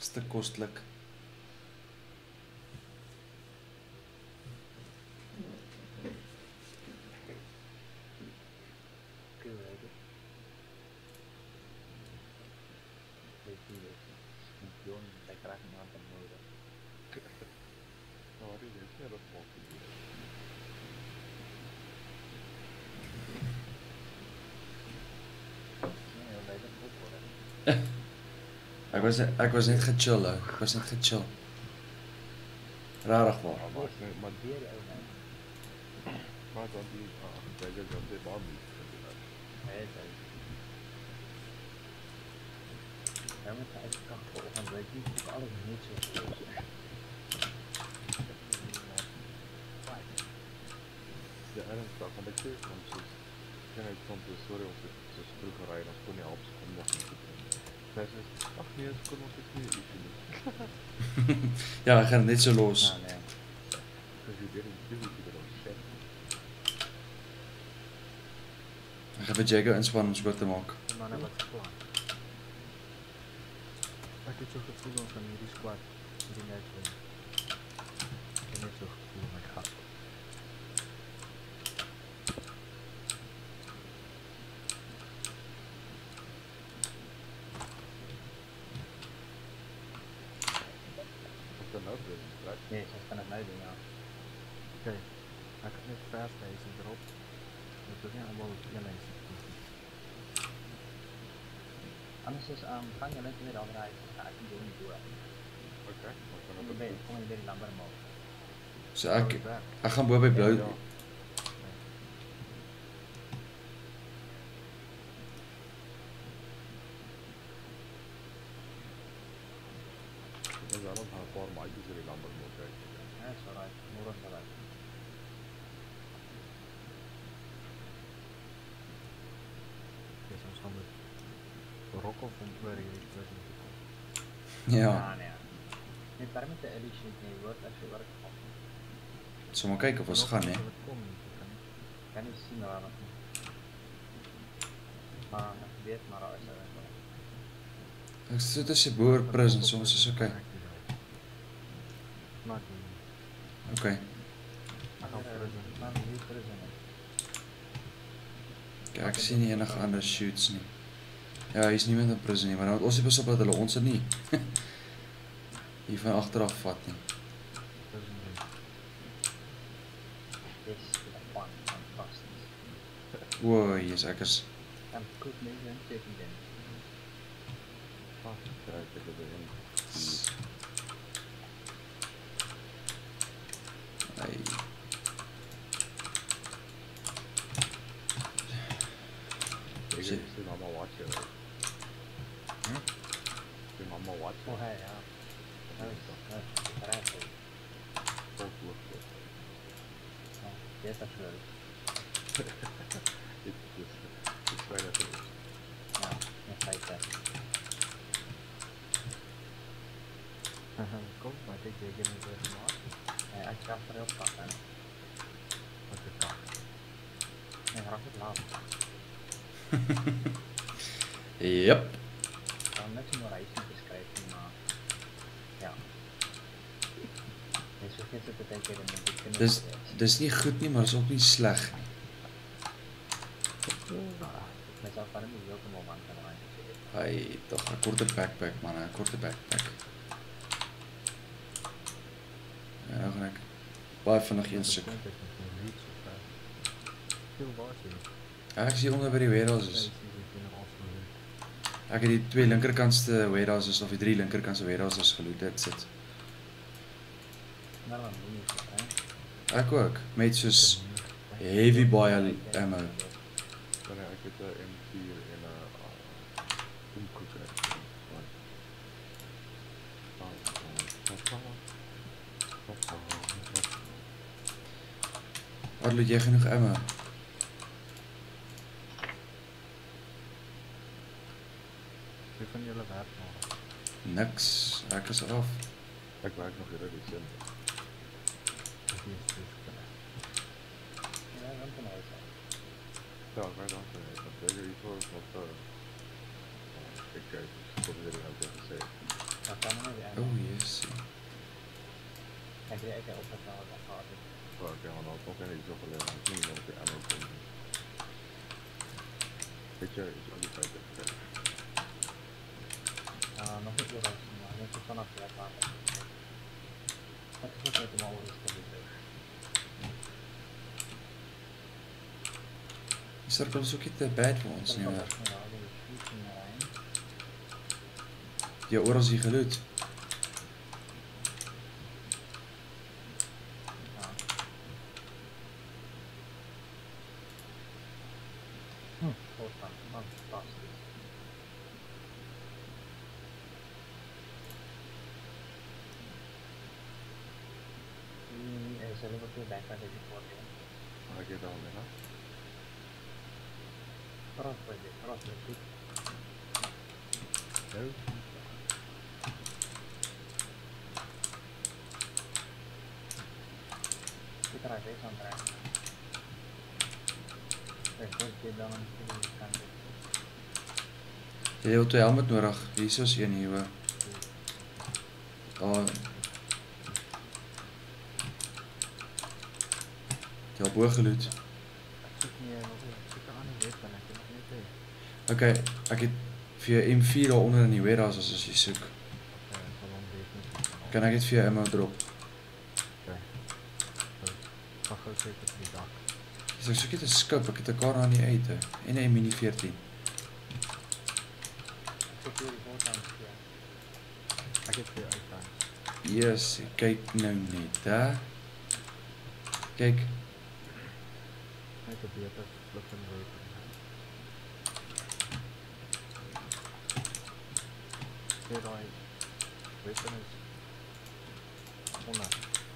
Is te kostlik. Ek was net gechill ou. Ek was net gechill. Rarig waar. Maar dan die Jagger dan die baan nie. Ja, met de uitgang volgende week niet is alles niet zo goed. Ja, ernstig, want ek sê soms is ken ek soms 'n storie ons het so vroeg gery en ons kon nie help se kom nog nie te doen. Sy sê, ag nee, ons kon ons dit nie issue nie. Ja, ek gaan dit net so los. Nou, nee. Because you didn't do it, you didn't shit. Ek gaan vir Jago inspan om skoot te maak. Die mannen wat squad. Ek het so gevoel ons van hierdie squad die net win. Ek het net so gevoel my gat. Wat dan nou doen, right? Nee, sy kan het nou doen, ja. Oké, ek het net fast lezen erop. Dat is nie allemaal op een lezen. Anders is, gaan je net weer afrijden, ga ik hem doen niet door. Okay, maar kan Kom dit je weer die lamber omhoog. So ek gaan bo by blou. Ja. Ek dink wel ons gaan 'n paar maatjies oor die lamber moet kyk. Ja, is alright, morgen is alright. Dus ons gaan met Rokkoff en oor hierdie klus moet kom. Ja. Nee. Net daar met de edition nie, word as jy werk gaan. So maar kyk of ons gaan hè. Kan nie sien waar wat nie. Maar ek weet maar daar is hy wel. Ek sit tussen boer prison, so ons is okay. Maak nie. Okay. Ek gaan prison. Maar nie prison nie. Kyk, ek sien nie enige ander shoots nie. Ja, hy is nie met 'n prison nie, maar nou ons het pas op dat hulle ons het nie. Hier van agteraf vat nie. Prison nie. Dis fun, fantasties. O, yes, ek is En koop mense en taking them. Fuck, kry ek dit in. hy Ek sê mamma watch jou. Sê mamma watch jou. Oh, hey, ja. Dat is toch, dat is recht. Volk hoog. Ja, dit is wel. Dit is bijna goed. Ja, dat ga ik zeggen. Kom, maar dit je niet weer gemaakt. Ja, ik ga er heel pakken. Wat is dat? En graag het laat. Yep. Ik kan net zo'n reisje beschrijven, maar ja. Dit is vergeten te betekenen in de Dis nie goed nie, maar is ook nie sleg nie. Met zo'n farm is ook een moment aan de Hy tog 'n korte backpack man, 'n korte backpack. Ja, nou gaan ek baie vinnig een soek. Veel was hier. Ek is hier onder by die warehouses. Ek het die twee linkerkantste warehouses of die drie linkerkantste warehouses geloot, dit sit. Nou dan doen we het, hè. Ek ook, met soos heavy baie ammo. Nee, ek het 'n M4 en 'n omkoeker. Waar loot jy genoeg ammo? Wie van julle werk nog? Niks, ek is af. Ek werk nog hier by sin. Ja, dan kan hy sê. Ja, ek weet dan dat jy hier voor wat ek kyk, kom jy hier aan te sê. Wat kan er weer? Oh, yes. Kijk, ik heb op het nou wat gehad. Oké, want dan toch niet zo geleden. Ik zie niet dat ik ammo kom. Weet je, is ook die tijd even. Nog niet weer eens, maar net zo vanaf de water. Het is ook niet om alles te doen. Die cirkel is ook niet te bad vir ons nie, hoor. Ja, oral is die geloot. Fantastisch. Zullen we weer bij bij deze worden? Maar ik heb dan weer, hè? Ross is goed. Nee? Ik raak deze aan het rijden. Kijk, dit dan een keer kan dit. Jy het 2 helmet nodig. Hier is een hier, hoor. Daar. Jy al boog geloot. Ik zit niet nog ik zit aan die weg en ik heb nog niet tegen. Okay, ek het vir jou M4 daar onder in die warehouse as jy soek. Kan ek dit vir jou ammo drop? Mag ook zeker op die dak. Ek soek net 'n scope, ek het 'n kar aan die uit, en 'n Mini 14. Ik wil die voortaan ja. Ik heb weer uitgaan. Yes, kyk nou net, hè. Kyk, Ik heb weer dat flippen weten. Weer daai weapon is 100.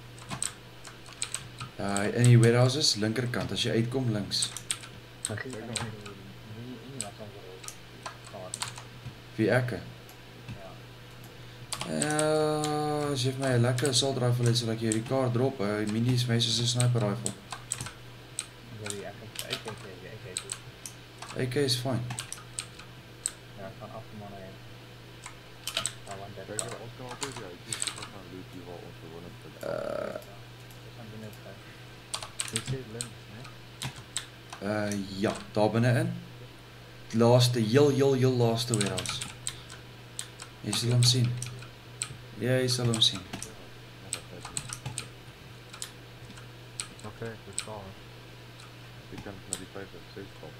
in die warehouses linkerkant as jy uitkom links. Dan ging ik nog niet wat anders. Wie ek? Ja. As jy vir my 'n lekker assault rifle het, sal ek jou die kar drop. Mini is meestal 'n sniper rifle. AK is fine. Ja, ik kan af de mannen heen. Nou, want dat Kijk, kan. ons kan altijd uit. Dus we gaan loot die wel ons gewonnen. We zijn benut gaan. Dit zit links, hè? Ja, daar binne-in. Die laaste, heel laaste warehouse. Jy sal hom sien. Ja, jy sal hom sien. Oké, dat is al. Ik kan naar die 5 en 6 stappen.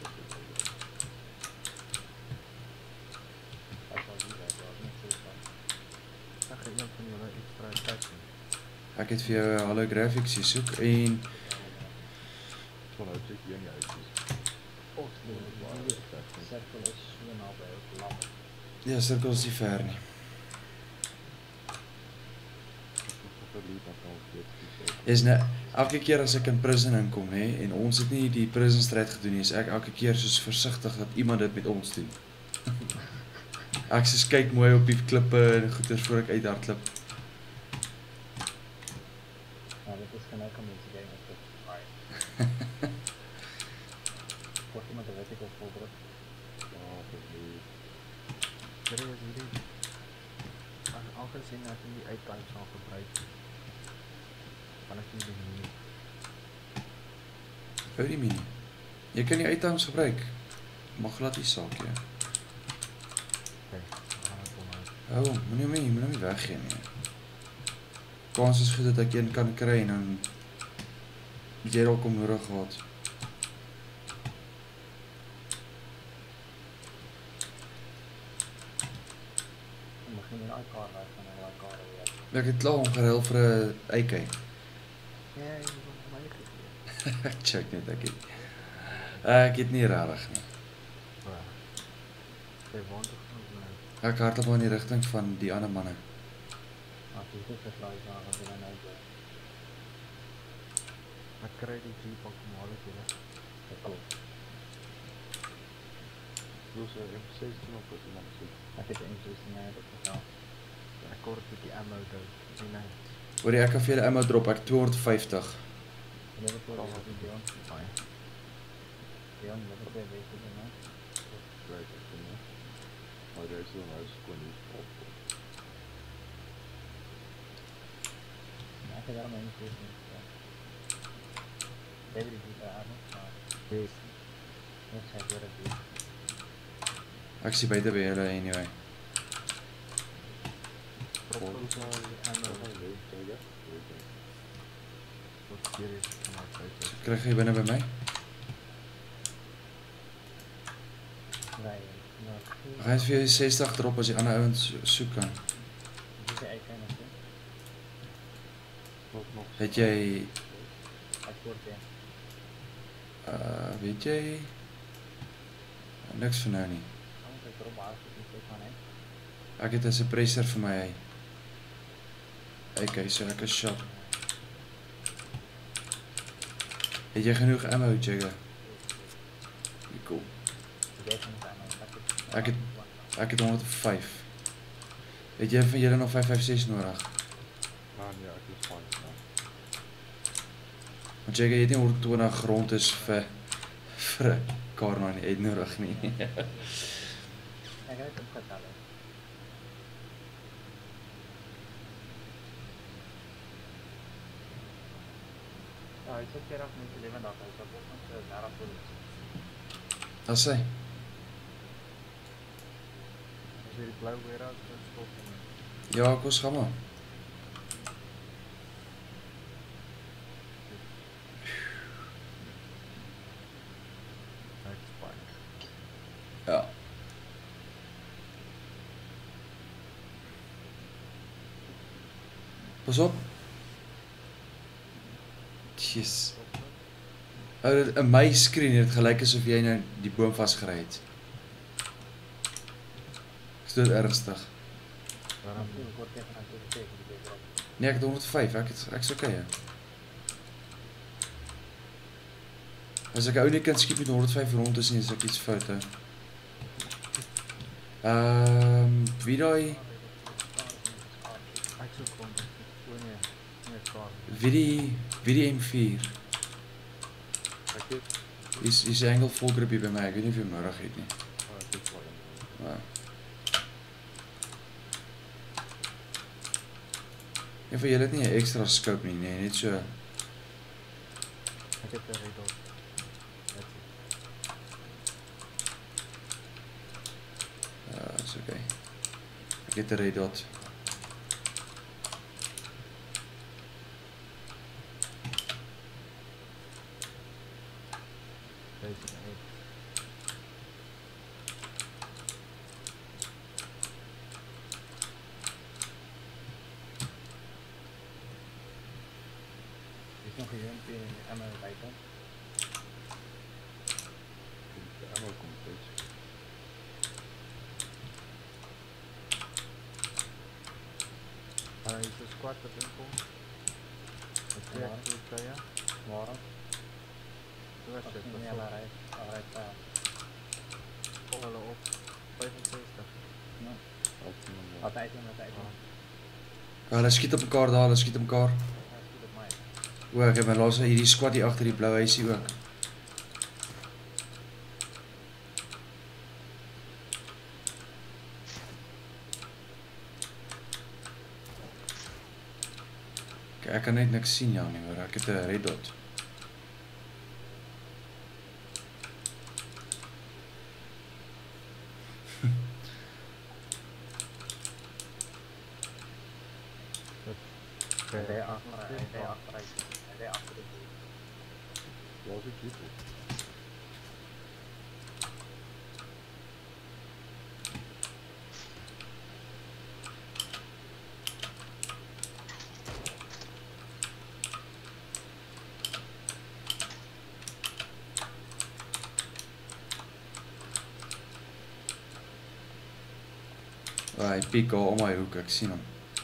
Dat is wel die weg, wel niet zo van. Zag je iemand van jullie extra testen? Ek het vir jou holographics hier soek en Vanuit zit hier niet uit. Och, die cirkel is zo nabij ook lamp. ja, sirkel is nie ver nie. Is nou, elke keer as ek in prison inkom, en ons het nie die prison strijd gedoen nie, is ek elke keer soos versigtig dat iemand dit met ons doen. Ek soos kyk mooi op die klippe en goeders voor ek uit daar klip. Nou, dit is geen enkel mensen game op dit draai. Wordt iemand de wettig op volbruik? Ja, dat is niet. Serieus, jullie? Aangezien dat je die uittimes al gebruikt, kan ik die niet. Hou die mini. Jy kan die items gebruik. Mag laat die saak, ja. Oké, we gaan het onderuit. Hou hom, moet hom nie weggee nie. Kans is goed dat ek een kan kry en dan het jy dalk om nodig gehad. We beginnen een iCar uit van een iCar weer. Ek het klaar omgeruil vir 'n AK. Ja, je moet mij geven. Ek check net ek het. Ek het nie rarig nie. Ja. Je woont toch nog Ek hardloop maar in die rigting van die ander manne. als je dit besluit aan, dan ben ik ook. Maar krijg die jeep ook om alles te doen. Dat klopt. Dus M16 op wat iemand zoekt. Ik heb een M16 dat is wel. Ik hoor dat die ammo dood. Nee. Hoor jy, ek kan vir julle ammo drop, ek 250. Dat is voor de Dion. Fijn. Dion, dat is weer deze doen, hè? Ik weet het niet. Maar deze is kon niet op. Ek het daarmee niet goed in. David is niet aan, maar Yes. net zijn weer het weer. Ek sien buite by julle anyway. Volgens mij En dan wat serieus gemaakt uit. Krijg jy binne by my? wij naar Ek gaan vir jou 60 drop as die ander ouens soek kan. die zijn eigenlijk nog Nog Het jy uit kort weer. weet jy niks vir nou nie. Dan moet ik erop uitzoeken van hè. Ek het 'n suppressor vir my. Okay, so ek is shot. Het jy genoeg ammo, Jigga? Cool. Jij kan het aan. Ek het 105. Het jy van julle nog 556 nodig? ja, ek is fine. Want Jigga het nie 120 grond is vir 'n Karma nie uitnodig nie. Ik heb het opgeteld. Ja, ik zit hier af met 11 dagen. Ik heb ook nog daar af As sy. As jy die blou weer uit, dan stop en Ja, kom ons gaan maar. ek is fine. Ja. Pas op. Jeez. In my screen het gelyk asof jy nou die boom vasgery het. Is dit ernstig? Waarom Ik word even aan het tegen die beter op. Nee, ek het 105, ek's okay. Ja. As ek ou nie kan skiep met 105 rond is nie, is ek iets fout hè. Wie daai ek soek gewoon nee, klaar. wie die M4 Ek het is 'n angle full grip hier by my. Ek weet nie of jy môre het nie. ek is fine. Ja. En vir julle het nie 'n ekstra scope nie, nee, net so. Ek het 'n red dot. Is okay. Ek het 'n red dot. Deze nee. Er is nog een UMP in de ammo buiten. De ammo komt steeds. Is de squad erin komt? Het Ja. werkt goed bij je? Waarom? Toen was Als het je niet pas rijdt, dan rijdt hij. op. Op 65. Ja. Altijd Altijd doen, altijd doen. Ja, hulle skiet op mekaar daar, hulle skiet op mekaar. Ja, is goed op mij. O, ek het my laaste hierdie squad hier agter die blou huisie ook. Ek kan net niks sien ja nie, hoor. Ek het 'n red dot. Hij deed achteruit, hij deed achteruit. Hij deed achteruit. was ik dit? Hy piek al om my hoek, ek sien hom.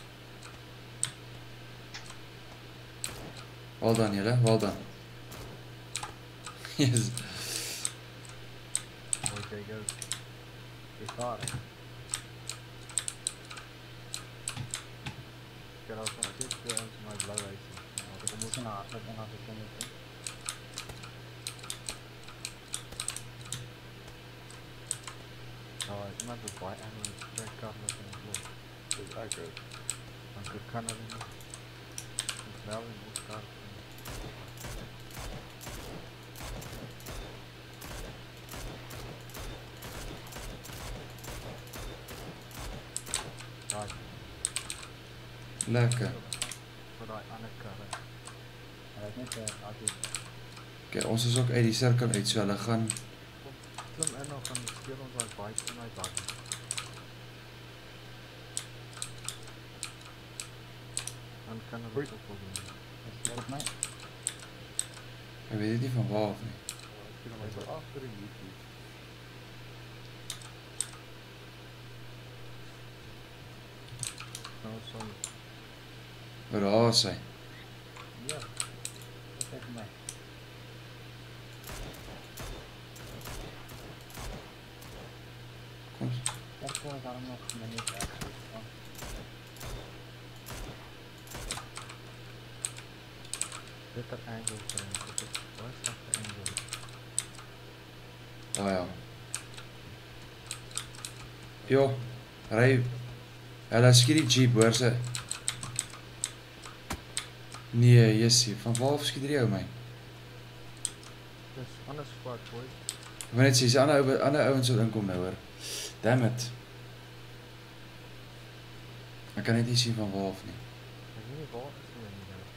Well done julle, well done. Yes. Okay, go. Is daar, hè? Ik kan ook van dit mijn blauw eten. We moeten naar Asselt en als ik kom met hem. Nou, iemand wil bij en een track kan met een blok. Dus eigenlijk. Dan kan er niet. Wel en Oscar. Daai, Lekker. vir daai ander karre. Hy het net altyd Okay, ons is ook uit die sirkel uit, so hulle gaan... Klim in, dan gaan steel ons daai bikes in daai bak. Dan kan hulle ook wel doen. is op my. Ek weet dit nie van waar af nie. Ek sien hom hy is agter die YouTube. Nou sorry. Maar daar is hy. Ja. Dit is my. Kom. Ek kon daarom nog 'n minuut weg. Dit er angle vir hom. Dit is baie sagte angle. Ah ja. Jo, ry. Hulle skiet die jeep, hoor se. Nee, jessie, van waar af skiet die ou my? Dis anders squad boys. Ek wil net sê, die ander ouens wat inkom nou, hoor. Damn it. Ek kan net nie sien van waar af nie. Ek weet nie waar is hulle nie nou.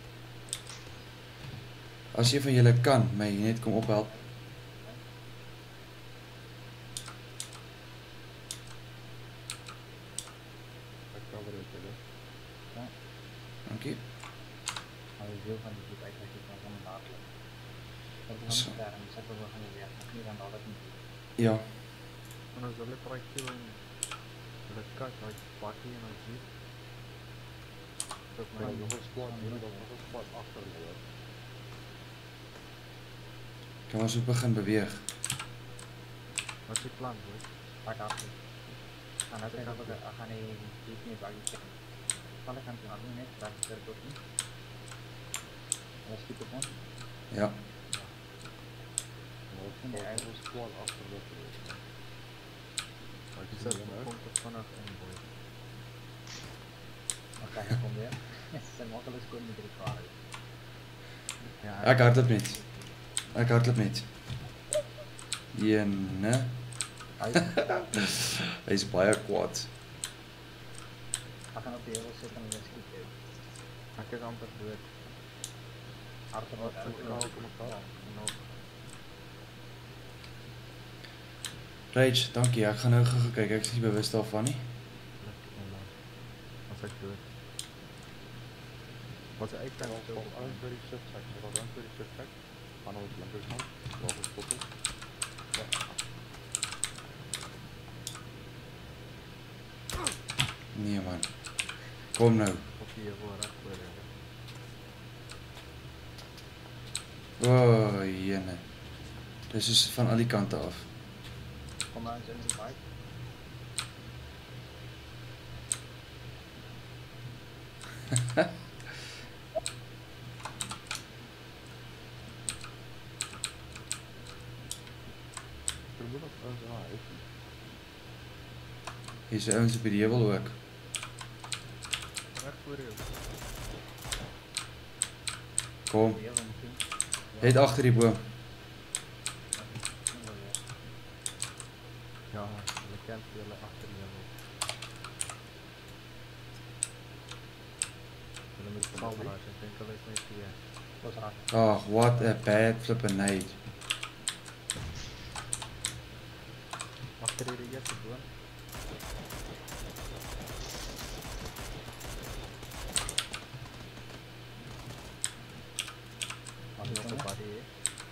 As jy van julle kan, my net kom ophelp. Ek cover dit hulle. Dankie. Hy is deel van die groep uit wat jy kan hardloop. Ek So. gaan daar en sê we gaan weer. Ek nie dan altyd nie. Ja, En as hulle try kill en hulle kat daai bakkie en ons jeep. Dit my nog 'n squad hier, dan nog 'n squad agter hulle. kan ons ook begin beweeg. Wat is die plan boys? Pak af. En dan kan ek gaan nie baggie check. Kan ek aan doen net dat ek er tot nie. Ons skiet op ons. Ja, Nee, hy was squad agter hulle. Ek sê kom tot vanaf in boys. Maar hy kom weer. Sy maklik skoon met die kar. Ja, ek hardloop net. Ek hardloop net. Jene. Hy Hy is baie kwaad. Ek gaan op die heuwel sit en hulle skiet. ek is amper dood. Hardloop Wat kom mekaar? Nou, Rage, dankie, ek gaan nou gou kyk, ek is nie bewus daarvan nie. as ek dood. Wat ek kan ook al by die shift check, so dan by die shift check. Gaan ons linkerkant, waar ons pot is. Nee man. Kom nou. Op die heuwel reg voor hulle. O, jene. Dis is van al die kante af. Kom maar in die bike. Probeer ons ons uit. Hier is ouens op die heuwel ook. Reg voor jou. Kom, Die heuwel moet doen. net agter die boom. Ja, hulle camp hulle agter die heuwel. Hulle moet saamraai, ek dink hulle is net hier. Ons raak. Ag, what a bad flippin' night. Agter hierdie eerste boom. Ons Nog 'n kom. buddy hier.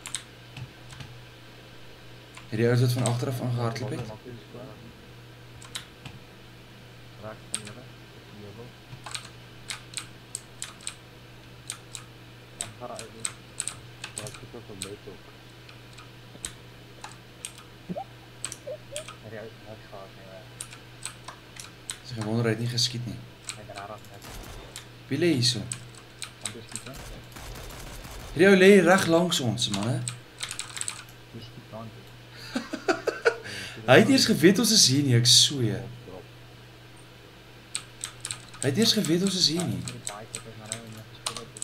Hierdie ouens wat van agter af aangehardloop het. Reg van julle. Die heuwel. Dan gaan uit. Daar is ook 'n boot ook. Hy het gehad nie. Dis geen wonder hy het nie geskiet nie. Hy het raar net. Wie lê hierso? Want dis skiet. Hierdie ou lê reg langs ons, manne. Dis skiet dan. Hy het eers geweet ons is hier nie, ek sweer. Hy het eers geweet ons is hier nie. Die bike het ons nou net gespeel.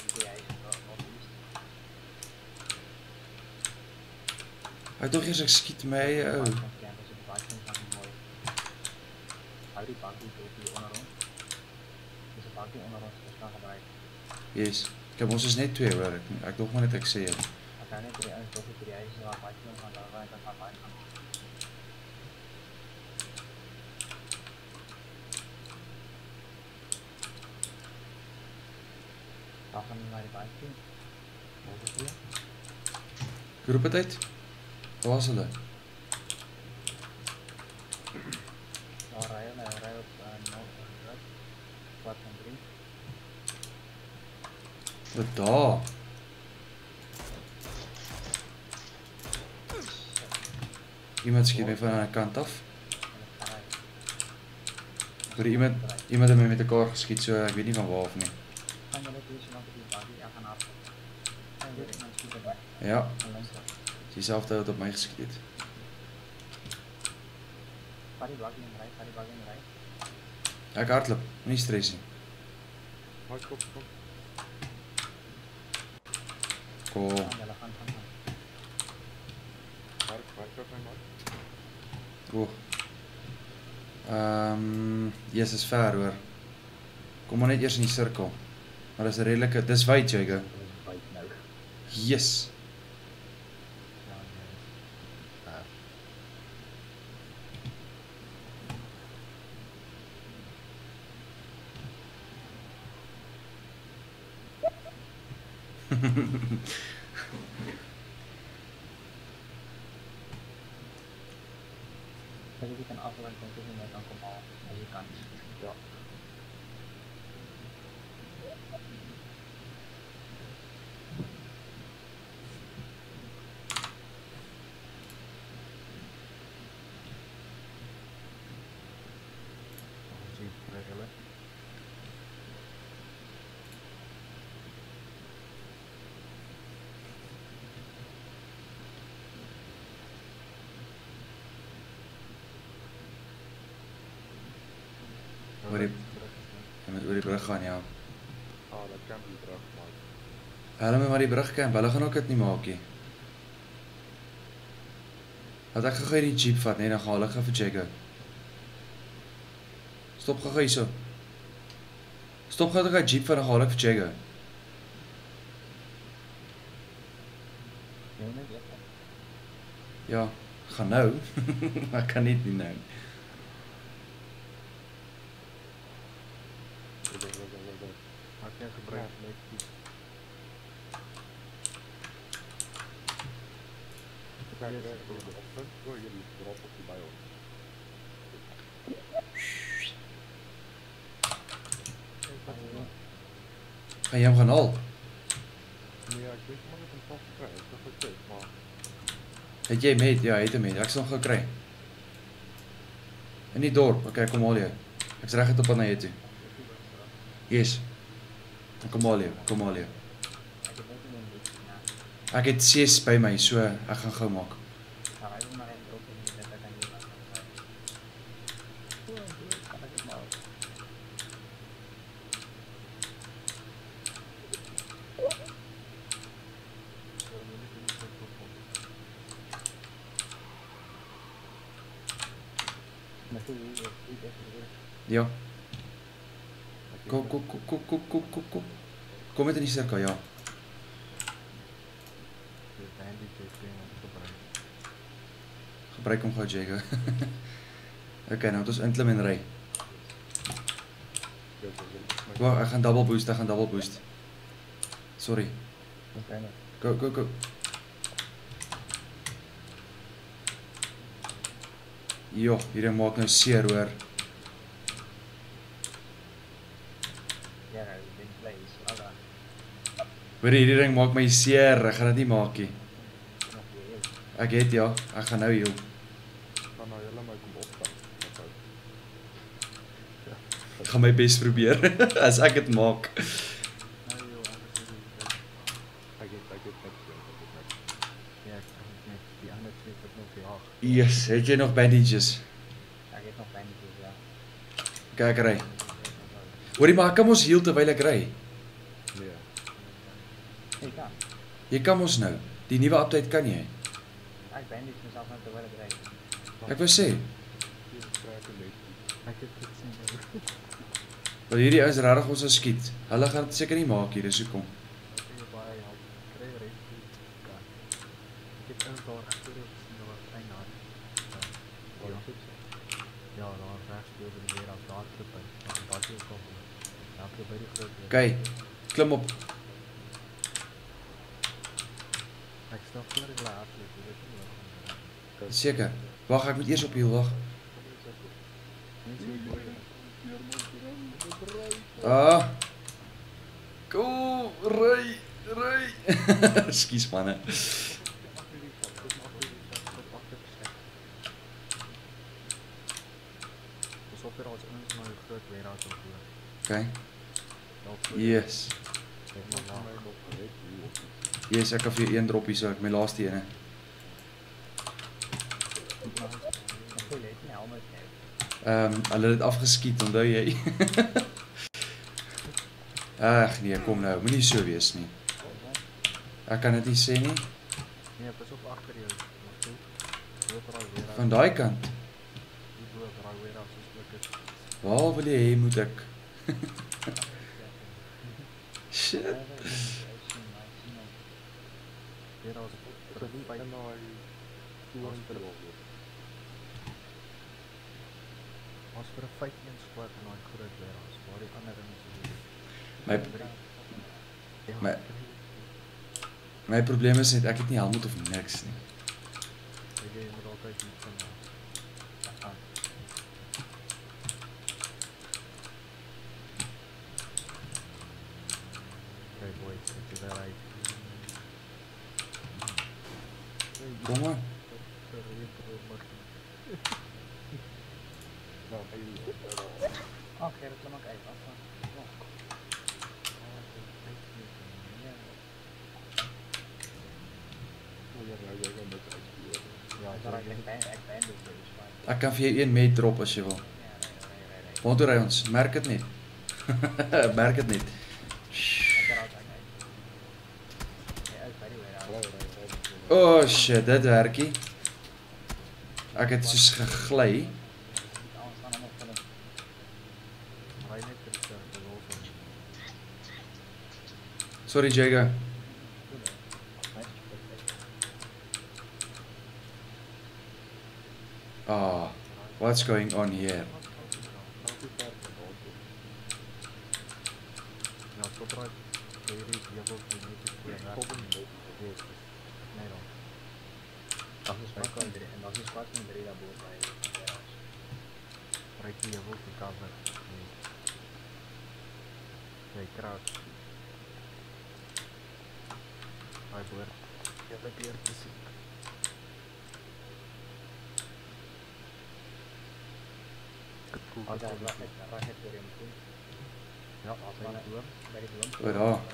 Hy tog eers ek skiet my eie ou. Baie van campus op die baie van mooi. Hou die bakkie tot hier onder ons. Dis 'n bakkie onder ons wat kan gebruik. Yes. Kyk, ons is net 2 hoor. Ek dog maar net ek sê het. Ek kan net die ouens tot vir die huis waar baie van daar waar ek kan baie gaan. Daar gaan my die bakkie. Wat is dit? Roep dit uit. Waar is hulle? Daar ry op Noord. Wat van 3? Wat daar? Iemand skiet my van aan die kant af. Hoor iemand het my met 'n kar geskiet, so ek weet nie van waar of nie. Gaan julle toe so lank op die bakkie ek gaan af. En weer iemand skiet op my. Ja, En links. dieselfde wat op my geskiet het. Vat die bakkie en ry. Ek hardloop, nie stres nie. Maar kom. Kom. Julle gaan. Waar kan my maak? O. Yes, is ver hoor. Kom maar net eers in die sirkel. Maar dis 'n redelike, dis wyd Jago. Dis byt nou. Yes. Ja, nee. As jy kan aflaai dan jy net kan kom haal as jy kan. Ja. Sien, kry hulle. Oor die- Jy moet oor die brug gaan, ja. Dat kan die terug maak. Hulle moet maar die brug camp, hulle gaan ook dit nie maak nie. Wat ek gou die jeep vat, nee, dan gaan hulle gou vir Jago. Stop gou hierso. Stop gou die jeep van dan gaan hulle vir Jago. Jy moet net weet. Ja, gaan nou. Ek kan nie nou. Maar ek kan gebruik net die. Kijk, oh, jullie erop op die bij ons. Gaan jy hom gaan haal? Nee, ek weet maar net om vast te kry, ek het gekyk, maar Het jy met? Ja, hy het hom met. Ek sal hom gou kry. In die dorp. Okay, kom haal jou. Ek's reg op pad na jou toe. Yes. Kom haal jou. Ek het net nie iets na. Ek het 6 by my, so ek gaan gou maak. Gaan ry maar net op en dit kan jy maar. O, dit kan ek nou. Maar toe hier Ja. Kom. Kom met in die sirkel, ja. dit is handy chasing om te gebruik. Gebruik hom gou, Jago. Okay, nou het ons inklim en ry. Wag, ek gaan double boost. Sorry. Okay, nou. Go. Jo, hierdie maak nou seer hoor. Ja, dit place. Alra. Hoor hierdie ding maak my seer. Ek gaan dit nie maak nie. Nog weer. Ek het ja, ek gaan nou heel. Gaan nou julle my kom opstaan. Ek gaan my bes probeer as ek dit maak. Nou joh, ek het niks. Ja, ek kan net die ander twee wat nog jaag. Yes, het jy nog bandages? Ek het nog pynetjies, ja. Kyk ry. Hoorie maar ek kan ons heel terwyl ek ry. Nee. Hey, kan. Jy kan ons nou. Die nuwe update kan jy. Ek Ek bandage myself nou terwyl ek ry. Ek wou sê, Hier krijg een beetje. Ek het dit sien. dat hierdie is regtig ons skiet. Hulle gaan dit seker nie maak hier, dis hoekom. Ek het baie help. Kry ry. Ek het ook daar agter gesien daar was klein daar. Oh, goed zo. Ja, daar regs bo by die weer af daar klip in. Daar is ook al. Daar by die groot weer. Kyk, klim op. Ek stap voor die laat, ek weet nie wat gaan doen. Seker. Wag, ek moet eers op hiel wag. Ah. Go, ry. Skus manne. Pas op hier as ons maar 'n groot warehouse op hoor. Okay. Dalk Yes. Ek maar Voor laat. mij nog een week hier. Yes, ek het vir een droppie so ek my laaste ene. Ek voel net nie helmet nie. Hulle het dit afgeskiet, onthou jy? Ag nee, kom nou, moenie so wees nie. Ek kan dit nie sê nie. Nee, pas op agter jou. Maar toe. Bo raai warehouse. Van daai kant. Die bo raai warehouse is ook dit. Waar wil jy hê moet ek? Shit. Warehouse Ik ben niet en naar 200 euro. was vir 'n 5-1 squad in daai groot warehouse. Waar die ander in is. My probleem is net ek het nie helmet of niks nie. Jy moet altyd iets van maak. Okay boys, sit jy daar uit. Kom maar. Nou, hey, Ag, hier klim ek uit. Afgaan. hoe jij nou jij met uitsturen. Ja, ek ben dit so fyn. Ek kan vir jou een met drop as jy wil. Ja, ry. Waartoe ry ons? Merk dit net. Merk dit net. Ek raak uit. Ja, ek by die warehouse. Oh shit, dit werkie. Ek het soos gegly. Ons gaan hom opvul. Ry net ter die los. Sorry Jago. Ah, what's going on here? Ja, sodra hierdie jebel net is weer reg. Nee dan. Dat is my kan en dat is wat in drie daarbo by garage. Ry die jebel te cover. Nee, crouch. Hy boer. Jy het weer te sien. Ada raket voor hem toe. Ja, als hij naar door, bij die boom. O daar.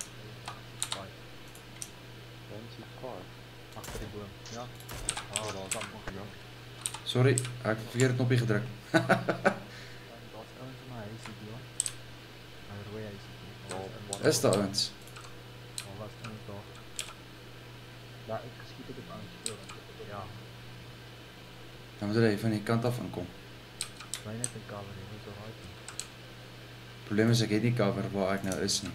Fancy car. Achter die boom. Ja. Ah, daar is dan nog jong. Sorry, ek het verkeerde knoppie gedruk. Dat is trouwens my huisie die hoor. My rooi huisie. Is daar ouens? Al was het toch. Ja, ik schiet het op aan speel. Ja. Dan moet jy van die kant af inkom. Wij net een cover, je moet eruit. Probleem is ek het nie cover waar ek nou is nie.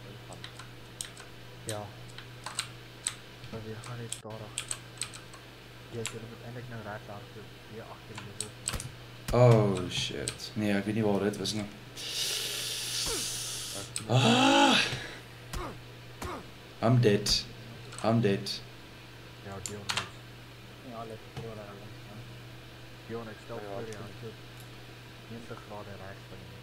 Ja. Maar we gaan niet stadig. Ja, je moet eindelijk naar rechts achter. Hier achter je wil. Oh shit. Nee, ek weet nie waar dit was nie. Ah. I'm dead. I'm dead. Ja, Dion is. Ja, lekker voor daar. Dion, ik stel voor je aan. 90 graden rechts van je.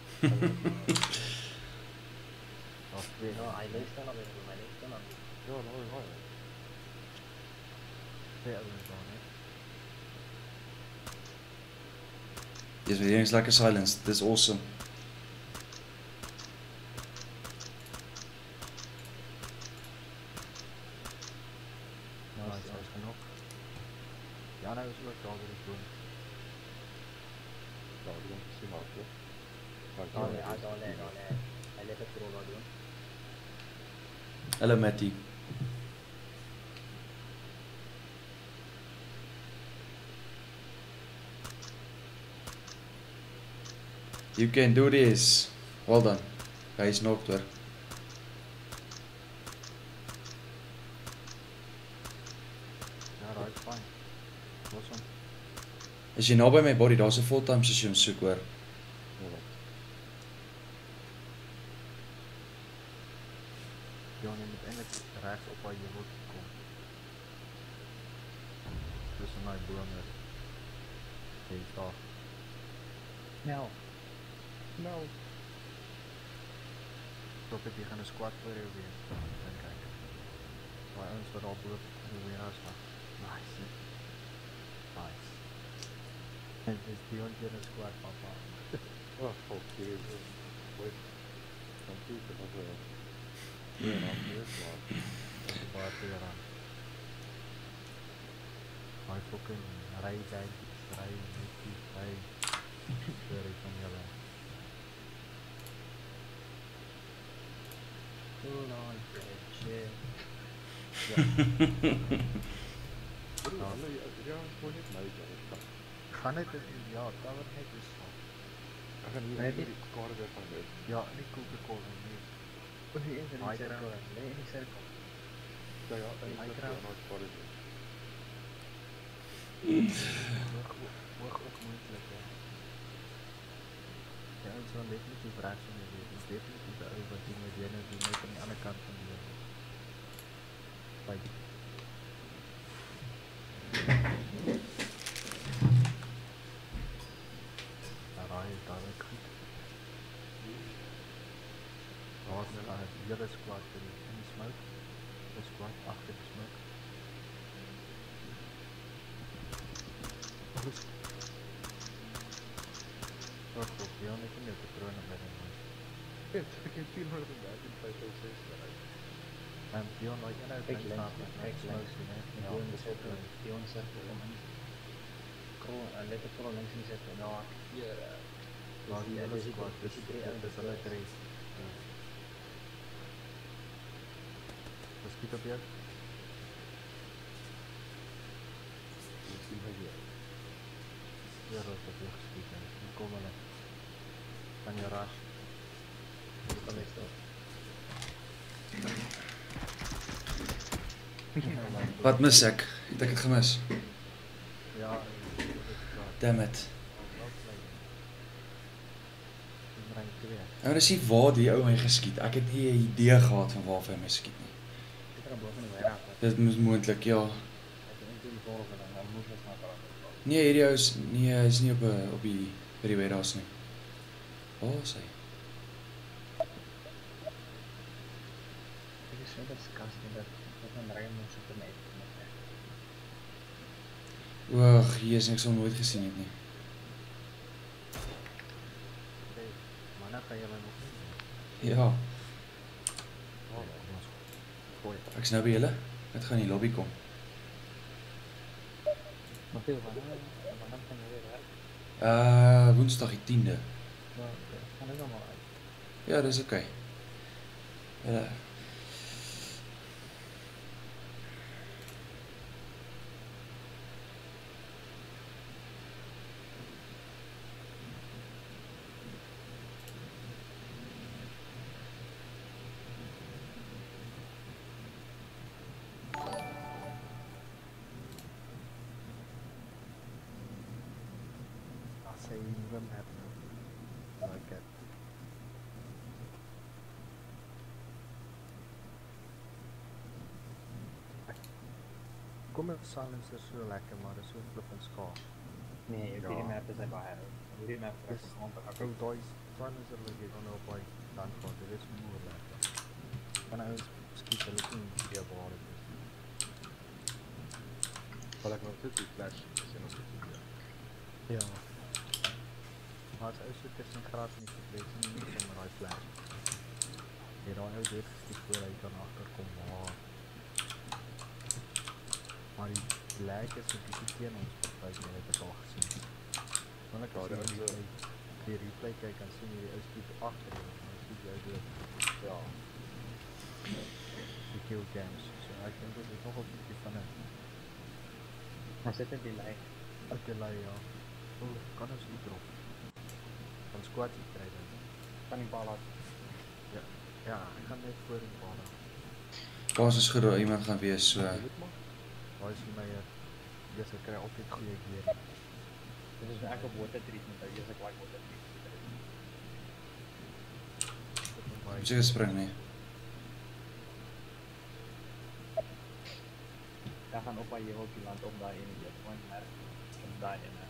Dat is weer. Ja, hij leest dan alweer voor mij. Leest dan alweer. Ja, nou ja. Twee ouders dan, hè. Yes, weer eens lekker silence. This is awesome. Nou, dat is genoeg. Ja, nou is het ook al weer doen. Nou, die gaan zien wat hoor. Hij ligt het voor wat doen. Hallo Matty. You can do this. Well done. Hy is knocked hoor. Ja, daai is fyn. Awesome. As jy naby my body, daar's 'n fulltime session soek hoor. Ja, jy moet eintlik regs op waar jy wil kom. Tussen my bome. Hey, daar. Snel. Nou. Stop ek, jy gaan 'n squat voor jou weer. Dan kyk. Daai ouens wat daar bo in die warehouse was. Nice. Nice. En dis die ongeveer squad papa. Oh, fuck you. Wait. Computer was wel. Ja, dan weer maar. Waar weer aan. Hy fucking ry net die ry. Sorry van julle. Hold on, shit. Ja, ja, voor dit mij ja. Gaan net ja, cover net is van. Ek gaan hier die kaart weer van dit. Ja, nie koop die kaart nie. Hoe die is in die cirkel? Nee, in die cirkel. Ja, ja, en hy kry nog kaart dit. Hoog ook moeilik, ja. Ja, ons gaan definitief rechts in die wereld. Ons definitief de ou wat die met jy nou die net aan die ander kant van die wereld. Kijk. Daar raai is dadelijk goed. Daar is een hele squad in die smoke. De squad achter de smoke. Goed. Wacht op, Dion, ik heb net de patronen bij hem. Ik heb 455 eruit. Dion, wat jij nou Kijk links, kijk links. Dion cirkel om in. Let op voor links in die cirkel. Nou, hier. Nou, die hele squad, dus is alle drie. Wat schiet op jou? Ja, dat heb je geschieten. Die komen er. Van je raas. Die kan ik toch. Wat mis ek? Het ek het gemis? Ja, dat is klaar. Damn it. Ja, Nou dis nie waar die ou my geskiet. Ek het nie 'n idee gehad van waar hy my skiet nie. Ik kan boven de warehouse. Dit moet moontlik, ja. Ik heb een die volgende en dan moet het maar praten. Nee, hierdie ou is nie hy is nie op die by die warehouse nie. Waar is hy? Ik is zo disgusting dat een rij moet op een eten. Oeg, hier is niks al nooit gesien het nie. maar nou ga je mij nog niet. Ja, Oh, kom eens. Gooi. ek is nou by julle. Ek gaan in die lobby kom. Maar veel van dan kan je weer uit. Woensdag die 10de. Maar kan ik allemaal uit. Ja, dis oké. Say even happen. Like it. Kom met silence is so lekker, maar is so flippend skaars. Nee, Ja. die map is einfach her. Die map is Dis gewoon Ek hou daai silencer wat jy dan op by dan van dit is moeilik lekker. Kan ons skiet hulle in die waar dit is. Wat ek nog sit die flash is nog goed. Ja. Maar as jy tussen gras en die verbreek nie sommer daai flash. Jy daai ou dit is voor hy kan agterkom waar. Maar die lag is op die teen ons party jy het dit al gesien. Want ek wou die replay kyk en sien hierdie ou skiet agter hom en hy skiet jou dood. Ja. Die kill cams. So ek dink dit is nog 'n bietjie van 'n Maar zit in die lijn. uit die lei ja. O, kan ons nie drop. Kan squad strijden. Kan die bal laten. Ja, ik ga net voor die bal. Kans is goed dat iemand gaan wees, so. Weet maar. Waar is die my yes, ek kry altyd goeie gear. Dit is eigenlijk water treatment, dat is like water treatment. Moet jy gespring nie. Daar gaan op je op die land op daar in die point merk. Op daar in.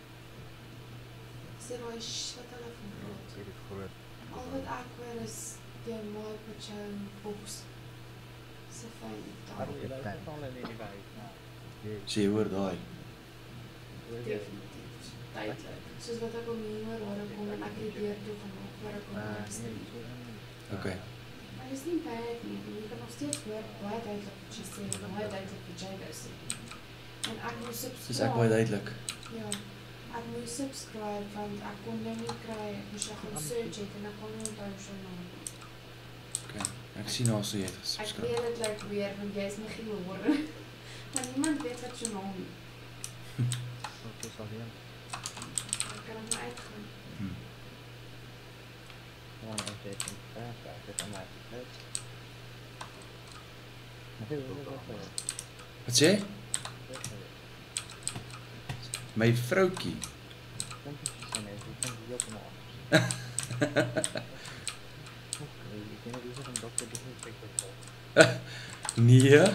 Sê daai shit hulle van praat. Hier is groot. Al wat ek hoor is die maak met jou boks. Se fyn Maar daai. jy is al in die wijk. Sê jy hoor daai. Definitief. Duidelik. Soos wat ek om hier hoor waar ek kom en ek het deur toe gemaak waar ek kom Nee, uitsteek. so in. Okay. Maar dit is nie bad nie. Jy kan nog steeds hoor baie duidelik wat jy sê, baie duidelik wat jy nou sê. En ek moet subscribe. Dis ek baie duidelik. Ja. Ek moet subscribe want ek kon jou nie kry. Ek moes jou gaan search het en ek kon nie onthou sy naam. Okay. Ek sien nou so jy het Ek gesubscribe. weet dit lyk weer want jy is my gehoor. Maar niemand weet wat jou naam is. Wat is alleen? Ek kan hom uitgaan. Gewoon een beetje in het dit aan mij leuk. Maar dit is ook wel Wat sê? My vroukie. puntjes zijn even, ik vind die ook nog anders. Ik denk dat die zich een dokter dus niet pikt op. Nee.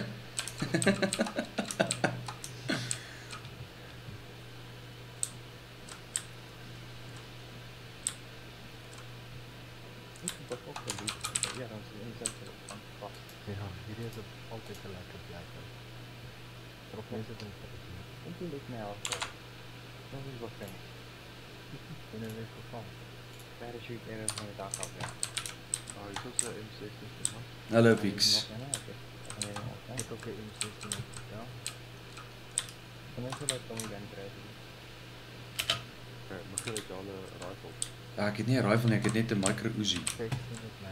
Ik vind dat ook wel lief. Ja, dan is het inzetten van vast. Ja, hier is het altijd een lekker blijven. Erop mensen doen het. En toen lukt mij al zo. Dat is wat fijn. In een week gevallen. Parachute ergens van de dag af, ja. Oh, is dat de M16 man? Hallo Pix. Nog een oké. Dat is een hele Ik heb ook een M16 op ja. Van mensen dat kan ik dan krijgen. Kijk, maar gelijk je al een rifle. Ja, ek het nie 'n rifle nie, ek het net 'n micro Uzi. 16 op mij.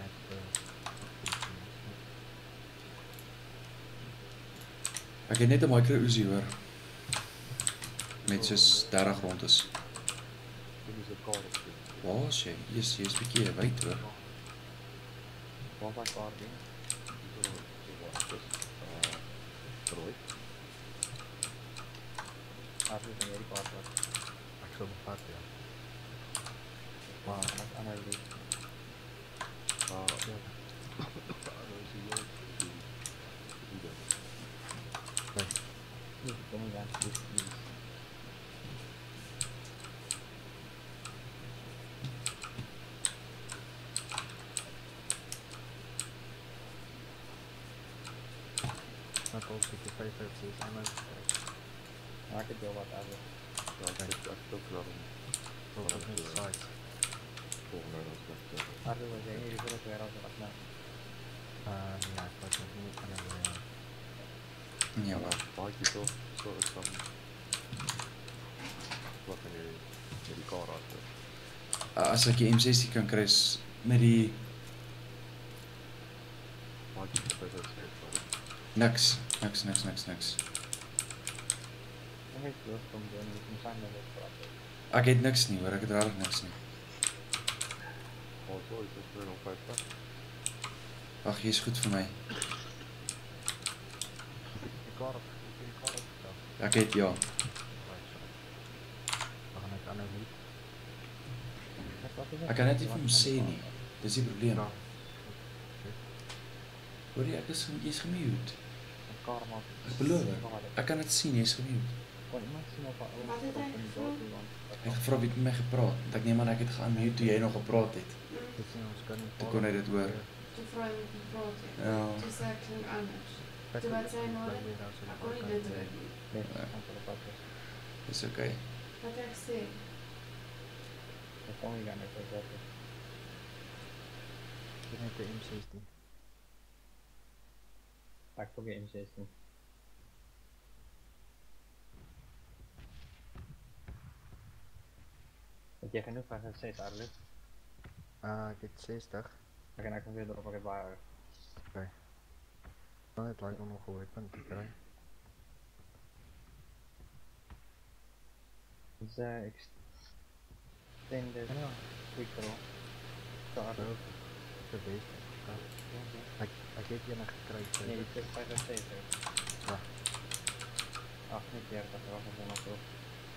Ek het net 'n micro Uzi hoor. Met soos 30 rond is. Dit is een kar op dit. Waar is jy? Jy's bietjie wyd hoor. Wat was daar ding? Dit is wat is rooi. Daar is een hele paar wat. Ik zal mijn vat, ja. Maar dat andere die. Dan is die jong. Die dan. Die kom ik aan. Die. Dat ook zeker 5 FC aan het Maar ik heb wel wat aan. Ja, ik heb echt ook wel een Tot op de site. volgende als dat. Daar was een hele grote weer als wat nou. Ja, ik was nog niet aan het Ja, maar Maak je toch zo is dan wat in die kar achter. as ek die M16 kan kry is met die Maak je toch even het niks. Dan heeft het wel van doen. Dus we zijn er wel praten. Ek het niks nie hoor, ek het regtig niks nie. Oh, zo is het weer nog 50. Ag, jy's goed vir my. Die kar op gesteld. Ek het ja. Dan ga ik aan het niet. Ek kan net nie vir hom sê nie. Dis die probleem. Hoor jy, jy's gemute. Karma. Ek beloof. Ek kan dit sien, jy's gemute. Kon iemand zien of hij Wat het hy gevra? Hy het gevra wie het met my gepraat. Want ek neem aan ek het geunmute toe jy nog gepraat het. Dit is ons kan niet. Toe kon hy dit hoor. Toe vra hy met die praat. Ja. Toe sê ek klink anders. Toe wat sê hy nou? Ek kon nie dit hoor nie. Nee, antwoord op dat. Dis okay. Wat ek sê. Dat kon ik aan het zetten. Ik heb net de M16. Pak voor game 16. Heb jij genoeg van steeds Arlip? Ik heb 60. Dan kan ik hem weer erop het waar. Dan het lijkt me nog een weapon te krijgen. Dus ik extended. Ja. quick draw. Daar. Zo, de beste. Ik heb hier nog gekregen. Nee, dit is 75. Ja. 48, dat was het nog op.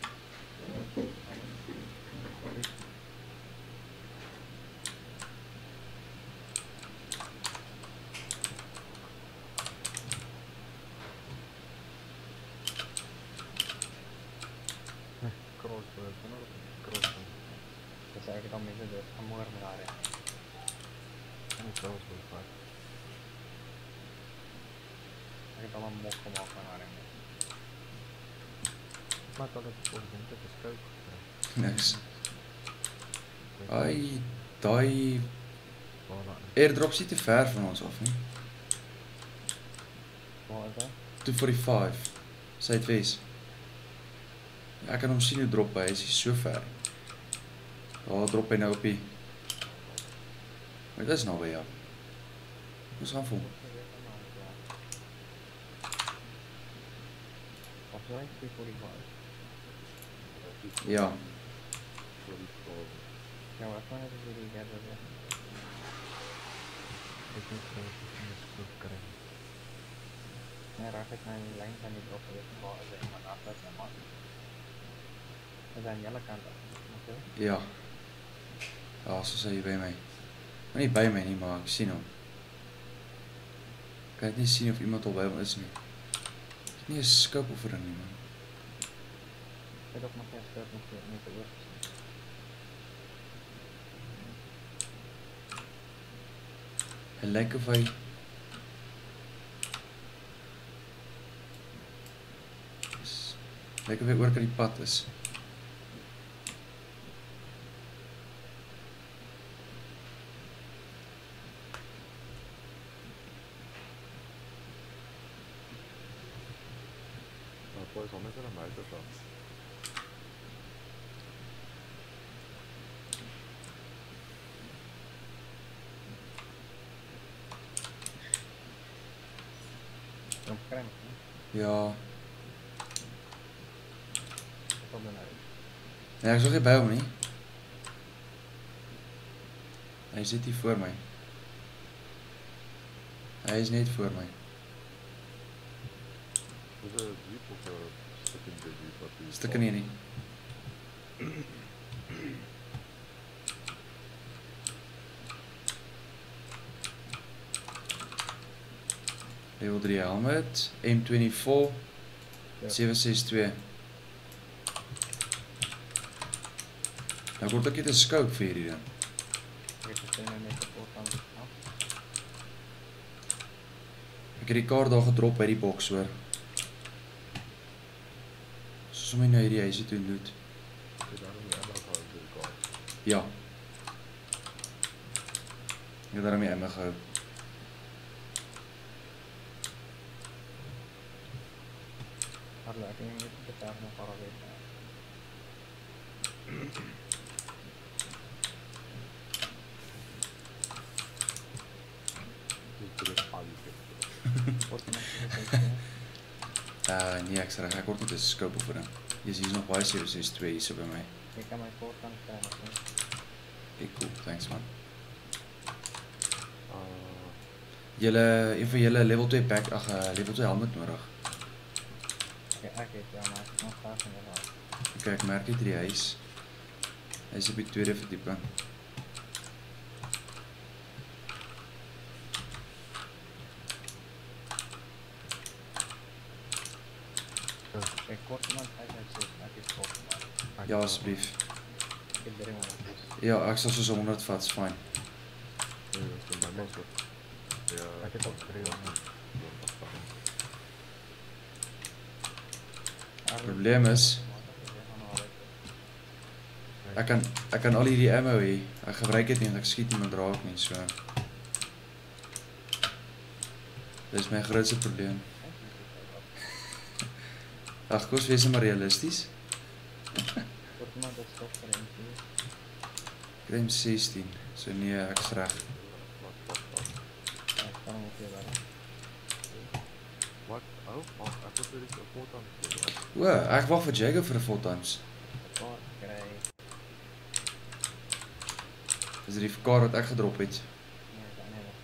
Crossbow, crossbow. Dat is eigenlijk dan mensen de moordenaar. En een crossbow pak. Ik heb al een mok gemaakt van haar. Maar dat ik voor de winter de scope Niks. Ai, daai Voilà. airdrop zit te ver van ons af, nie? Wat is dat? 245, Suidwes. Ja, ek kan hom sien hoe drop hy is, hy is so ver. Daar drop hy nou op die. Maar dit is nou by jou. Ons gaan vir hom. Of zo, 245. Ja, Ja, wat van het jullie hebben we? Ik moet gewoon een scope krijgen. Nee, raak ik naar die lijn van die drop geweest, maar als er iemand afzet, dan mag het. We zijn jelle kant af, oké? ja. Ja, so sê hy by my. Maar nie by my nie, maar ek sien hom. Ek kan net nie sien of iemand al by hom is nie. Ek het nie 'n scope of nie, man. Ik weet ook nog geen stuk, nog niet te woord. Hy lyk of hy lyk of hy oor kan die pad is. boys, I'll make it a major shot. Een crème, Ja. tot de neus. Nee, ek is nog nie by hom nie. Hy sit hier voor my. Hy is net voor my. Is er een jeep of een stuk in de jeep? Wat die Stik in hier nie. Level 3 helmet, M24, Ja. 762. Nou word ek net 'n scope vir hierdie dan. Ik heb het stenen met de voorkant af. Ek het die kaart daar gedrop by die boks hoor. Soos om hy nou hierdie huisie toe loot. is daarom die ammo gehou vir die kaart. Ja. Ek het daarmee in my gehou. Harde, ik heb niet de vraag nog al weten. Dus terug aan die kip. Wordt er nog een Nee, ek sê ek word net 'n scope vir hom. Hier is nog baie 762 hier so by my. Ik kan mijn voorkant krijgen. Ek cool, thanks man. Uh, Een van julle level 2 pack, level 2 helmet nodig. Ik heb ja, maar ik nog graag in de hal. Ok, ek merk net hierdie huis. Hy is op die tweede verdieping. Ik kort iemand 556, maar ik heb kort maar. Ja, asseblief. Ik heb 300. Ja, ek sal soos 100 vat, is fyn. nee, dat is mijn mensen. Ja, Ik heb ook 300. Het probleem is, ek kan al hierdie ammo hê. Ek gebruik dit nie en ek skiet niemand raak nie, so. Dis my grootste probleem. Ag, kos wees maar realisties. Wordt iemand dat stof voor een keer? Ek kry 16, so nee, ek is reg. Ja, ik kan hem ook weer wel. Wat? Oh, wacht, ik wil weer een foto aan het doen. O, ek wag vir Jago vir 'n voltans. Kort krijg. Is dit die kaart wat ek gedrop het? Nee, dat is niet.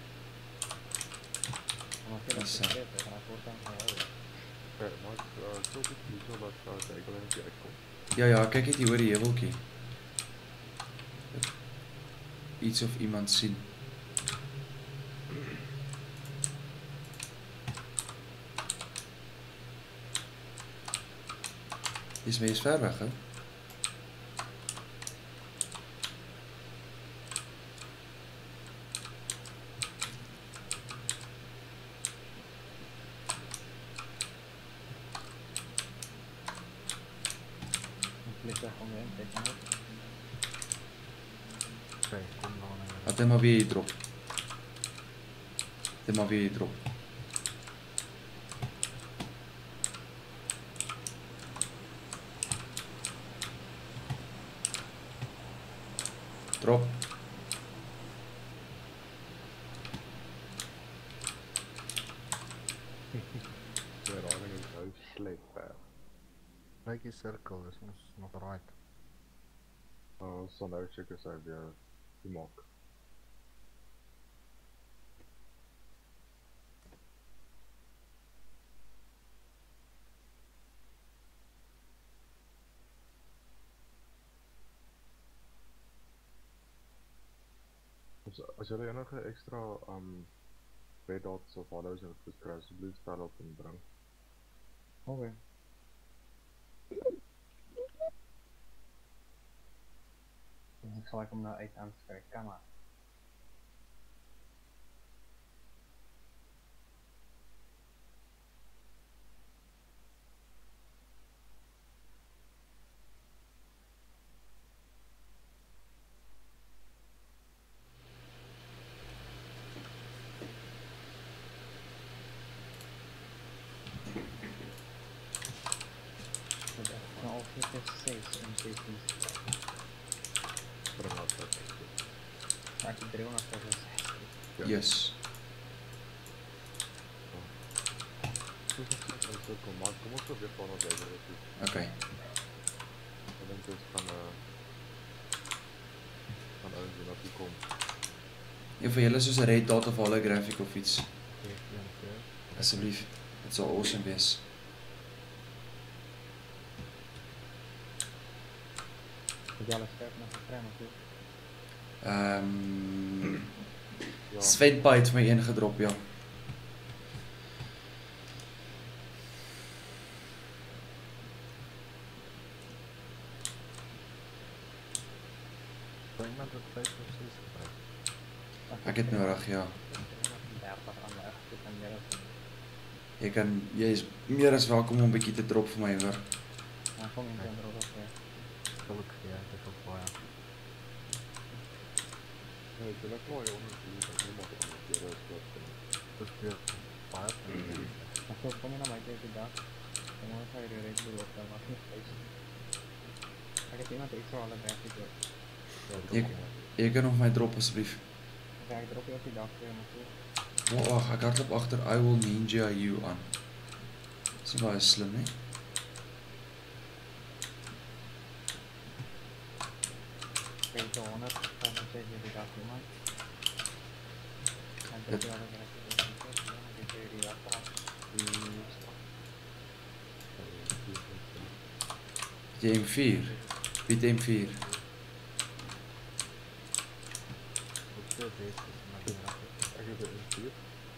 Maar als je dat Is, verkeerd hebt, dan wordt het dan gewoon. Okay, maar so dit is so dat ek wil net uitkom. Ja, kyk net hier oor die heuweltjie. Iets of iemand sien. Dis mees ver weg, hè? Vliegtuig om je heen, kijk maar uit. Oké, kom dan. Laat hem maar weer hier drop. Laat hem maar weer hier drop. Drop. Die rading is nou sleep ver. Kijk die cirkel, is ons nog right. Ons sal nou check as hy weer die maak. As julle enige extra red dots of hollows in het kry, asseblief stel op en bring. Oké. Dus ik zal hem nou uit aan het kan maar. Nou, of het is steeds een beetje. Bring dat uit. Maar ik heb 365. Yes. Dis is net 'n sirkel, maar kom ons probeer van wat jy wil doen. Okay. Ek dink dit gaan ouens hier na toe kom. Een van julle soos 'n red dot of holographic of iets. Oké. Asseblief. Dit sal awesome wees. Heb je alles scherp naar getraind natuurlijk? Ja, Sven Pai het vir my een gedrop, ja. Wil iemand het 5 of 6 gebruiken? Ek het nodig, ja. 30 aan de achterkant en meer dan. Jy is meer as welkom om 'n bietjie te drop vir my, hoor. Maar kom in de rol op. Gelukkig, ja, ik heb ook wel, ja. nee, ek wil ek maar onder die dat niemand anders hier is wat Dat is weer 5 en Maar zo kom je naar mij deze dag. Dan moet je weer eens door dan was niet steeds. Ik heb iemand extra alle bergen door. Jy kan nog my drop asseblief. Dan ga ik erop op die dag weer naartoe. Wag, ek hardloop agter I will ninja you aan. Dis nie baie slim nie. Ik weet 100, dan zeg je die dag iemand. En dan heb je alle bergen door. Dan heb je die achteraf. Het jy M4? Wie het M4? ook veel beter is, maar die raken. ek het 'n M4.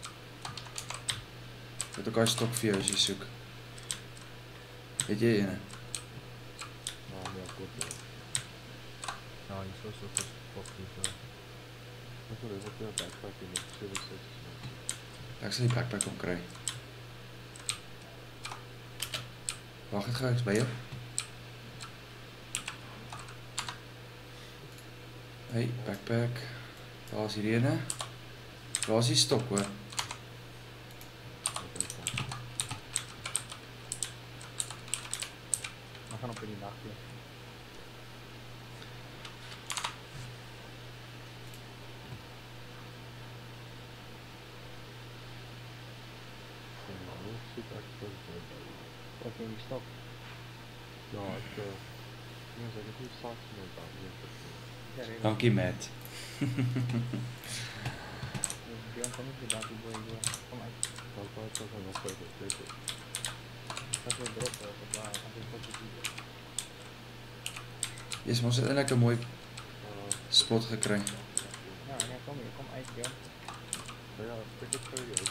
Ek het ook daai stok vir jou as jy soek. Het jy ene? Maar nee, goed. Nou, je zo zo'n spot die zo. Ek wil net 'n backpack in die 76. Ek sal die backpack kom kry. Wag het gou, ek's by jou. Hey, backpack. Daar is hierdie ene. Daar is die stok, hoor. We gaan op die dag weer. Trek je in die stok. Ja, ek het nie saks meer daar nie. Ja, redelijk. Dankie, Matt. Dion, kom eens daar, die boy, kom uit. Dat is nog beter. Dat is weer druk, waar, want ik word het hier. Yes, maar ons het eintlik 'n mooi spot gekry. Ja, nee, kom hier, kom uit, Dion. Ja, ik heb het ook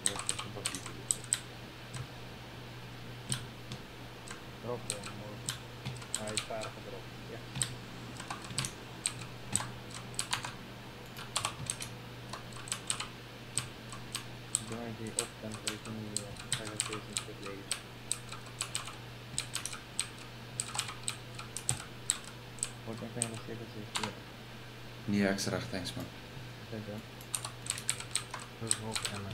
Drop, mooi. Hij is vaardig gedropt, ja. Doe die op, dan weet je nu, ga je steeds een stuk lezen. Wordt nog een zeker hier. Nee, ek's reg, thanks man. Oké, dan. Dat is ook Emma.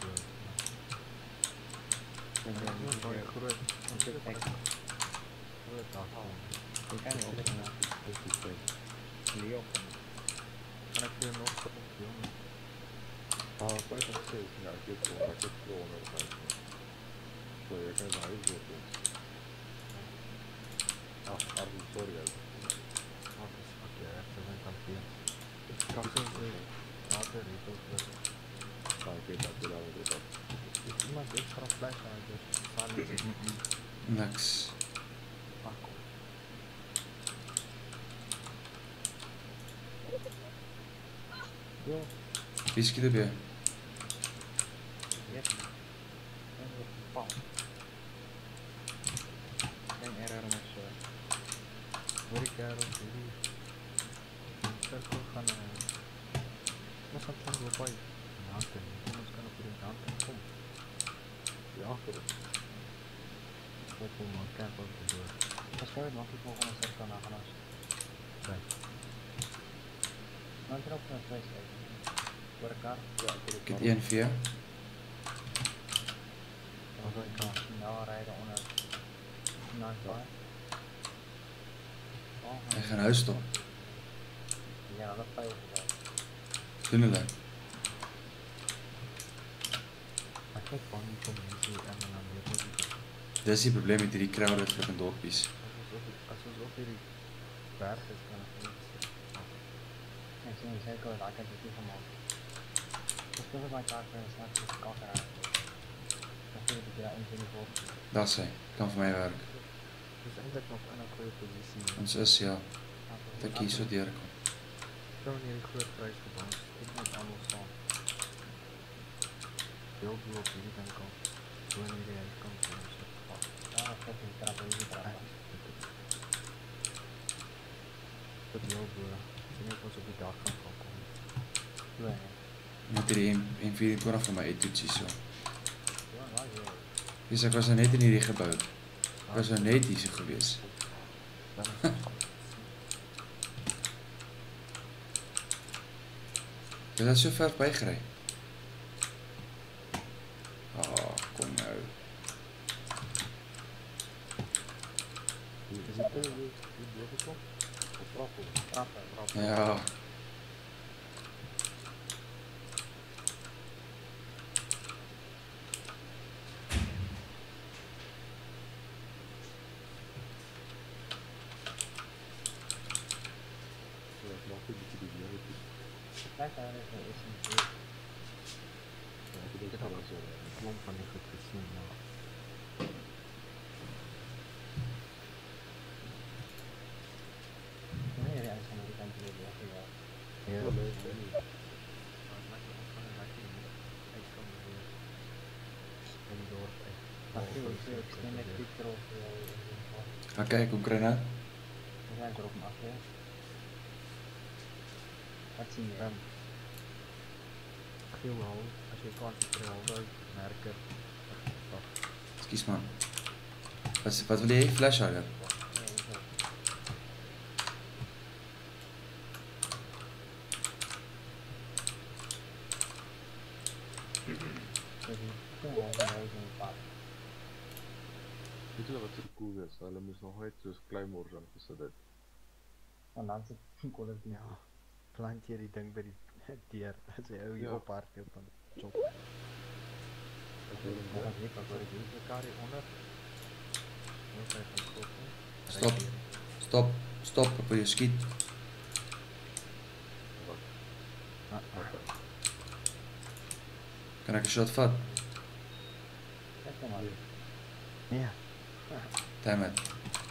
Dan ben je Mooi hier. groot. Een stuk extra. Groot afhalen. Je kan niet openen. Die op. Kan ik hier nog op jongen? Voor ik nog steeds, ja, ik heb gewoon nog vijf. Zo, je kan naar huis lopen. Armin, sorry. Oké, even zijn kampioen. Ik kan Water, ik ook dus. ik weet dat je daar weer dat. Iemand extra fles aan, dus samen is het niet Niks. pakkel. Yo, Wie skiet op jou? yes. En op een paal. Geen error met zo. Hoor ik daar ook hier. In cirkel gaan wat gaat dan wel bij? Een hand en iemand kan op de hand en kom. Ja, achter het. Op om een camp ook te doen. Als je het mag ik nog een cirkel naar gaan als. Nee. Dan trap je een vlees even. Voor elkaar. Ja, Ik het 1 vir jou. Dan wil ik kan snel rijden onder. Nice bar. Hy gaan huis toe. Ja, dat veilig is. Doen hulle. Maar ik kijk gewoon niet om mensen en dan weer niet. Dis die probleem met hierdie crowded flipping dorpies. Als we zo weer die berg is, kan ik niet zitten. Ik zie niet zeker dat ik het niet van maak. Dus dat is mijn taak voor een snack met de kakker uit. Dan vind ik dat je daar één keer niet voor. Daar sê, kan vir my werk. Dus eindelijk nog in een goede positie. Ons is ja, dat ek hier so deurkom. Ik heb hier een groot prijs gebouwd. Ik moet allemaal staan. Heel veel op jullie dan kan. Wanneer jij kan komen. Ja, dat gaat niet trappen, niet trappen. Dat is heel veel. Ik weet niet of ze op die dag kan komen. Nee. Met hierdie M24 van my uittoetsie so. Ja, waar is het? Dis ek was nou net in hierdie gebou. Ek was nou net hier so gewees. Dan is het goed. Jy het so ver bygery. Kom nou. Is het die blokken toch? Of trappen? Trappen. Ja, Ja, ik mag een beetje die blokken. Kijk, daar is een deur. Ja, ik Ik heb heb dat ook zo. een klomp van die goed gezien. Maar Nee, ja, is aan die kant weer weg. Ja. ja, Ja, nee, ik weet niet. maar het maakt me ook gewoon lekker hier. Ik kan weer in het dorp echt. Maar ik stem met dit erop. gaan kyk hoe kry nou. We zijn er op een achter. Wat zie je? Geel hal, als je kaartje krijgt, merken. Ekskuus man. Wat wil jy? Flashhouder. Nee, zo. Kunnen we ons een huis in het pad. Weet je wat er cool is? Hulle moes nog nooit soos Claymores ingesit het. Want dan zit een quality. Ja, plant hier die ding bij die dier. Als je ook Ja. op hard op een job. As jy hom Dat hoor, is niet wat ik doe. elkaar hieronder. Heel ver van kopen. Stop. Stop, stop, op jou skiet. Kan ek 'n shot vat? Kijk dan maar. Nee, Damn it.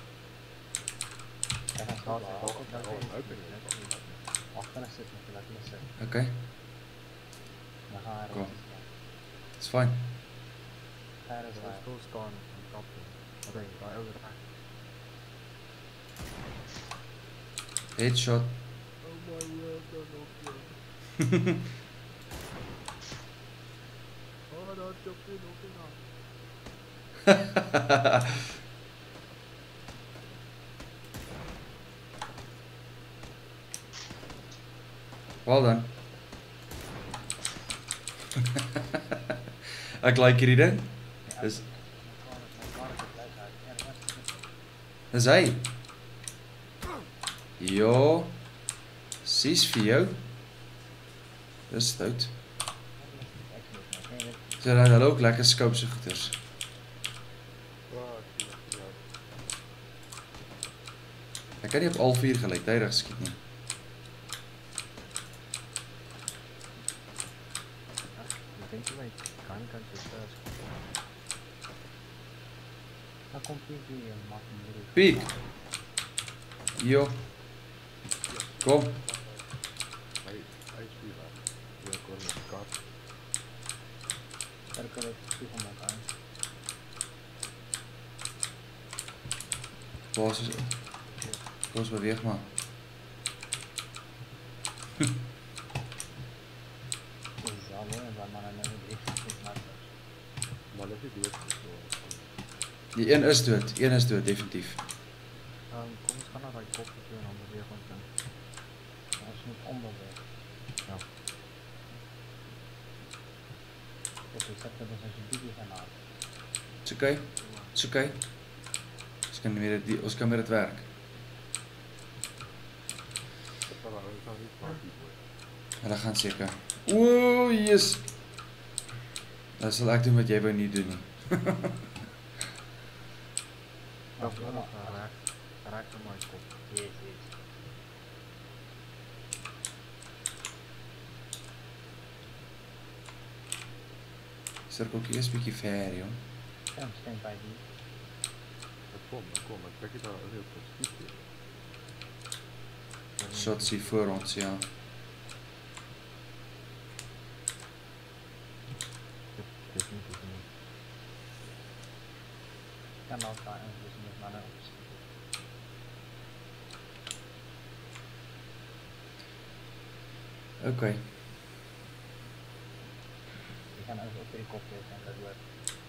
Kijk dan daar staat is daar. ook nou open. Agterig sit met laat hulle sit. Okay, Dan gaan hy Kom. rond. it's fine. Daar is Hy hy. stil staan en kap toe. Okay, daai ou reg. Headshot. Oh my word, dan nog een. Oh, daar chop jy nog een aan. Well done. Ek like hierdie ding. Dis Dis hy. Ja. Sis vir jou. Dis stout. So dan hulle ook lekker scope se goeters. Ek kan nie op al 4 gelyktydig skiet nie. Ek dink jy my kan so sterk. Dan komt die maak hier. Piek. Jo. Kom. Hy speel daar. Ja, kon met kat. Daar kan ek toe van maak aan. Waar is ons beweeg maar. Dis al en dan maar nou net ek maak. Maar dit is dood. Die een is dood, definitief. Kom ons gaan na daai kop toe en dan beweeg ons dan. Ons moet ombeweeg. Ja. Ek sê dat ons as 'n bietjie gaan aan. It's okay. It's okay. Ons kan met dit werk. Hulle gaan seker. Ooh, yes. Dan sal ek doen wat jy wou nie doen nie. Of nog reg van my kop. Yes. Sirkeltjie is bietjie ver, jong. Dan stem by die. Kom, ek kyk dit daar op die skiet. Shots hier voor ons, ja. Definitief nie. Kan nou daar en dus met manne op. Okay. Ek kan ook op die kop wees en dat word.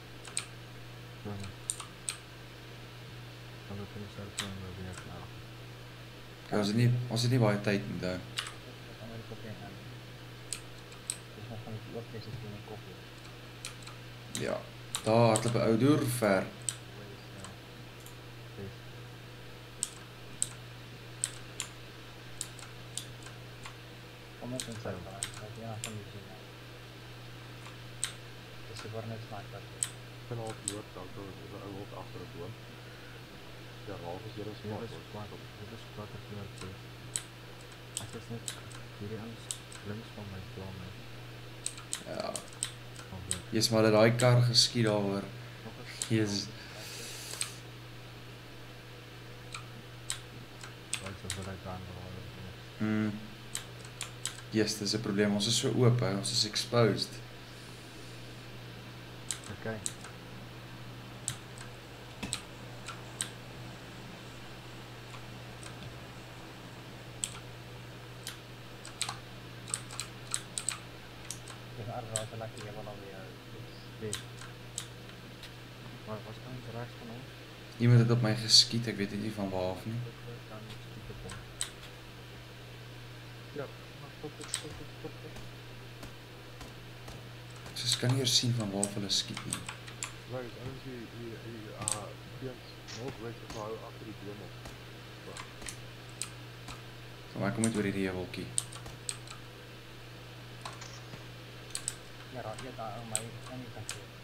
Dan moet ons self van beweeg nou. Okay, ons het nie baie tyd nie, daar. Ek kan op die kop wees en. Dis nog van die oop wees as jy in die kop wees. Ja. Daar hardloop 'n ou deur ver. Kom ons in sy daar. Dat jy na van die sien. Dis seker net smaak dat. Kan al loop dan so 'n ou hok agter 'n boom. Ja, raak is hier 'n Ja, smaak. dit is kwaad. Dit is kwaad ek moet sê. Ek is net hierdie anders links van my plan. Ja. Jy's maar dat daai kar geskiet daaroor. Jesus. Wat is dit dan raai? Yes, dis 'n probleem. Ons is so oop, hè. Ons is exposed. Okay. Dis arraas en lekker jy wil alweer. Dis. Maar wat kan ons regs van ons? Iemand het op my geskiet, ek weet nie van waar af nie. Dan skiet op hom. Ja, maar stop. Ek kan nie eers sien van waar hulle skiet nie. Right, ons hier teen noordwes is nou agter die boom op. Kom maar, kom net oor hierdie heuweltjie. Ja, raak jy daar aan my en nie kan sien.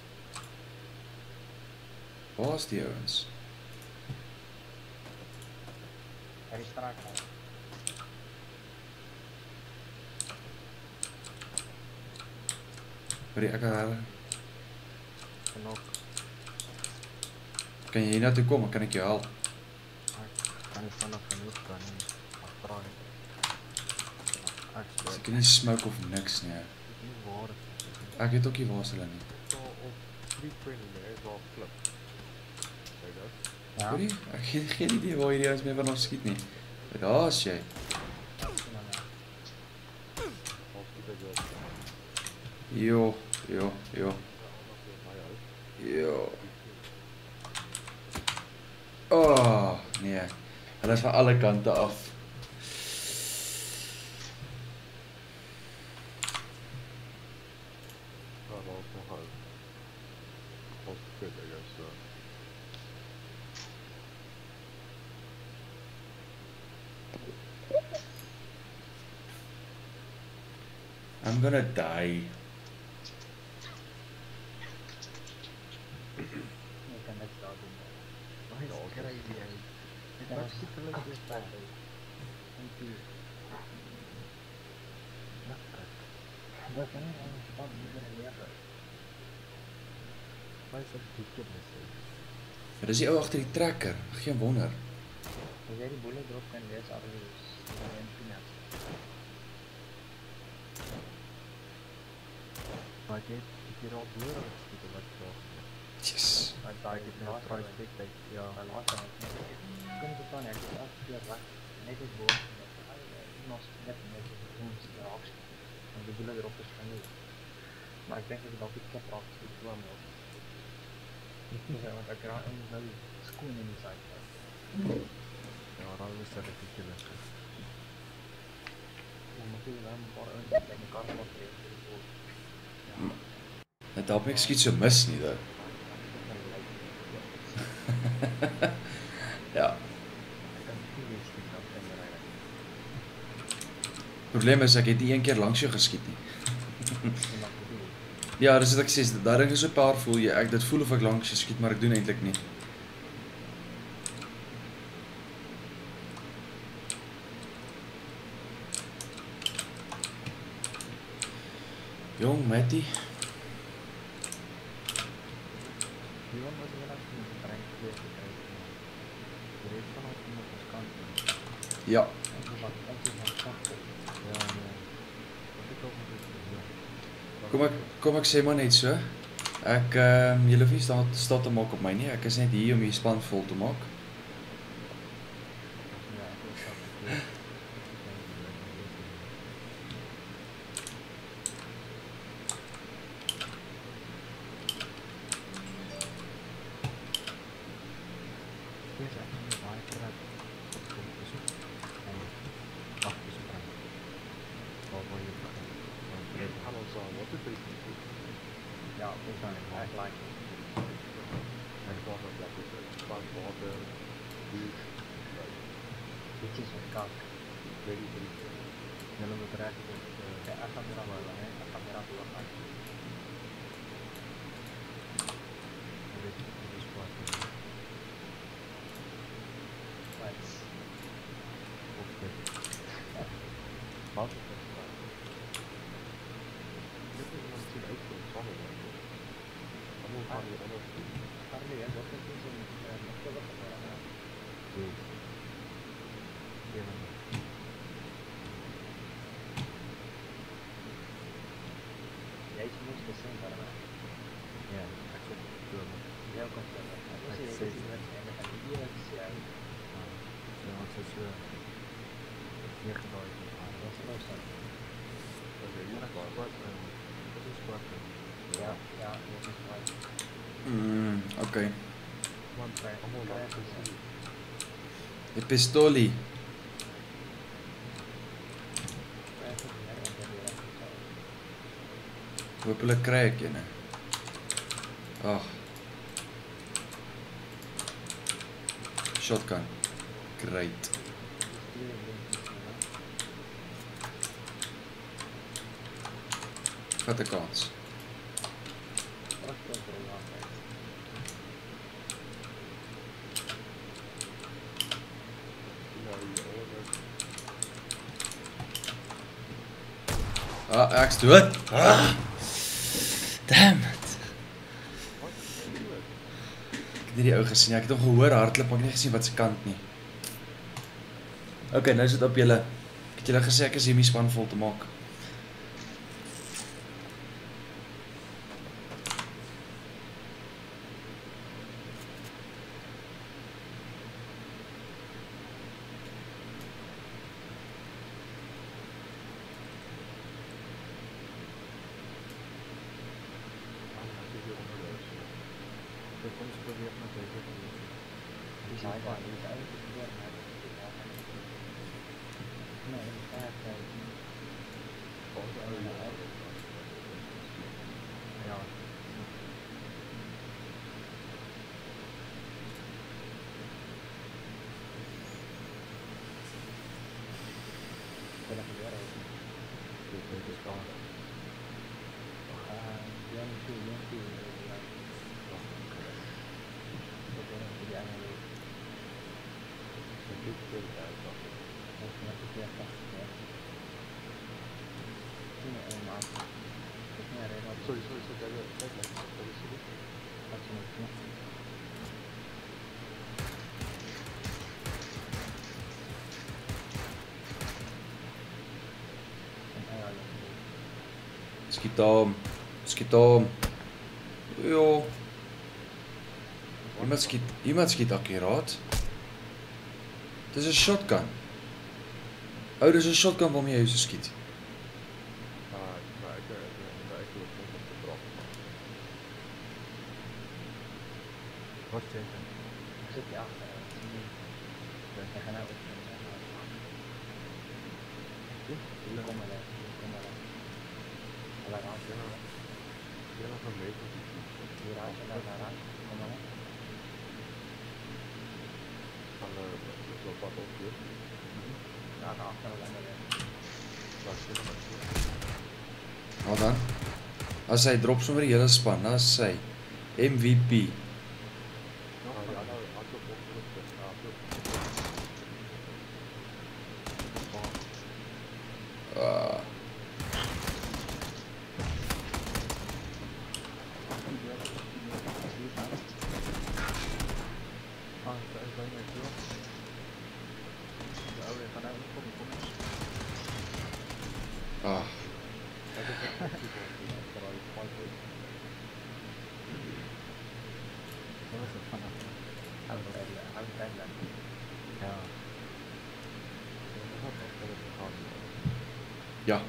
Waar is die ouens? Hy is straak nou. Hoorie, ek het Genoeg. kan jy hier na toe kom, kan ek jou help? Kan nie vinnig genoeg kan nie. Afdraai. Actually, Ek kan nie smoke of niks nie. dit is nie waar. Ek weet ook nie waar is hulle nie. So op 320 there is wel flip. There you go. Ja? Hoorie, ek het geen idee waar hierdie ouens mee van ons skiet nie. Maar daar is jy. I'll keep it good. Jo. Ja, anders in my huis. Jo. Oh, nee. Hulle is van alle kante af. Ja, daar is nog huis. Als het fit, I guess, so. I'm gonna die. Jy kan niks daar doen. Ja, Nice, okay. crazy, hey. Dit was super leuk is daar. En die... Dat kan nie aan die pad nie in leer. Waar is dat ridiculous, hey. Dit is die ou agter die trekker. Geen wonder. As jy die boele drop kan wees, alles in peanuts. Maar ek het al boere geskiet wat vraag. Yes. Ek het nou try spectate, ja. En laat dan. Kom dit dan ek het afgekeer weg. Net het boer. Ons net ons raaks. En die boele erop is van nie. Maar ek dink ek het dalk iets kap raak geskiet kwam ook. Ja, want ek raak nou skoon in die side. Ja, daar is dat ridiculous. En moet jy dan 'n paar ouens by mekaar maak vir die boel. Dit help nie ek skiet so mis nie, though. Ja. Probleem is ek het nie een keer langs jou geskiet nie. Ja, dis wat ek sê, daai ding is so powerful, dit voel of ek langs jou skiet, maar ek doen eintlik nie. Jong, Matty. Ja. Kom ek sê maar net so. Ek julle hoef nie staat te maak op my nie. Ek is net hier om die span vol te maak. Okay. Die pistolie. Hopelijk kry ek ene. Ag. Shotgun. Great. Vat 'n kans. Ek's dood. Damn it. Ek het nie die ou gesien, ek het hom gehoor hardloop, maar ek het nie gesien wat se kant nie. Okay, nou is dit op julle. Ek het julle gesê ek is hier my span vol te maak. Skiet hom. Jo. Iemand skiet akkuraat. Dis 'n shotgun. Ou, dis 'n shotgun waarmee jy so skiet. Wat sê jy? Ek sit hier agter. Ek gaan nou op. Kom maar. Hulle raak jy nou. Jy nog van mee. Jy raak jy nou daar. Kom maar. Hulle so pad op hier. Ja, daar agter hulle. Wat sê jy maar? Nou dan. As hy drop sommer die hele span, dan is hy MVP. Ja.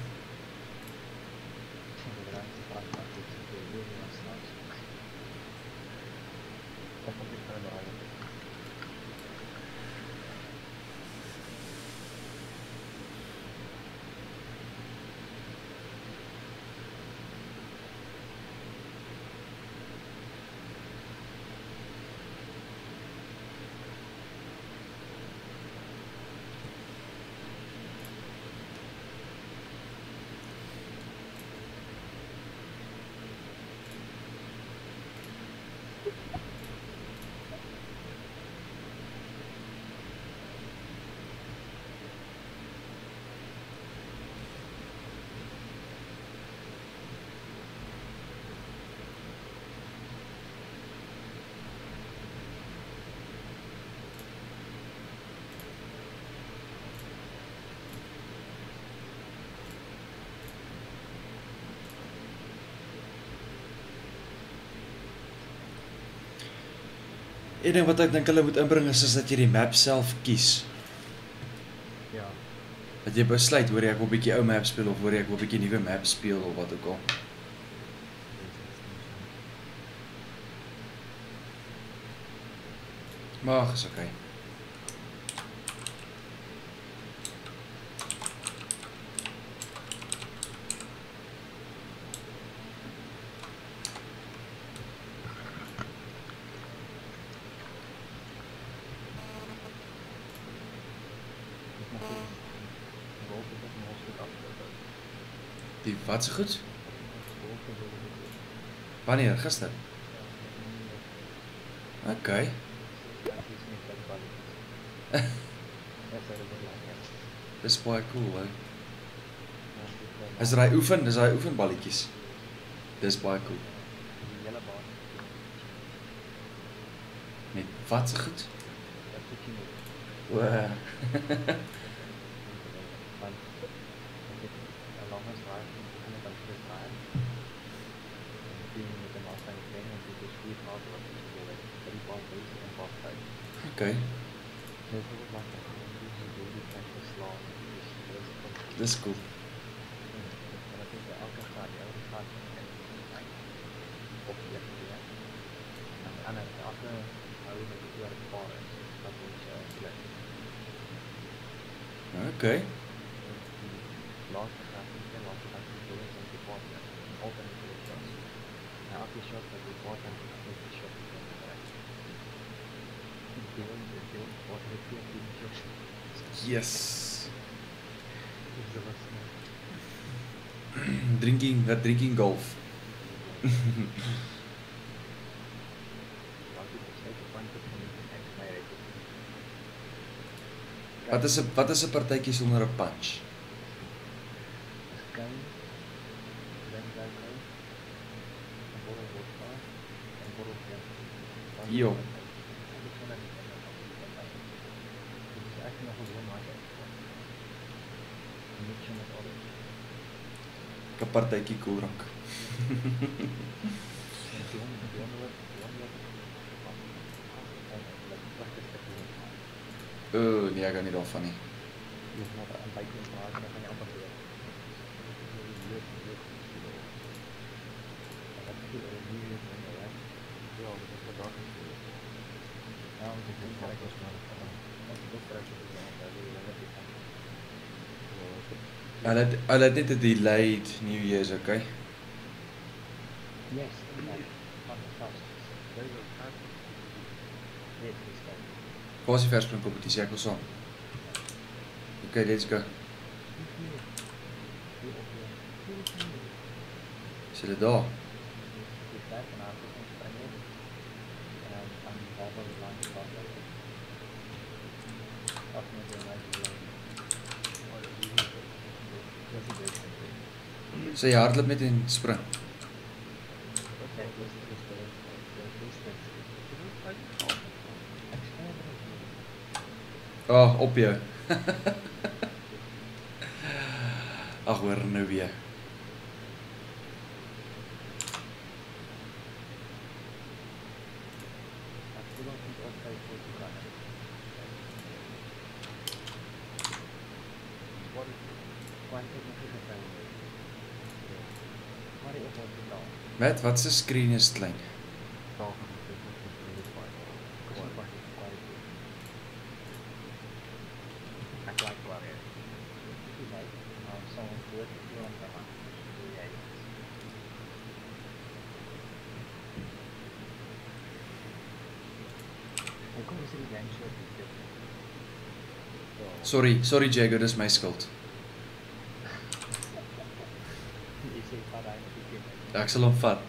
Een ding wat ek dink hulle moet inbring is dat jy die map self kies. Ja. Dat jy besluit hoor jy ek wil 'n bietjie ou map speel of hoor jy ek wil 'n bietjie nuwe map speel of wat ook al. Maar is okay. Die wat se goed? Wanneer? Gister? Okay. Dis baie cool, hè. Is daai oefenballetjies? Dis baie cool. Die hele baan. Met wat se goed? Dat is je moet. O. Want ik heb een lange zwaar en ik kan terug draaien. En toen met de maat van de trainer en toen dus 4 graden wat ik wil hebben. 3 bal bezig en bal uit. Okay. Dus dat is wat ik doe, die kan je slaan. Dus dat is goed. Dis cool. En dat is elke gaat die elke gaat op je ja. En dan elke hou je met de oor paar is. Dat is slecht. Okay. Laatste gaat niet en laatste gaat niet door en die paar ja. Altijd een goede shot. En elke shot dat die paar en elke shot die kan bereiken. Deel wordt het 14 shots. Yes. Dus dat was Drinking golf. Wat is 'n partytjie sonder 'n punch? Jo. Ek partytjie koelrank. Nee, ek hou nie daarvan nie. Hulle het net 'n delayed New Year's, okay? Yes, very good. Yes, Waar is die verspring kompetisie? Ek wil saam. Okay, let's go. Is hulle daar? Sy hardloop met en spring. Oh, op jou. Ag hoor nou weer. Wat se screen is klein? Sorry Jago, dis my skuld. Ek sal hom vat.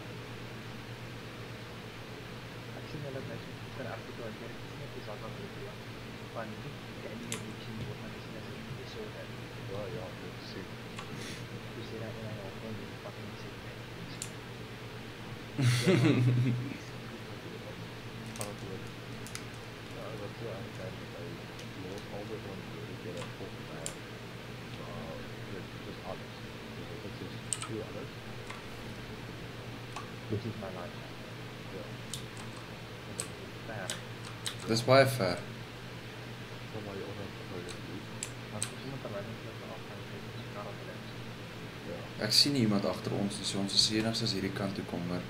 This is my life. Dis baie ver. Ek sien nie iemand agter ons, so ons is enigste as hierdie kant toe kom, maar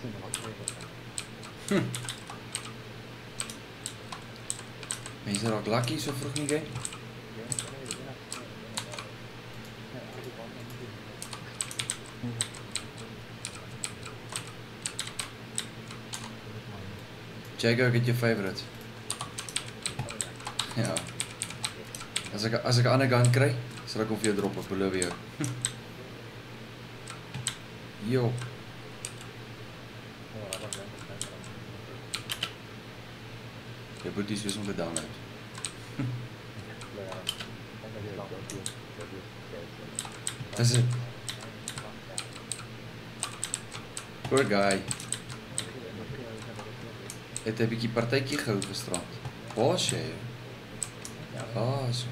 Mense raak lucky so vroeg in die game. Jago, ek het jou favorite. Ja. As ek 'n ander gun kry, sal ek hom vir jou drop, ek beloof jou. Jo. Jou boeties wees om te download. Is it? Poor guy. Het 'n bietjie partytjie gehou gisterand. Waar is jy? Ah, so.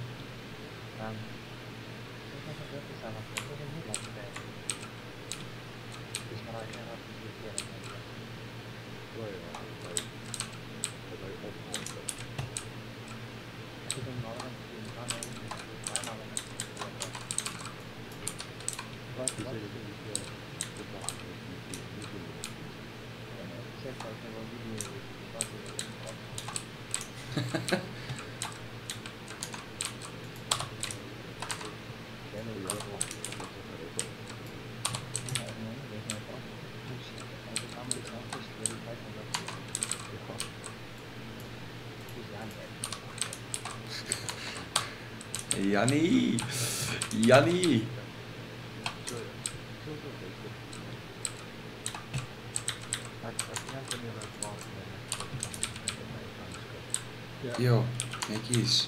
Jannie. Jannie. Jo, netjies.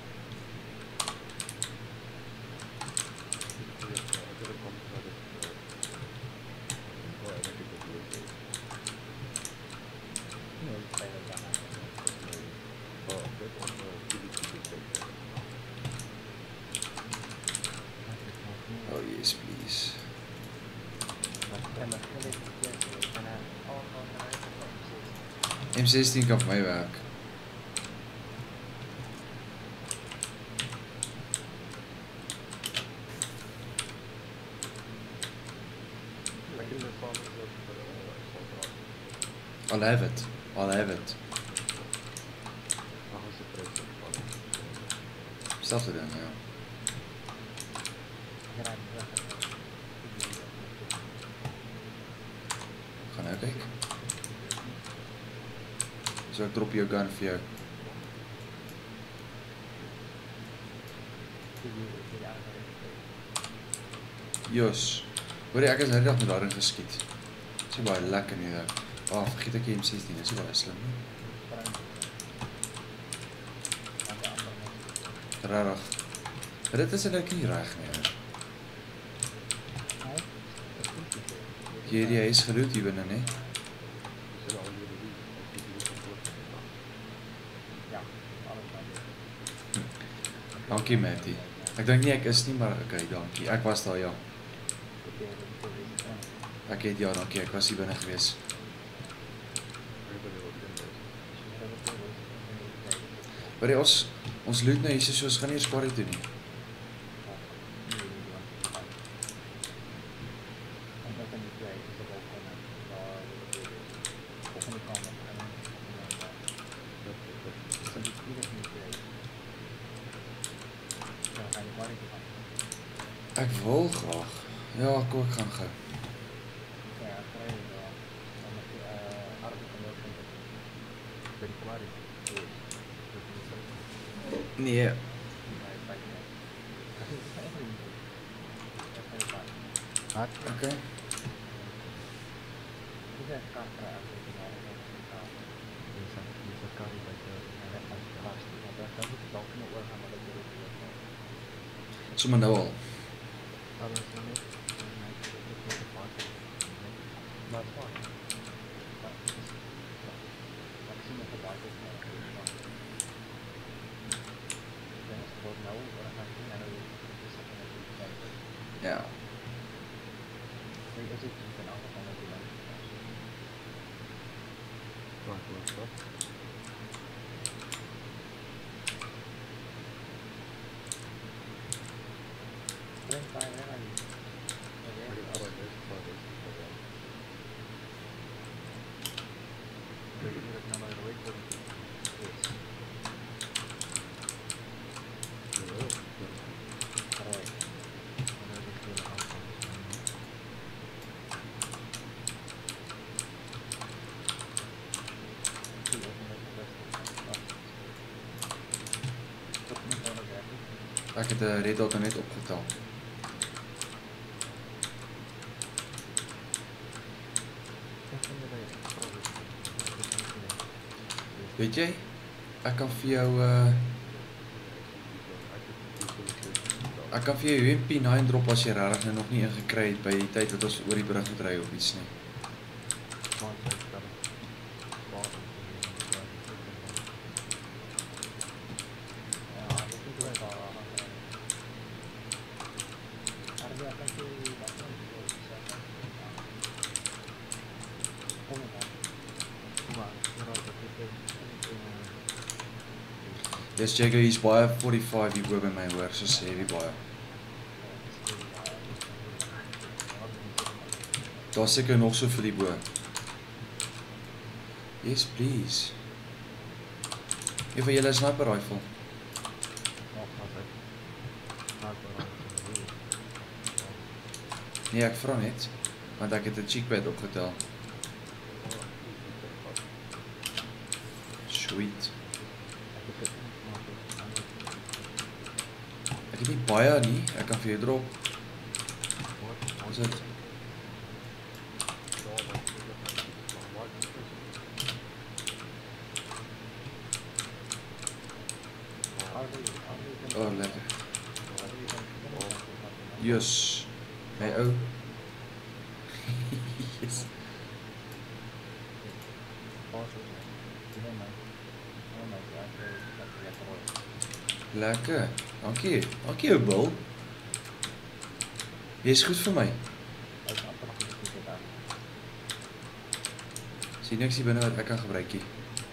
Oh yes, please. M16 kan vir my werk. I'll have it. I'll have it. Stop it dan, ja. Ga nou kyk. So ek drop jou gun vir jou. Jos. Hoor jy, ek is nou die dag met daarin geskiet. Dis baie lekker nie daar. Vergeet ek die M16, dis baie slim. Rarig. Maar dit is eintlik nie reg nie. Jy het die huis geloot hier binne, nee? Dankie, Matty. Ek dink nie ek is nie, maar okay, dankie. Ek was daar, ja. Ek het, ja, dankie. Ek was hier binne gewees. Maar ons loot nou hier so, ons gaan nie eers quarry toe nie. Ek wil graag. Ja, ek gaan gou. Nee. Okay. Sommer nou al. Ja. Ek het 'n red dot net opgetel. Weet jy, ek kan vir jou ek kan vir jou UMP9 drop as jy regtig nou nog nie een gekry het by die tyd wat ons oor die brug moet ry of iets nie. Yes, Jago, hier's baie 45 hier bo by my hoor, soos heavy baie. Daar's seker nog so vir die bo. Yes, please. Een van julle 'n sniper rifle. Nee, ek vra net, want ek het 'n cheekpad opgetel. Sweet. Ek het nie baie nie, ek kan vir jou drop. Wat is dit? Oh, lekker. Yes. Hey, ou. Yes. Lekker. Dankie. Dankie ou Bill. Jy is goed vir my. Sien niks hier binne wat ek kan gebruik hier.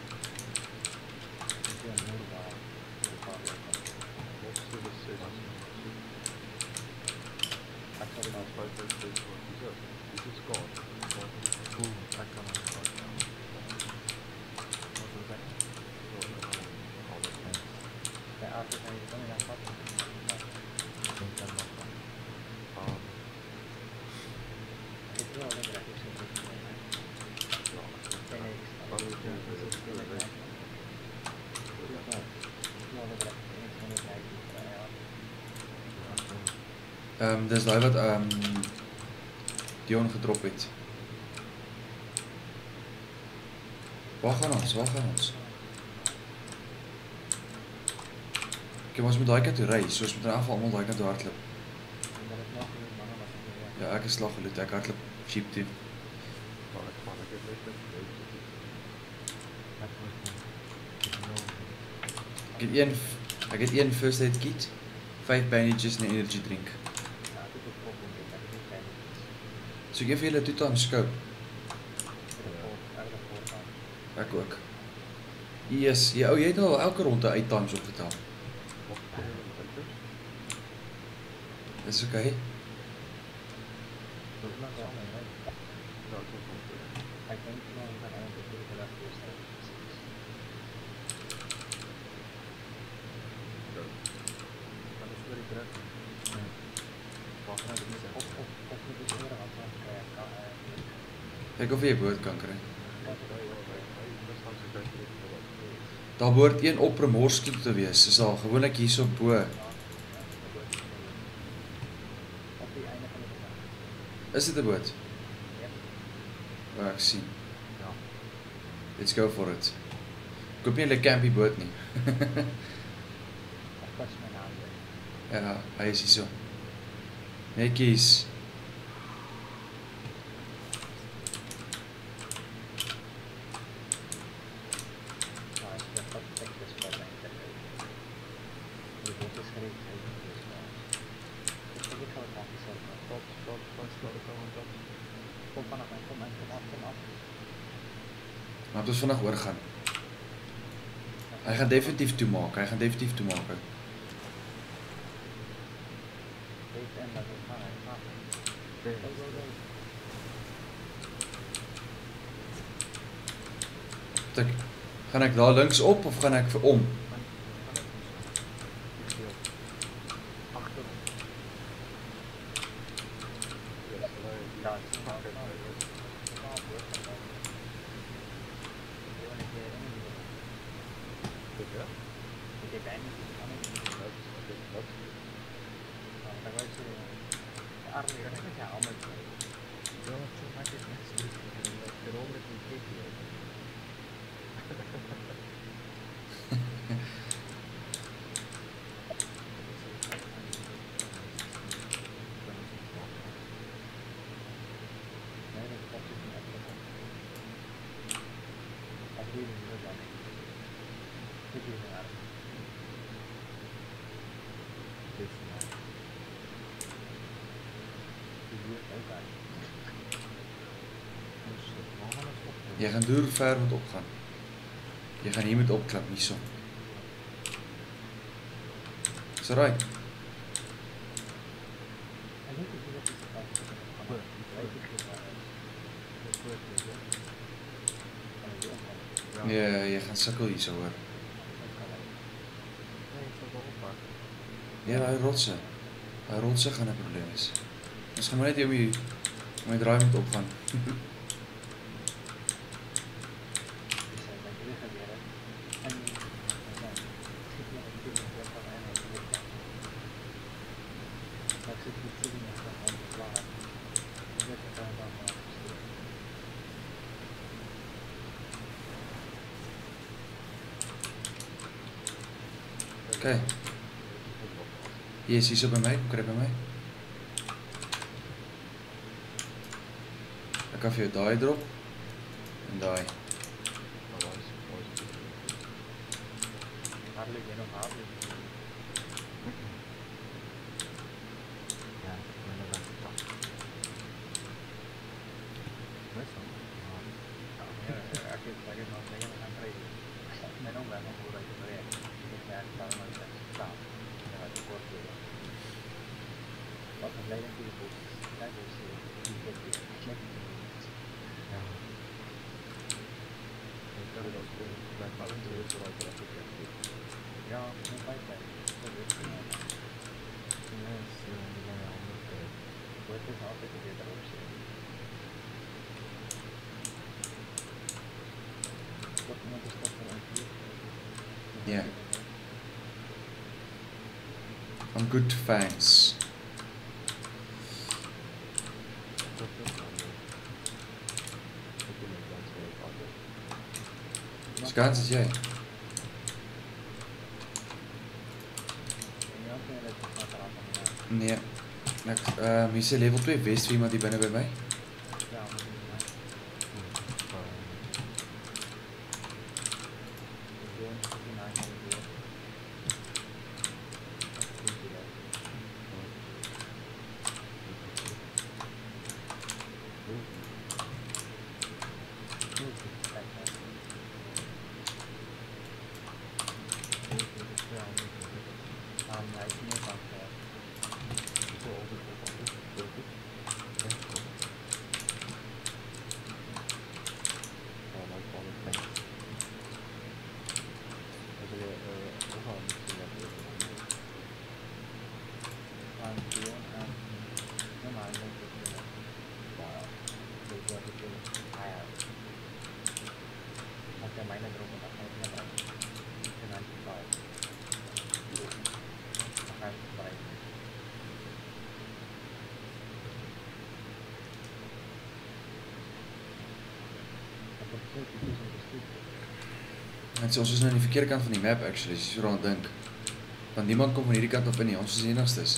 Dis daai wat Dion gedrop het. Waar gaan ons? Kom ons moet daai kant toe ry, so ons moet in elk geval almal daai kant toe hardloop. Ja, ek is slaggeloot, ek hardloop jeep toe. Ek het een first aid kit, 5 bandages en 'n energy drink. So ek gee vir julle 2 times scope. Ek ook. Yes, jy het nou elke ronde 8 times opgetel. Dis okay. Kyk of jy 'n boot kan kry. Daar behoort een op Primorsk toe te wees. Is al gewoonlik hierso bo. Is dit 'n boot? Ja, ek sien. Let's go for it. Ek hoop nie hulle campie boot nie. Ja, hy is hierso. Netjies. Laat ons vinnig oorgaan. Hy gaan definitief toemaak. Gaan ek daar links op of gaan ek vir om? Ik heb eigenlijk niet aan het doen. Wat? Want dan was je arme jongen met je handen. Ja, zo maak ik net zoiets. De rol met die kikkie. Nee, dat is absoluut niet uitgekomen. Als die er niet aan is. Ik hier naar. Dit is nou. Die hier ook uit. Dus we gaan eens op. Jy gaan deur ver moet opgaan. Jy gaan hier moet opklap hierso. Is dit right? En niet is dat iets uit. Goed. Weet ik niet waar. Dit wordt weer, hè? Van een deel van. Nee, jy gaan sukkel hierso hoor. Nee, ik zal wel oppakken. Ja, daai rotse gaan 'n probleem wees. Ons gaan maar net hier om die draai moet opgaan. Dus dat jullie gebeuren. En dan zit je natuurlijk wel van een of andere kant. Maar ik zit hier te doen van een klaar. Ik weet het allemaal van afgestuurd. Okay. Yes, hierso by my, kom kry by my. Ek kan vir jou daai drop en daai. Harley je nog Harley. Ja, ik ben er wel gepakt. Meestal. Ja, aku mau saya makan rey. Memang nggak mau mulai itu ya. Kita tahu macam tahu. Jangan cukup dulu. Wat een leiding voor je boek. Dat is die heb je slecht. Ja. Ik kan het ook doen. Bij Pakken is het wel dat ik heb. Ja, een bijbij. Dat is het. Ja, is die zijn wel anders. Wordt het altijd weer erop zitten. Wat iemand is dat van een vuur? Ja. Van good fangs. Dat is wel leuk. Ik doe mijn kans mee pakken. Skans is jy? En ja, kun je dat nog maar aan. Nee. Ek hier is level 2 west vir iemand hier binne by my. Ja, moet je niet maken. Ik wil een aantal weer. Dat is goed wel. Goed, kijk maar. Hij is meer van Zo over het oppakken. Heel goed. Oh, my god, thanks. We gaan misschien net even aan doen en normaal denk ik dat weet wat ik wil. Ja. Als jij mij net erop dan ga ik net uit. En dan bouwen. Dan ga ik het bereiken. Dat wordt zo typisch om te sturen. Ons is nou aan die verkeerde kant van die map actually, as jy so daaraan dink. Want niemand kom van hierdie kant op in nie, ons is die enigstes.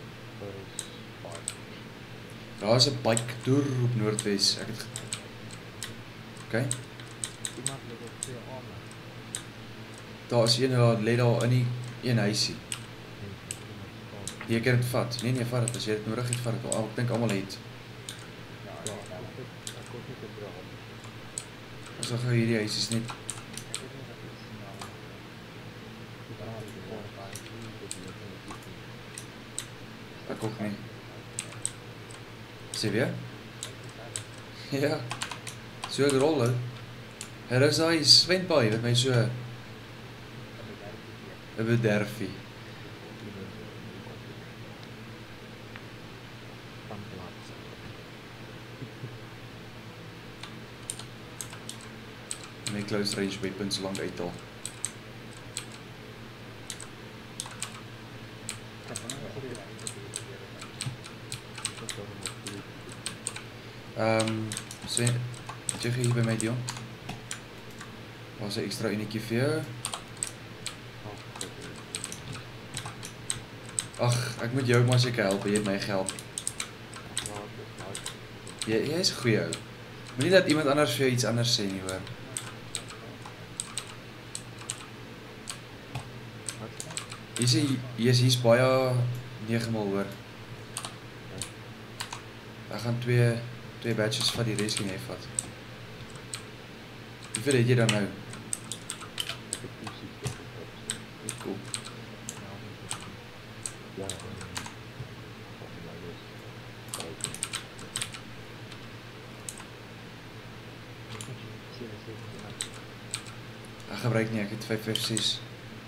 Daar is 'n bike toer op Noordwes. Ek het Okay. Iemand wil op 2 arme. Daar is een daar lê daar in die een huisie. Jy kan dit vat. Nee, vat dit. As jy dit nodig het, vat dit. Ek dink almal het. Ja, Ja, ja, ja. ik ook niet te braven. Ons gaan hierdie huisies net. Ik weet niet of iets nou. Ik ga niet gewoon gaan. Ik weet niet. Ek ook nie. Sê weer? Ja. So ek rol hè. Er is daai swembad wat my so 'n bederfie. Van plaats. My close range weapons lank uithaal. So, wat jy hier by my Dion? Daar's 'n ekstra enetjie vir jou. Ag, ek moet jou ook maar seker help, jy het my gehelp. Jy is 'n goeie ou. Moenie dat iemand anders vir jou iets anders sê nie, hoor. Hier's baie 9 mal, hoor. Ek gaan twee batches van die rescue net vat. Hoeveel het jy dan nou? Cool. Ek gebruik nie, ek het 556.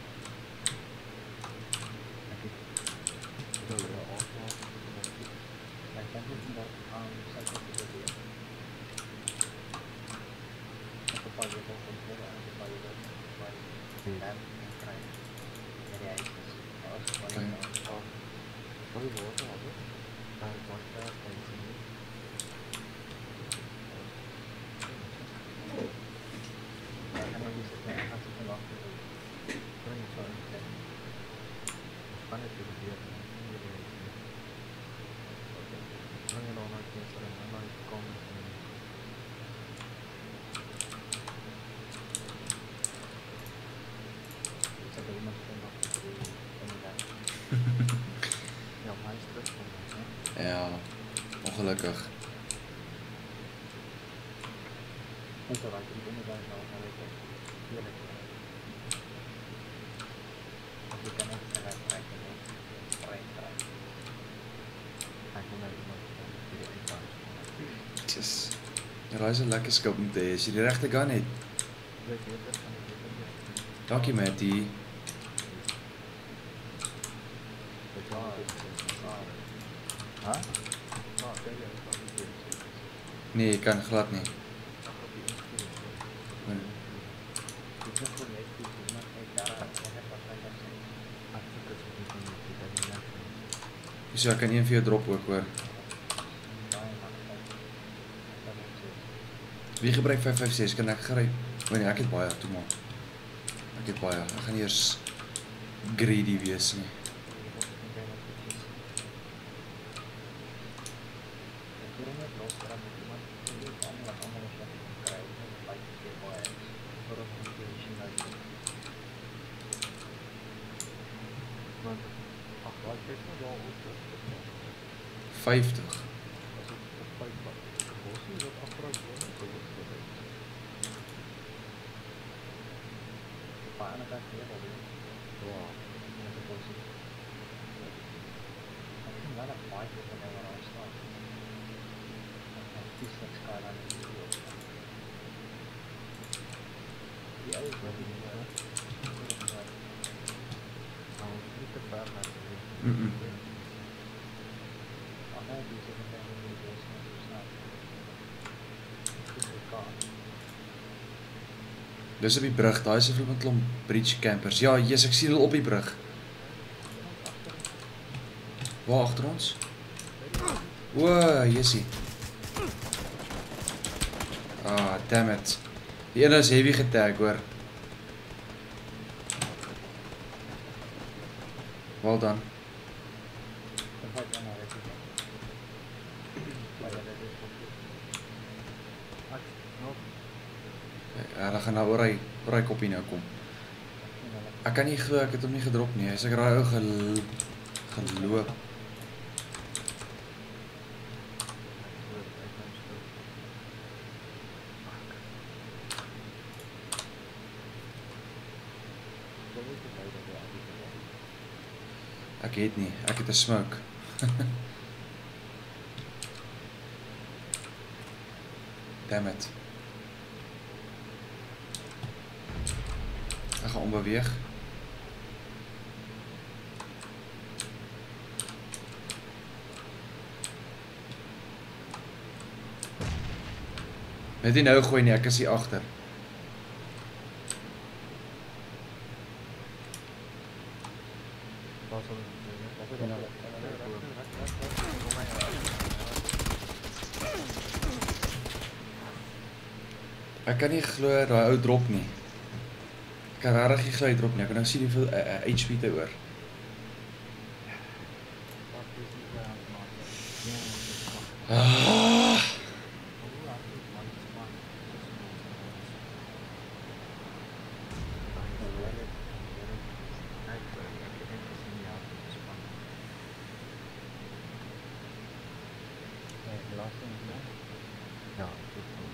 Ja, ongelukkig. Yes. Ja, is 'n lekker skop om te hê. As jy die regte gun het. Dankie, Matty. Nee, ek kan glad nie. So ek kan een vir jou drop ook, hoor. Wie gebruik 556? Kan ek gryp? Nee, ek het baie, toe maar. Ek het baie. Ek gaan eers greedy wees nie. $50. Dis op die brug, daar is 'n klomp bridge campers. Ja, yes, ek sien hulle op die brug. Waar agter ons? O, jessie. Ah, damn it. Die ene is heavy getag, hoor. Well done. Ja, dan gaan nou oor hy koppie nou kom. Ek kan nie glo, ek het hom nie gedrop nie. Hy's ek raai ou geloop. Ek het nie, ek het 'n smoke. Damn it. Ek gaan ombeweeg. Net nie nou gooi nie, ek is hier agter. Ek kan nie glo daai ou drop nie. Ek kan regtig nie glo hy drop nie. Ek kan nou sien hoeveel HP te oor. Wat is die aan het maken? Ja, dat is mag. Ah, Hoe laat is het, man? Het is man. Kijk, ik heb geen gezien, ja, dat is spannend. Laatste in het Ja, dat is goed.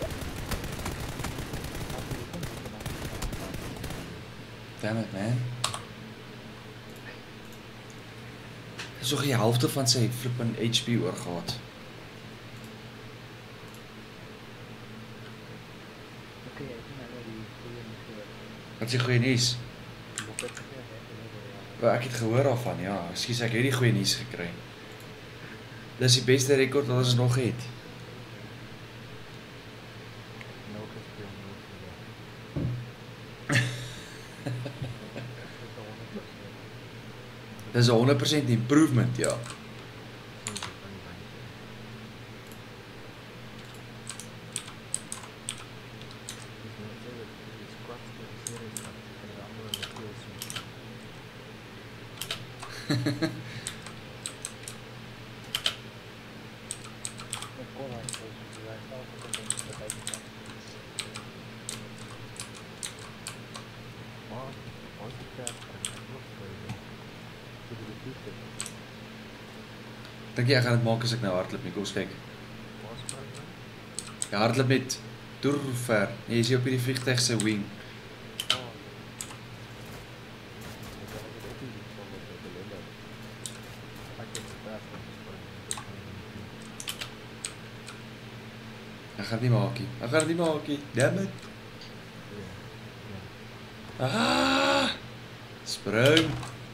damn it man. Hy is nog die helfte van sy flippin HP oor gehad. Oké, ik ben naar die goede muziek. Wat is die goeie nuus? Wat heb je gezegd? Wel, ek het gehoor daarvan, ja. Ekskuus, ek het die goeie nuus gekry. Dis die beste rekord wat ons nog het. Milk is veel milk. Dis 'n 100% improvement, ja. Ik kon eigenlijk dus wij zelf ook een beetje betekenen. Dink jy ek gaan dit maak as ek nou hardloop nie? Kom ons kyk. Ja, hardloop net ver. Nee, jy is hier op hierdie vliegtuig se wing. Ek gaan dit nie maak nie. Ek gaan dit nie maak nie. Damn it. Ah! Spring.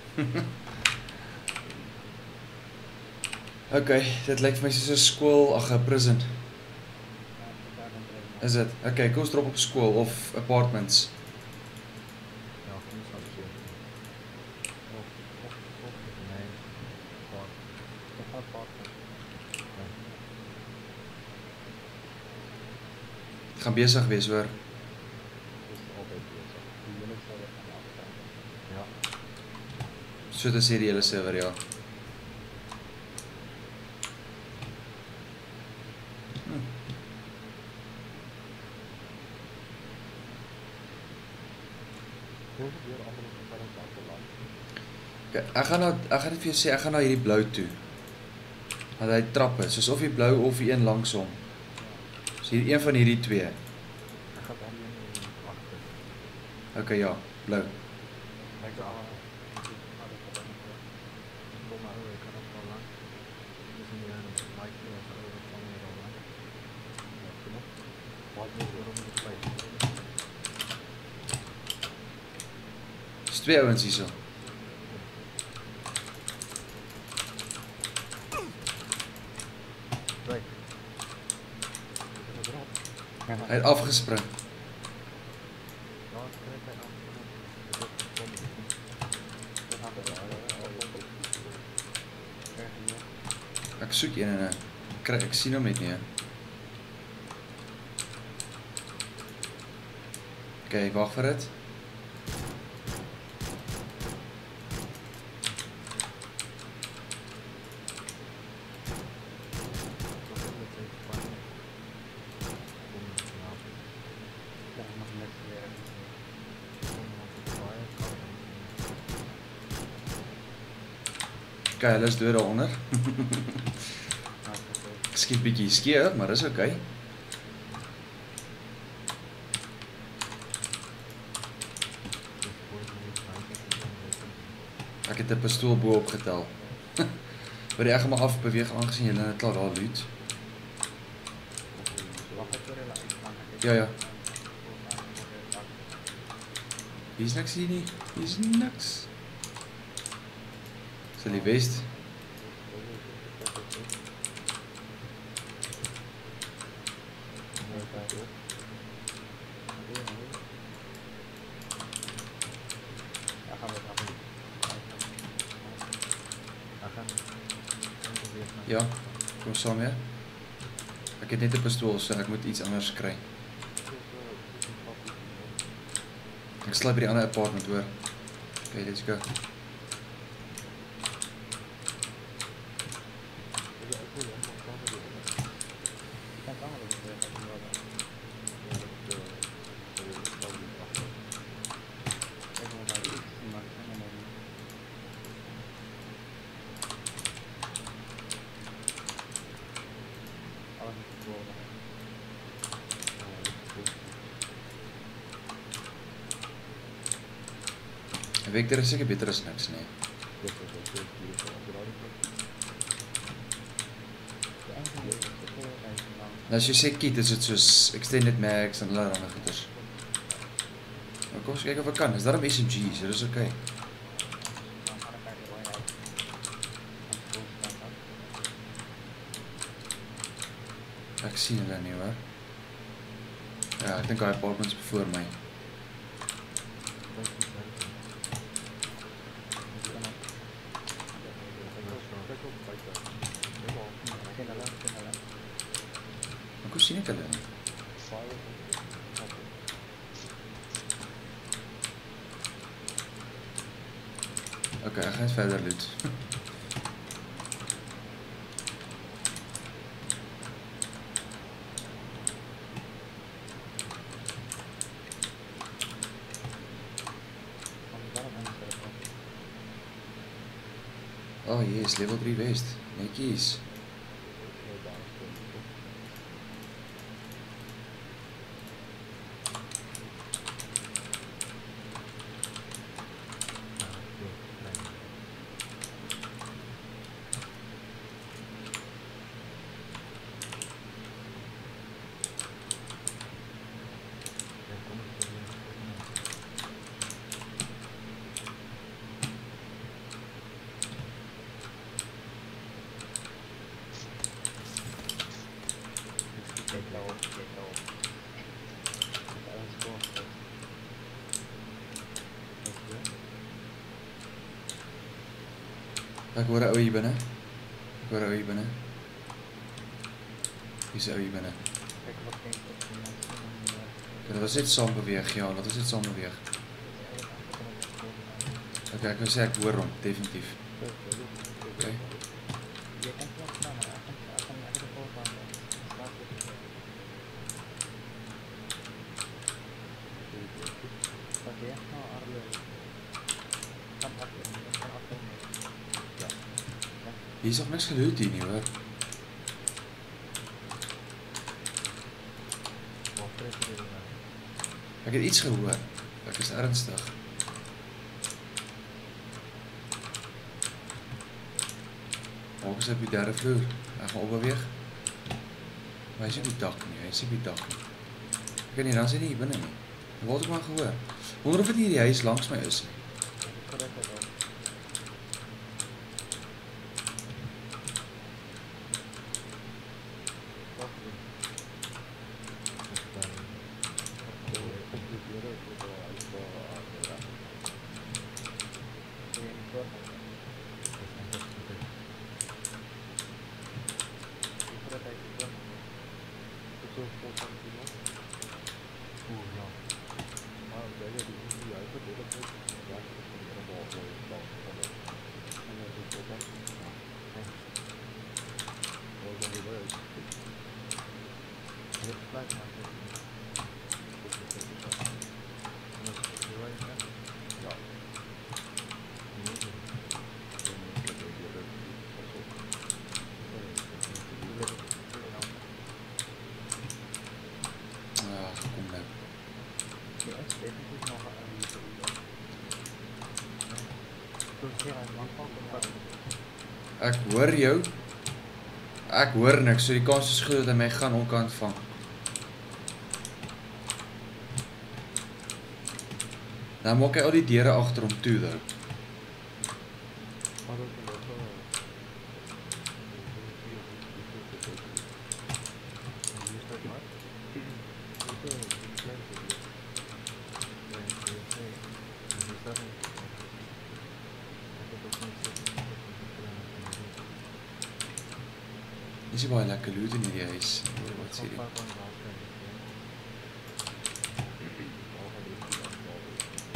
Okay, dit lyk vir my soos 'n skool, ag 'n prison. Is dit? Okay, kom ons drop op skool of apartments. Dit gaan besig wees hoor. So dit is hierdie hele server, ja. Okay, ek gaan net vir jou sê, ek gaan na hierdie blou toe. Want hy trappe, soos of die blou of die een langs hom. So hier een van hierdie twee. Okay, ja, blou. Dis twee ouens hierso. Hy het afgespring. Ek soek een en ek sien hom net nie. Okay, wag vir dit. Okay, hulle is dood daaronder. Ek skiet bietjie skeef, maar dis okay. Ek het 'n pistool bo opgetel. Maar ek gaan maar af beweeg aangesien julle net klaar daar loot. Ja, ja. Hier is niks hier nie. Hier is niks. Sal die west. Ja, kom saam weer. Ek het net 'n pistool, so ek moet iets anders kry. Ek sluit by die ander apartment hoor. Okay, let's go. Ek wil hom maar saam met die ander. Ik kan samen met je dat je wel dan. Ja, dat sal nie agter. Ik wil daar iets zien, maar ik kan hem niet. Alles is gewoon. Vector is seker beter as niks, nee. Dit is ook so hier van afdraai. De enige is dat je reizen lang. Nou as jy sê kiet, is dit soos extended mags en allerlei ander goeders. Maar kom eens kyk of ek kan, is daar 'n SMG's, dit is okay. Dan ga ik naar de waarheid. En zo staat dat. Ek sien hulle nie hoor. Ja, ek dink daai apartments voor my. Kyk op buite. Maar hoe sien ek hulle nie? Okay, ek gaan net verder loot. Oh yes, level 3 west. Netjies. Ek hoor 'n ou hier binne. Ek hoor 'n ou hier binne. Hier's 'n ou hier binne. Dit was net saam beweeg, ja, dat was net saam beweeg. Okay, ek wil sê ek hoor hom, definitief. Okay. Hier is nog niks geloot hier nie hoor. Ek het iets gehoor. Ek is ernstig. Maak is op die derde vloer. Ek gaan opbeweeg. Maar hy is op die dak nie, hy is op die dak nie. Ek weet nie, dan is hy nie hier binne nie. Wat het ek maar gehoor? Wonder of dit hier die huis langs my is nie. Ek hoor jou. Ek hoor niks, so die kans is goed dat hy my gaan onkant vang. Nou maak hy al die deure agter hom toe, though. Dis baie lekker loot in hierdie huis. Wat sê jy?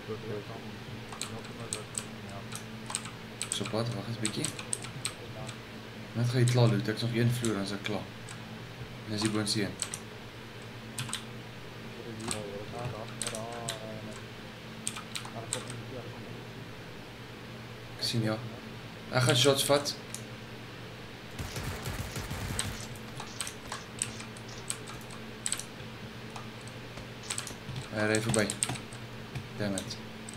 So pad, wag eens 'n bietjie. Net gaan jy klaar loot, ek's nog een vloer dan is ek klaar. En is die boonste een. Ek sien ja. Ek gaan shots vat. Hy ry verby. Damn it.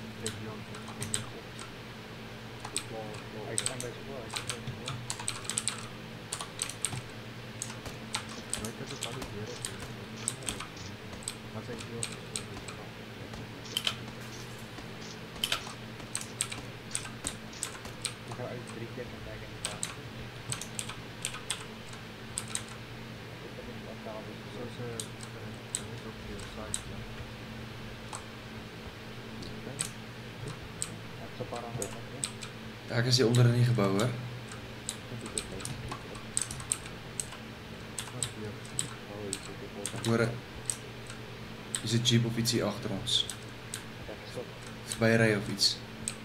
Ek is hier onder in die gebou hoor. Ek hoor is 'n jeep of ietsie agter ons. Verbyry of iets.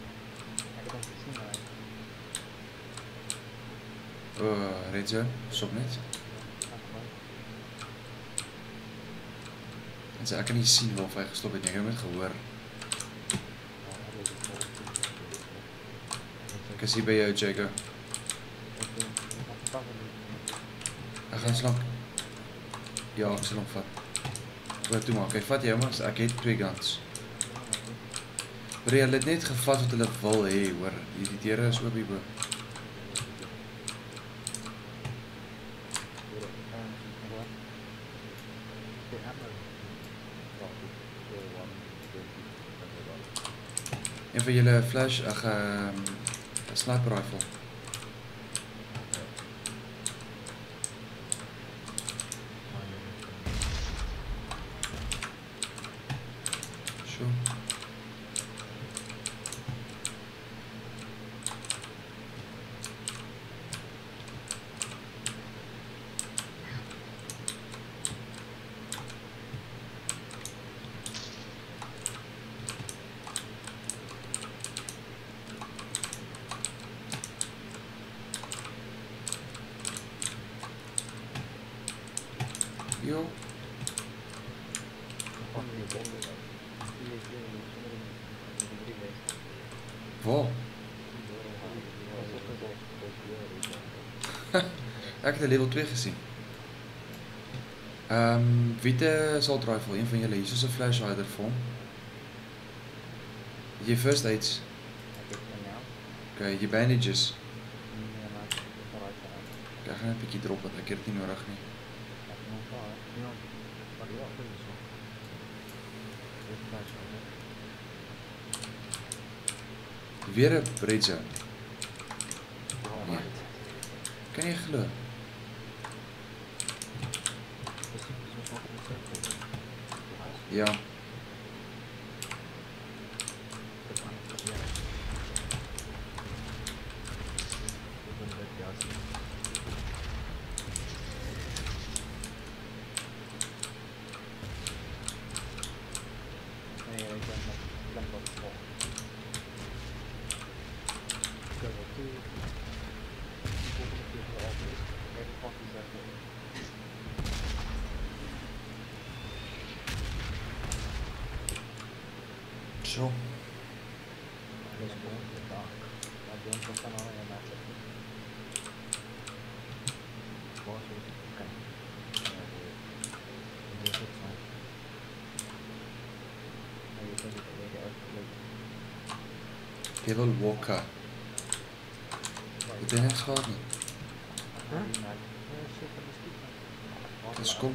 Red zone, stop net. En so ek kan nie sien waar hy gestop het nie, ek het net gehoor. Ek is hier by jou, Jago. Ek gaan slank. Ja, ek sal hom vat. Wat toe maak, hy vat jou maar, ek het 2 guns. Maar jy het net gevat wat hulle wil hê, hoor. Die deure is oop hierbo. En vir julle flash, ag 'n sniper rifle. Sure. Yo. Waar? Ek het 'n level 2 gesien. Wie het 'n assault rifle? Een van julle, hier is 'n flash hider vir hom. Het jy first aids? Okay, jy bandages. Okay, ek gaan net 'n bietjie drop want ek het dit nie nodig nie. Weer 'n red zone. Nee. Kan jy glo? Ja. Zo. Devil Walker. Het jy niks gehad nie? Dus kom.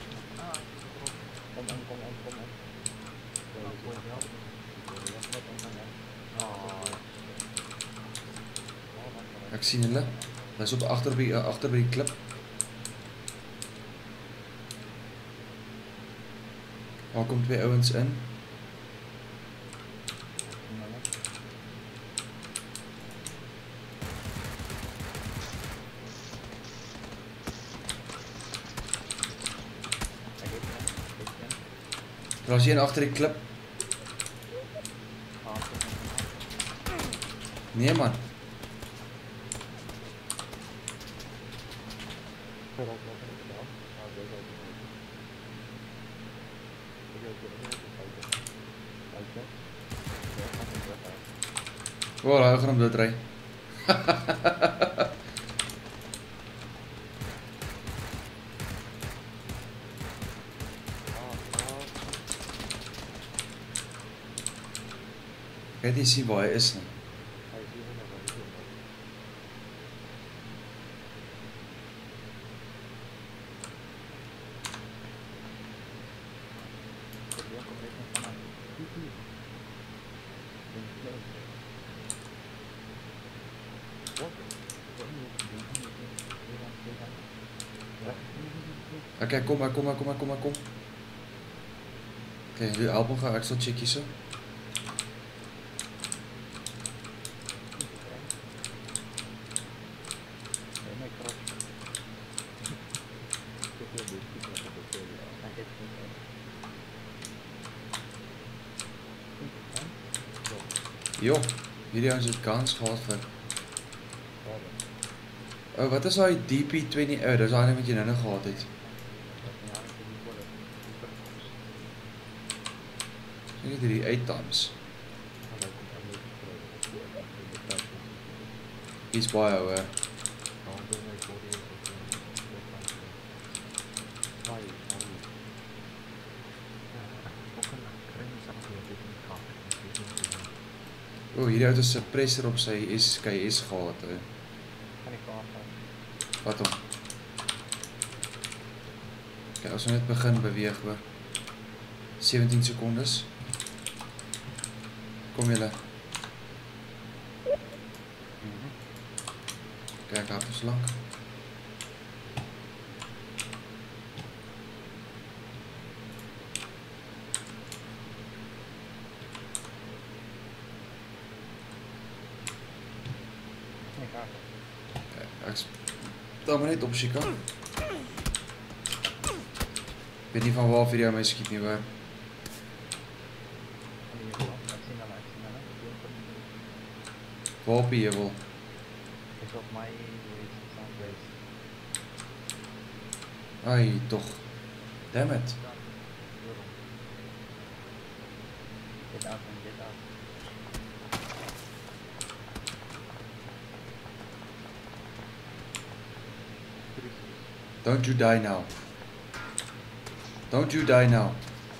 Ek sien hulle. Hulle is op agter by die klip. Daar kom 2 ouens in. Daar is een agter die klip. Nee man. Ja, dat is wel geen gedaan. Maar dat is ook niet. Ik heb het niet gekeken. Kijk. Ja, gaan we weg. Oh, hy gaan hom doodry. Ek het nie sien waar hy is nie. Hij is hier nog wel goed. Dia komunikasi sama itu. Dan juga Okay, kom. Okay, jy help hom gou, ek sal check hierso. Jo, hierdie ons het kans gehad vir. Oh, wat is daai DP20? Oh, dis daai wat jy nou gehad het. Ek het hierdie 8 times. Dis baie hoor. O, hierdie ou het 'n suppressor op sy SKS gehad. kan ik wel Wat hom? Okay, ons moet net begin beweeg hoor. 17 sekondes. Kom julle. Kijk, hard is lang. Ek staan maar net op Chica. Ek weet nie van waar vir jou my skiet nie hoor. Waar op jy wil? is op mij geweest. Ai, toch. Damn it. Get out and get out. Don't you die now. Don't you die now.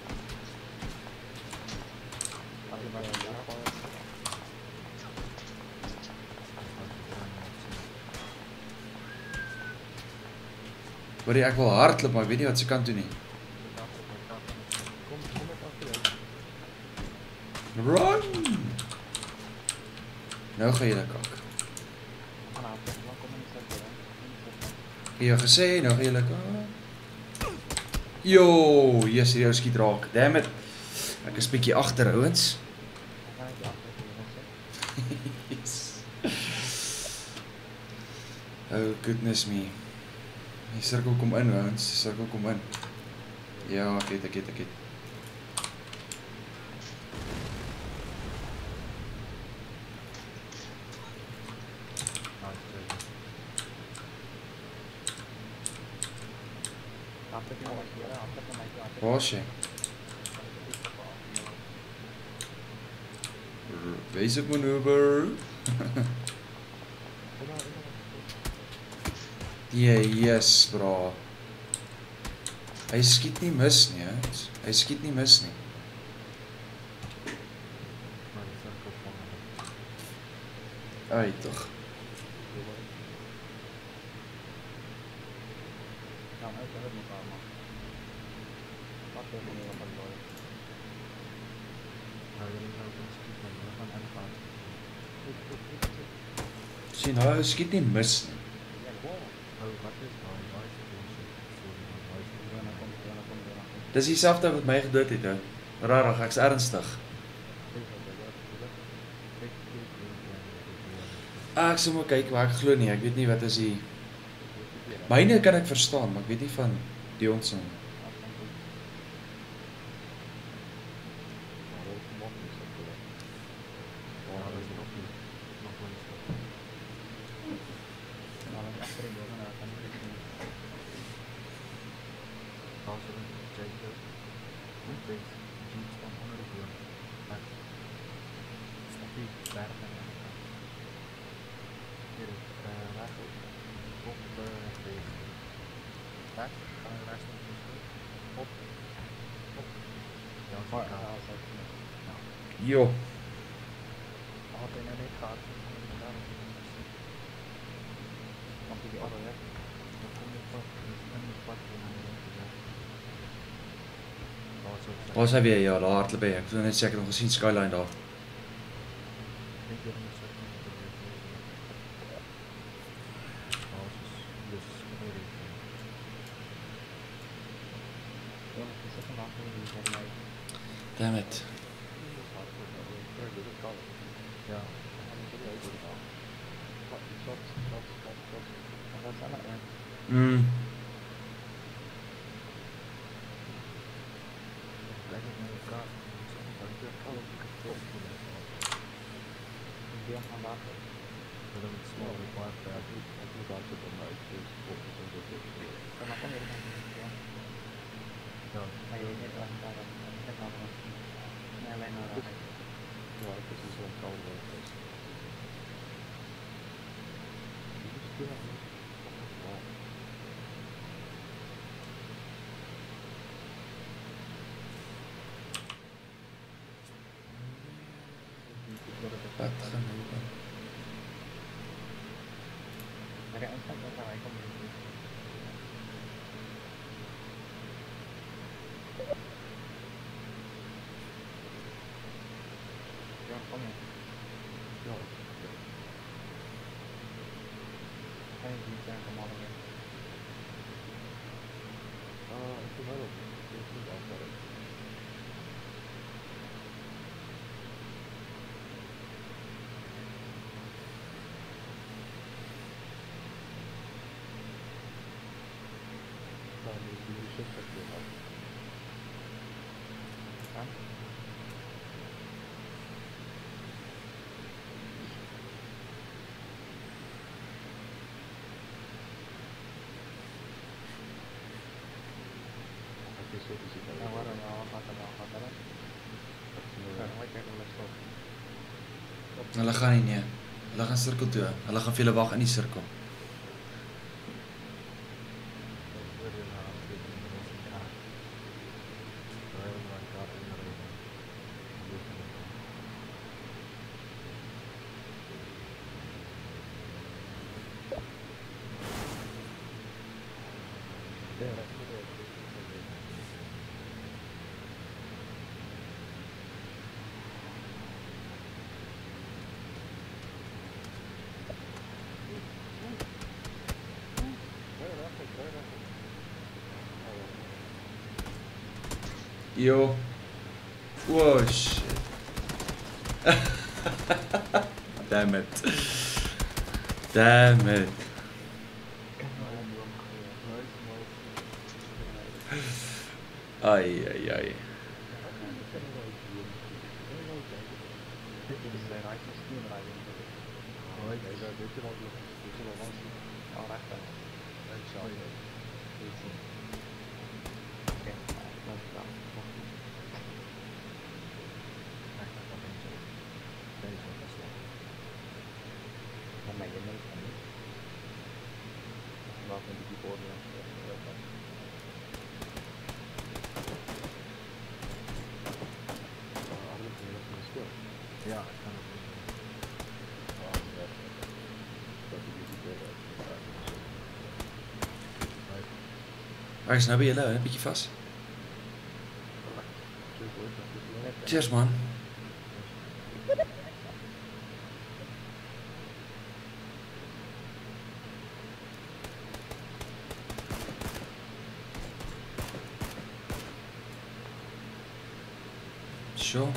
Hoorie, ek wil hardloop, maar ek weet nie wat se kant toe nie. Run! Nou gaan julle kak. Ek het jou gesê, nou gaan julle kak. Yo, yes, hierdie ou skiet raak. Damn it. Ek is bietjie agter, ouens. Oh goodness me. Die sirkel kom in, ouens. Die sirkel kom in. Ja, ek het. Waar is jy? Basic maneuver. Yes, bro. Hy skiet nie mis nie, hè? Hy skiet nie mis nie. Ai, toch. Sien, hy skiet nie mis nie. Dis dieselfde wat my gedood het, ou. Rarig, ek's ernstig. Ek sê maar kyk, maar ek glo nie, ek weet nie wat is die... Myne kan ek verstaan, maar ek weet nie van die ons nie. bergen en hier is weg op rechts. Weg, ga je rechts nog eens goed. Op. Ja, Maar zo als dat Jo. had hij nou niet gehad. mag je die andere weg. Dan kom je vast in de pak in de Waar is hy weer? Ja, daar hardloop hy. Ek het net seker nog gesien skyline daar. Is dat vandaag niet voor mij? Damn it. Ja, Dat is allemaal erg. kijk eens naar elkaar. Ik ben gaan wachten. Dat is het smalle park. Maar kom je er nog niet? Ja. Ja, Maar je weet niet waar het daar is. Net nog een. Nee, alleen maar daar. Ja, het is zo'n koude fest. Wat gaan we doen? Maar de eindstand is waar ik kom niet. Ja, kom je. Ja. Ga je niet zeggen, man. Ik vind wel dat het goed afwerkt. Nou, die shift gaat weer af. Ja. Het is zo te zien. Nou, waarom nou? Gaat er nou? Gaat er nou? Ja, dan moet je even met stop. Hulle gaan nie nee. Hulle gaan sirkel toe. Hulle gaan vir julle wag in die sirkel. Yo. Whoa, shit. Damn it. Damn it. Ai, ai, ai. Dit is de right misschien rijden. Dit is wel langs. Oh, recht dan. Oké, dat is dan. Dan ben je mee van niet. Laat me die borden. Ja, ik kan het niet. Waar is nou bij julle? Een beetje vast. Cheers man. Sure.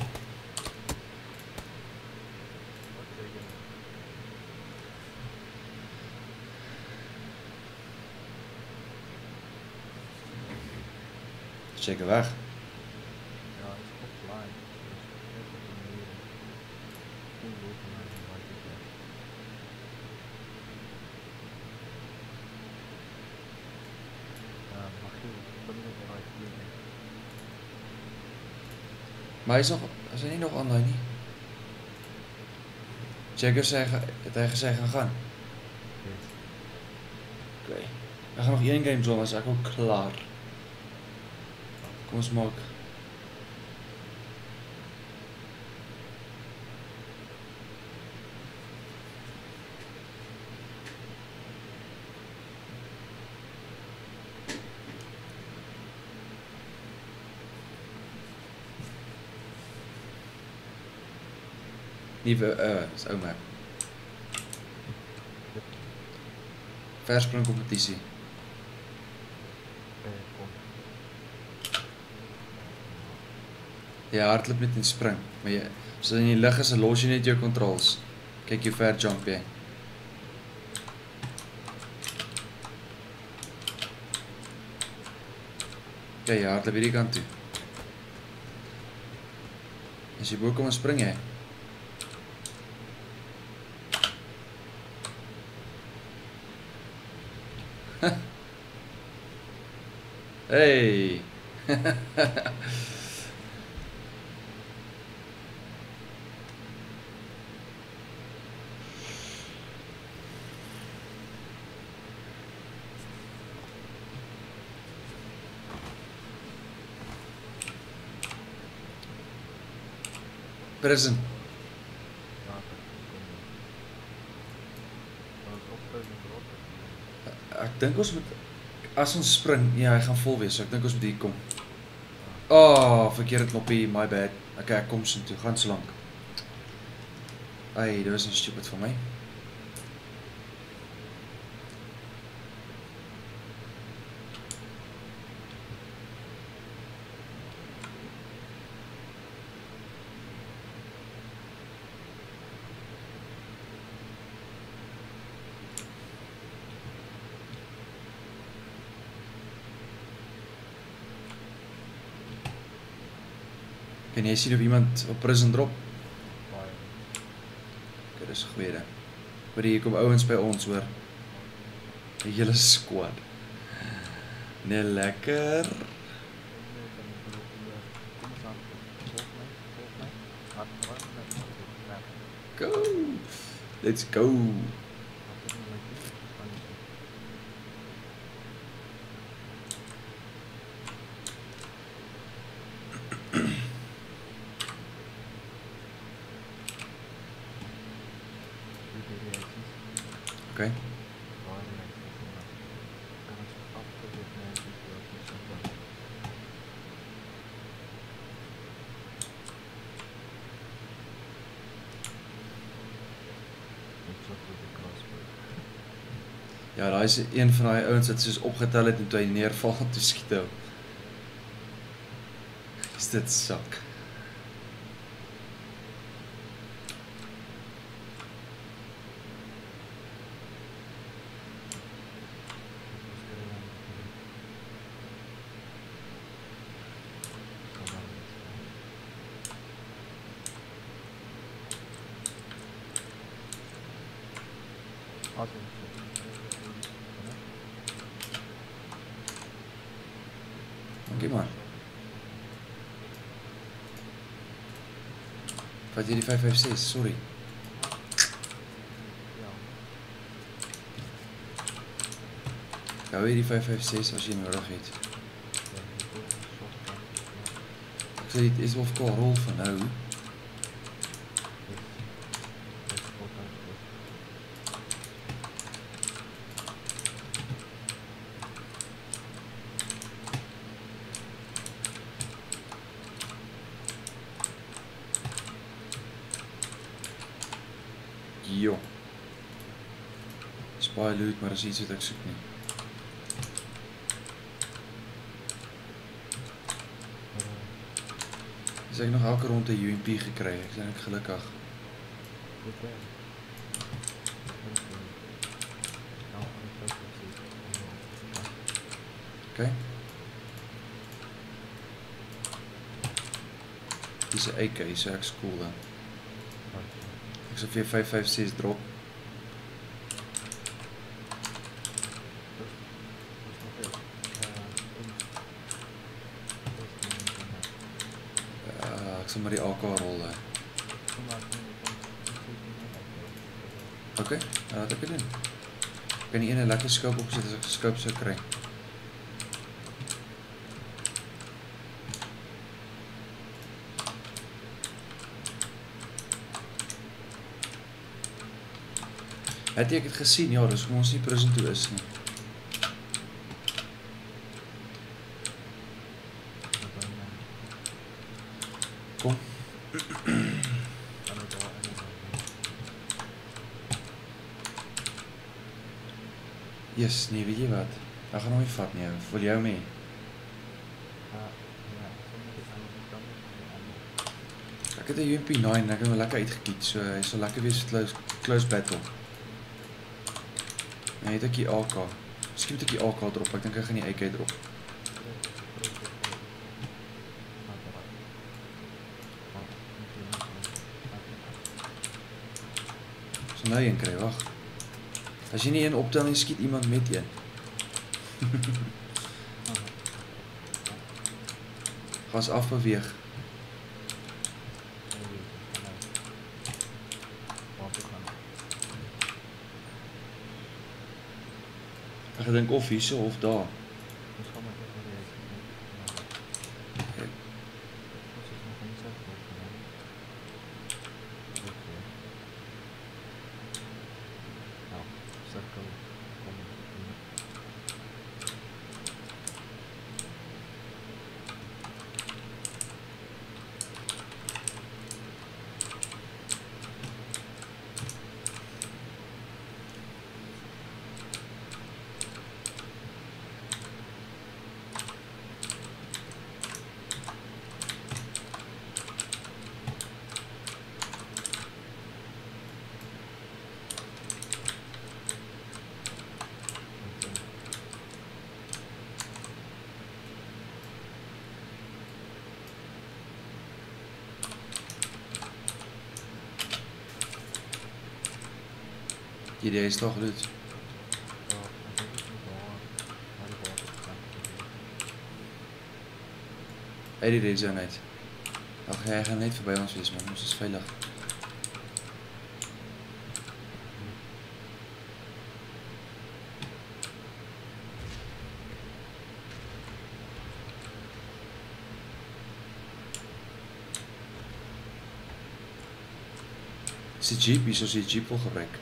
Zeker weg. Ja, het is offline. Dus net op die manier. Geen woord naar de buiten. Ja, magie. Ik ben niet op de right. Maar hij is niet nog online niet? Jacob het hy gesê hy gaan? Yes. Okay. Ek gaan nog een game doen, as ek ook klaar. Kom ons maak. Nuwe, is ou map. Verspring kompetisie. Kom. Ja, hardloop net en spring. Maar jy, as in die lug is, dan los jy net jou controls. Kyk hoe ver jump jy. Ja, jy hardloop hierdie kant toe. As jy bo kom en spring jy. Hey. Prison. Ek dink ons moet, as ons spring, ja, hy gaan vol wees, so ek dink ons moet hier kom. Oh, verkeerde knoppie, my bad. Okay, ek kom so toe, gaan so lank. Ai, dit was nou stupid van my. Kan jy sien of iemand op prison drop? Okay, dis 'n goeie ding. Maar hier kom ouens by ons, hoor. Die hele squad. Nee, lekker. Go. Let's go. Okay. Ja, daai is een van daai ouens wat soos opgetel het en toe hy neerval toe skiet hou. Is dit sak? Dankie man. Vat jy die 556, sorry. Hou jy die 556 as jy nodig het. Ek sê dit is of ka rol van nou. Jo. Spy loot, maar is iets wat ek soek nie. Is ek nog elke rond 'n UMP gekry, ek is eintlik gelukkig. Okay. Dis 'n AK, so ek's cool dan. Ek sal vir 556 drop. Ek sal maar die AK rol. Okay, laat ek dit doen. Kan die ene lekker scope opsit as ek 'n scope sou kry. Het ek het gesien, ja, dis kom ons nie prison toe is nie. Kom. Yes, nee, weet jy wat? Ek gaan hom nie vat nie, wil jy hom hê? Ek het 'n UMP9 en ek het hom lekker uitgekiet, so hy sal lekker wees vir close battle. Nee, het ek die AK. Miskien moet ek die AK drop, ek dink ek gaan die AK drop. So nou een kry, wag. As jy nie een optel nie, skiet iemand met een. Gas afbeweeg. Ek gedink of hierso of daar. Die is toch goed. Uit die zone uit. Ach, jij gaat niet voorbij ons wees, man. Ons is veilig. Is die jeep hier, zoals die jeep wil gebruiken?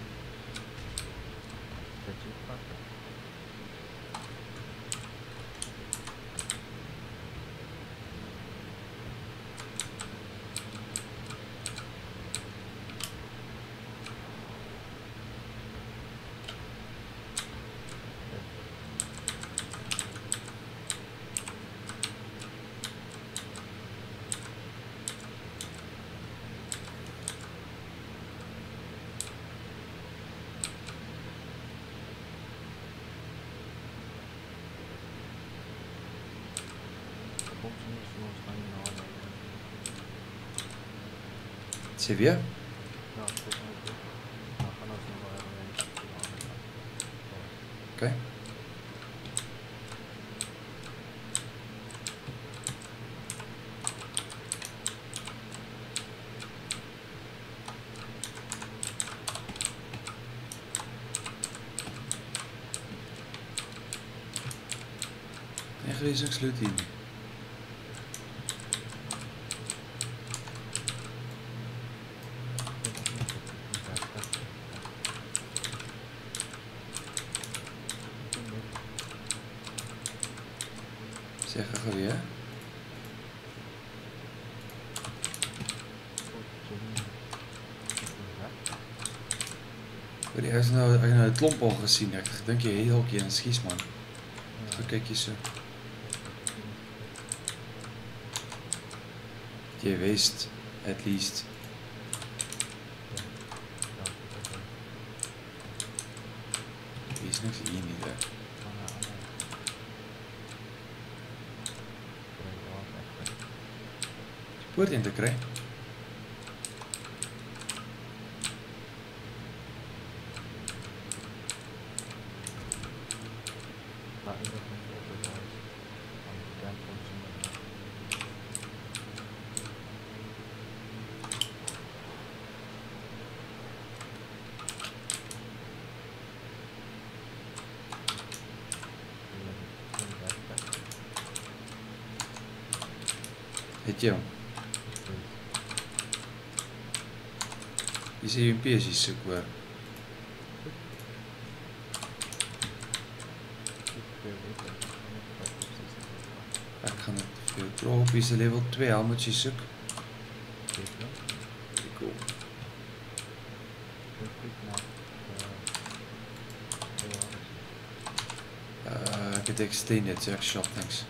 Você vê? Ok. Echt weer zo'n sluit hier. Zeg er weer. Ik heb nou het klomp al gezien. Ik denk je heel keer een schiesman. Zo kijk je zo. Je wist at least. Hier is niks hier niet hè. Poort in te krijgen. Het jy hom? Hier sê UMP as jy soek hoor. Ek gaan dit vir jou drop, hier is 'n level 2 helm wat jy soek. Cool. Ek het extended, so ek shop, thanks.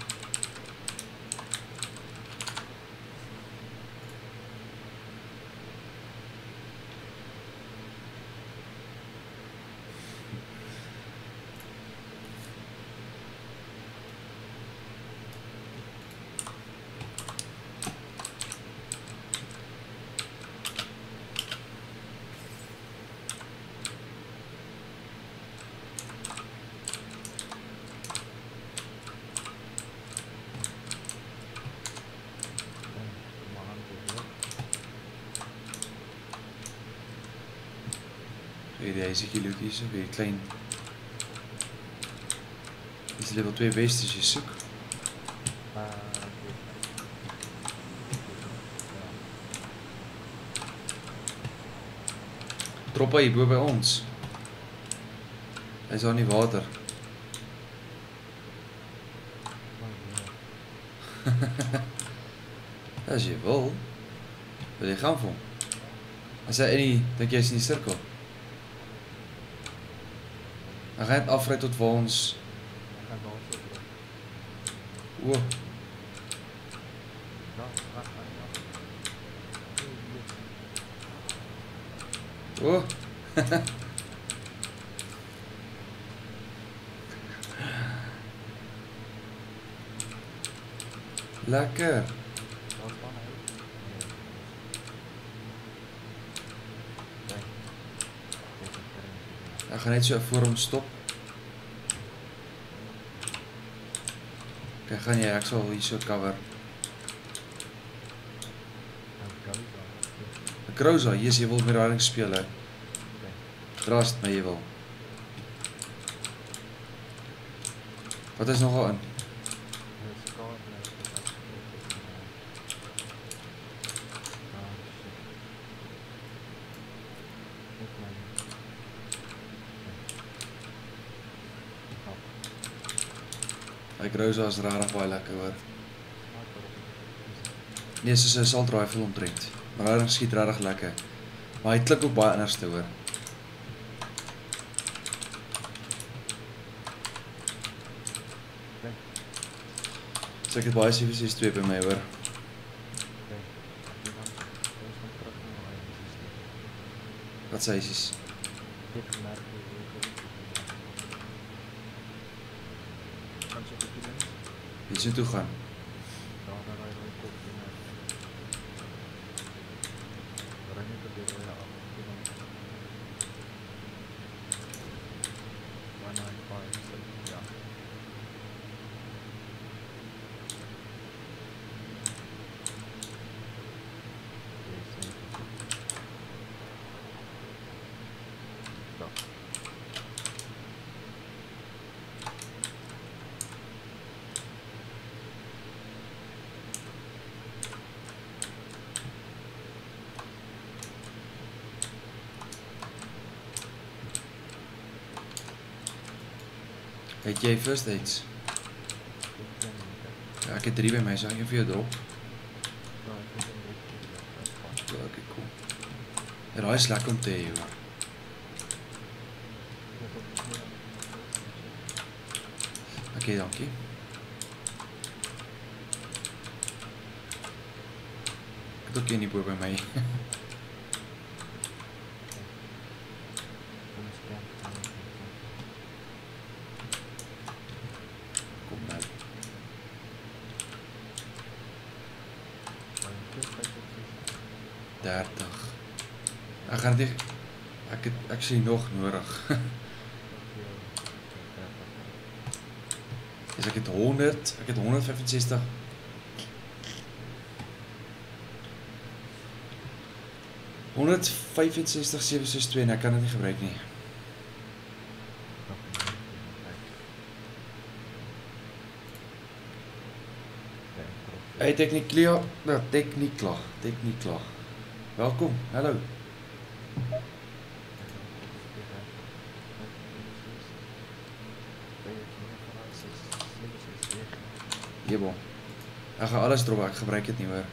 Weer die huisiekie loot hier so, weer klein. Dit is level 2 west as jy soek. Droppa hier bo by ons. Hy is daar in die water. As jy wil jy gaan vir hom. As hy in die, dink jy is in die sirkel. Hy gaan net afry tot waar ons... O. O. Lekker. Ek gaan net so voor hom stop. Kijk, gaan jy, ek sal hier so cover. Ek Rosa, yes, jy wil met raring speel, hè. Draast my, jy wil. Wat is nogal in? Ek Rosa is rarig baie lekker hoor. Nee, soos 'n assault rifle omtrent. Maar rarig skiet rarig lekker. Maar hy klik ook baie anders te hoor. So ek het baie 762 by my hoor. Wat sê jy? Wie so toe gaan? Het jy first aids? Ja, ek het 3 by my, so ek vir jou drop. Ja, ok, cool. Ja, daai is lekker om te hê, hoor. Ok, dankie. Ek het ook een hierbo by my. Kom nou. Ek gaan dit ek sien nog nodig. Dus ek het 165. $165,762 en ek kan dit nie gebruik nie. Hey Technikla, Technikla. Welkom, hallo. Jebel. Ek gaan alles drop, ek gebruik dit nie hoor.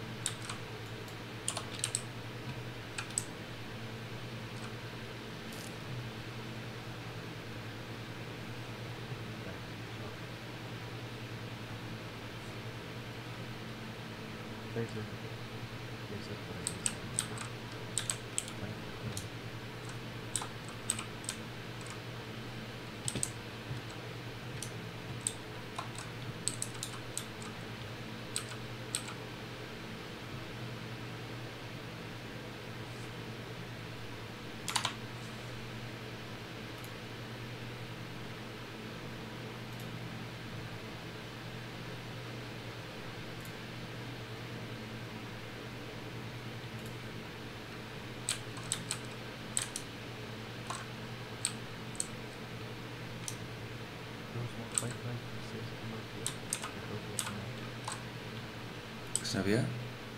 Snap je?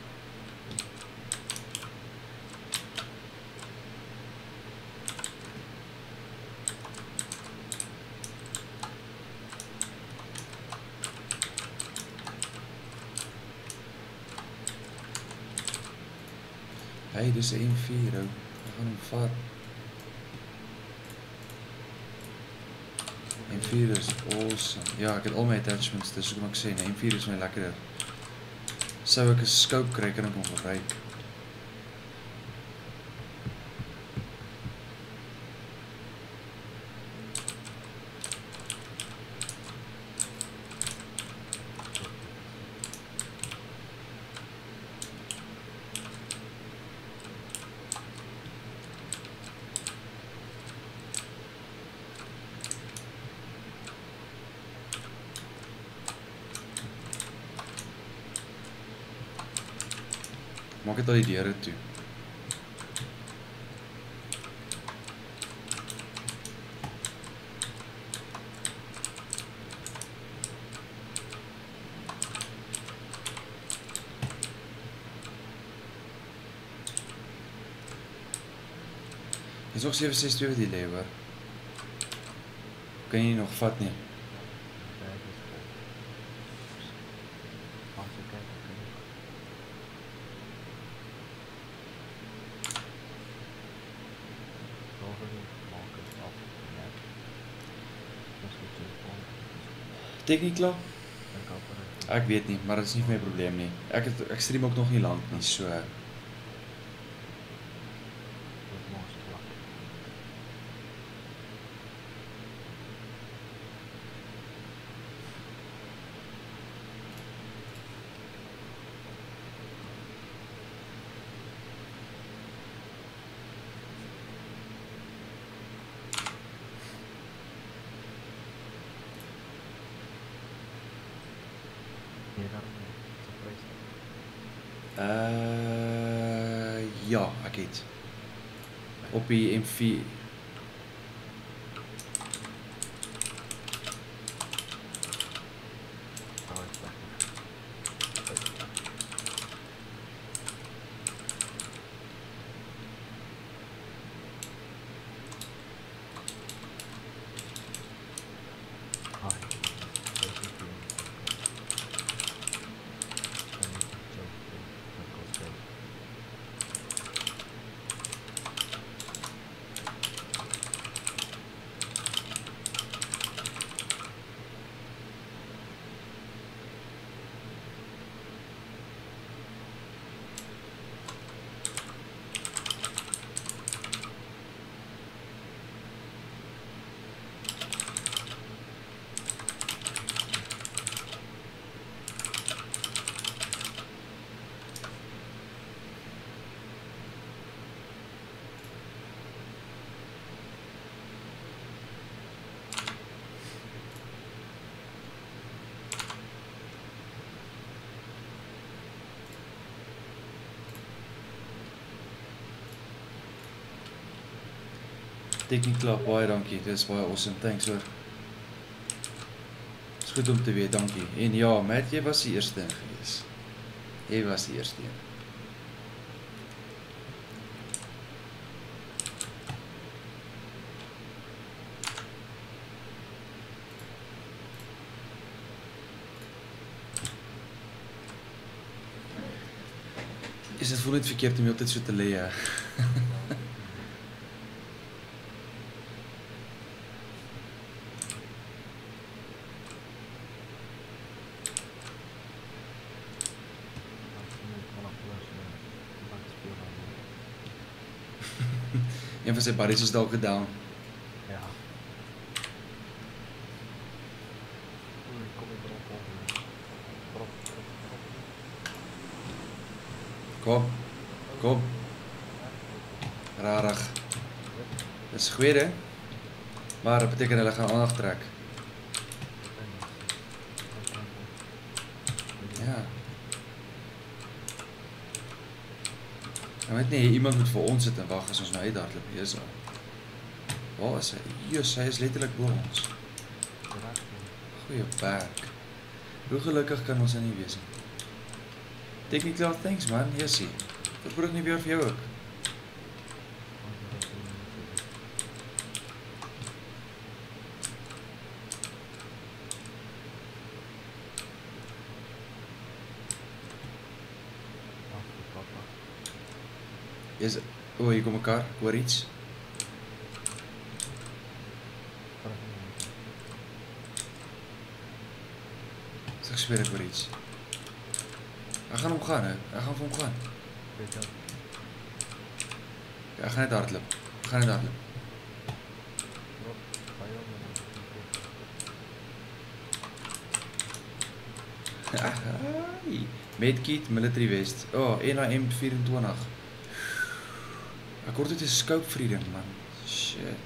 Hey, dis 1-4 ou. Ek gaan hom vat. 1-4 is awesome. Ja, ek het al my attachments, dis hoekom ek sê, 1-4 is my lekkerder. Sou ek 'n scope kry, kan ek hom gebruik. Maak dit al die deure toe. Dis nog 762 wat die lê hoor. Kan jy nie nog vat nie. Technikla? Ek weet nie, maar dit is nie my probleem nie. Ek stream ook nog nie lank nie, so ja, ek het. Op die M4. Technikla, baie dankie. Dis baie awesome. Thanks hoor. Is goed om te weet, dankie. En ja, Matt, jy was die eerste een gewees. Jy was die eerste een. Is dit voel net verkeerd om heeltyd so te lê, hè? Een van sy buddies is dalk gedown. Ja. Oei, kom ik erop over. Kom, kom. Rarig. Dis goed, hè? Maar dat beteken hulle gaan aandag trek. Ja. Ek weet nie, iemand moet vir ons sit en wag as ons nou uithardloop, hier is al. Waar is hy? Jus, hy is letterlik bo ons. Goeie werk. Hoe gelukkig kan ons nie wees nie. Technically, thanks man, jessie. Verbrug nie weer vir jou ook. Is, o, hier kom mekaar, ek hoor iets. Ek sweer ek hoor iets. Ek gaan omgaan, hè. Ek gaan vir hom gaan. Ja, ek gaan net hardloop. Ek gaan net hardloop. Medkit, military vest. Oh, NAM 24. Ek hoor dit is scope freedom, man. Shit.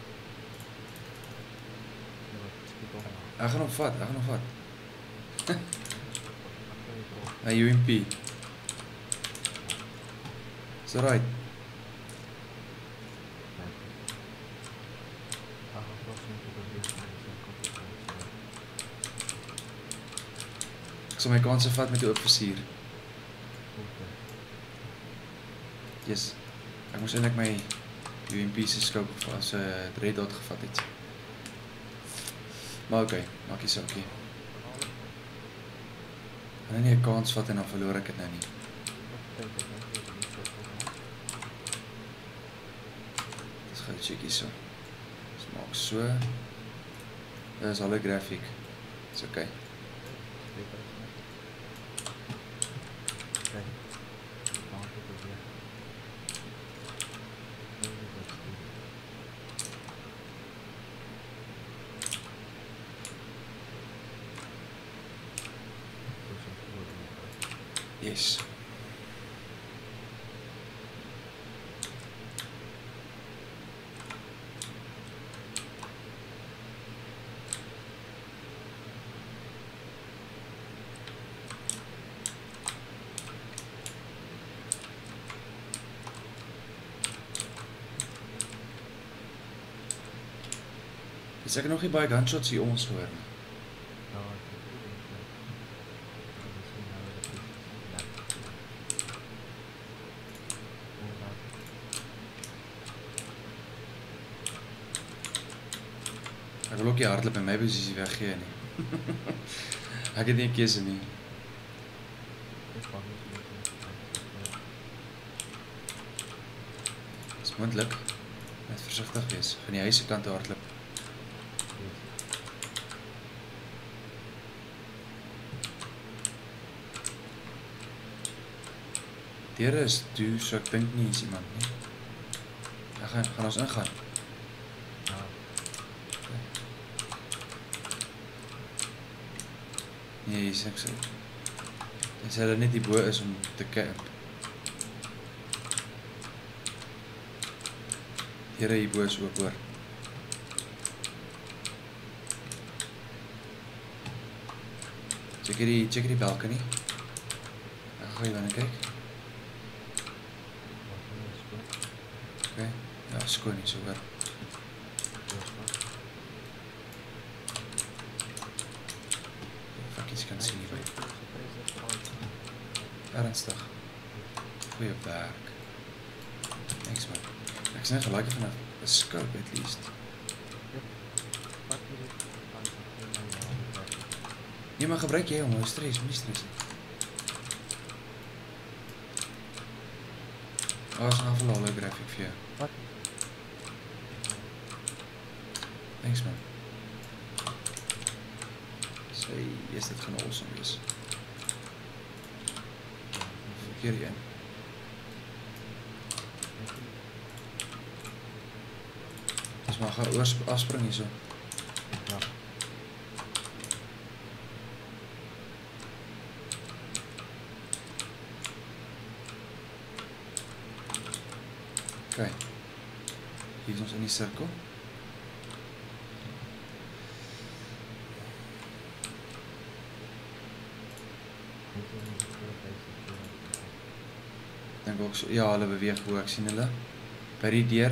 Ek gaan hom vat, ek gaan hom vat. UMP. Is that right? Ek sal my kanse vat met die opversier. Yes. Ek moes eintlik my UMP se scope as 'n red dot gevat het. Maar okay, maak nie saak nie. Ek gaan nie 'n kans vat en dan verloor ek dit nou nie. Dis gou check hierso. Dis maak so. Dis holographic. Dis okay. Yes. Is ek nog nie baie gunshots hier om ons gehoor nie? Ek wil ook nie hardloop in my posisie weggee nie. Ek het nie 'n keuse nie. Dis moontlik. Net versigtig wees. Van die huis se kant hardloop. Deure is toe, so ek dink nie is iemand nie. Ek gaan ons ingaan. Nee, is ek sê. Dis hulle net hierbo is om te camp. Deure hierbo is oop hoor. Check die balcony. Ek gaan hier binne kyk. Okay. Ja, skoon nie so hoor. ernstig. Goeie werk. Thanks man. Ek is net gelijk van 'n scope at least. Wat jy dit kan doen nou ja. Nee, maar gebruik jy hom, hou stres, moenie stres nie. Is nog 'n holographic vir jou. Wat? Thanks man. Sê, is dit gaan awesome wees. Verkeerde een. Ons mag gaan afspring hierso. Ja. Okay. Hier is ons in die sirkel. Dink ook so, ja, hulle beweeg hoe ek sien hulle. By die deur.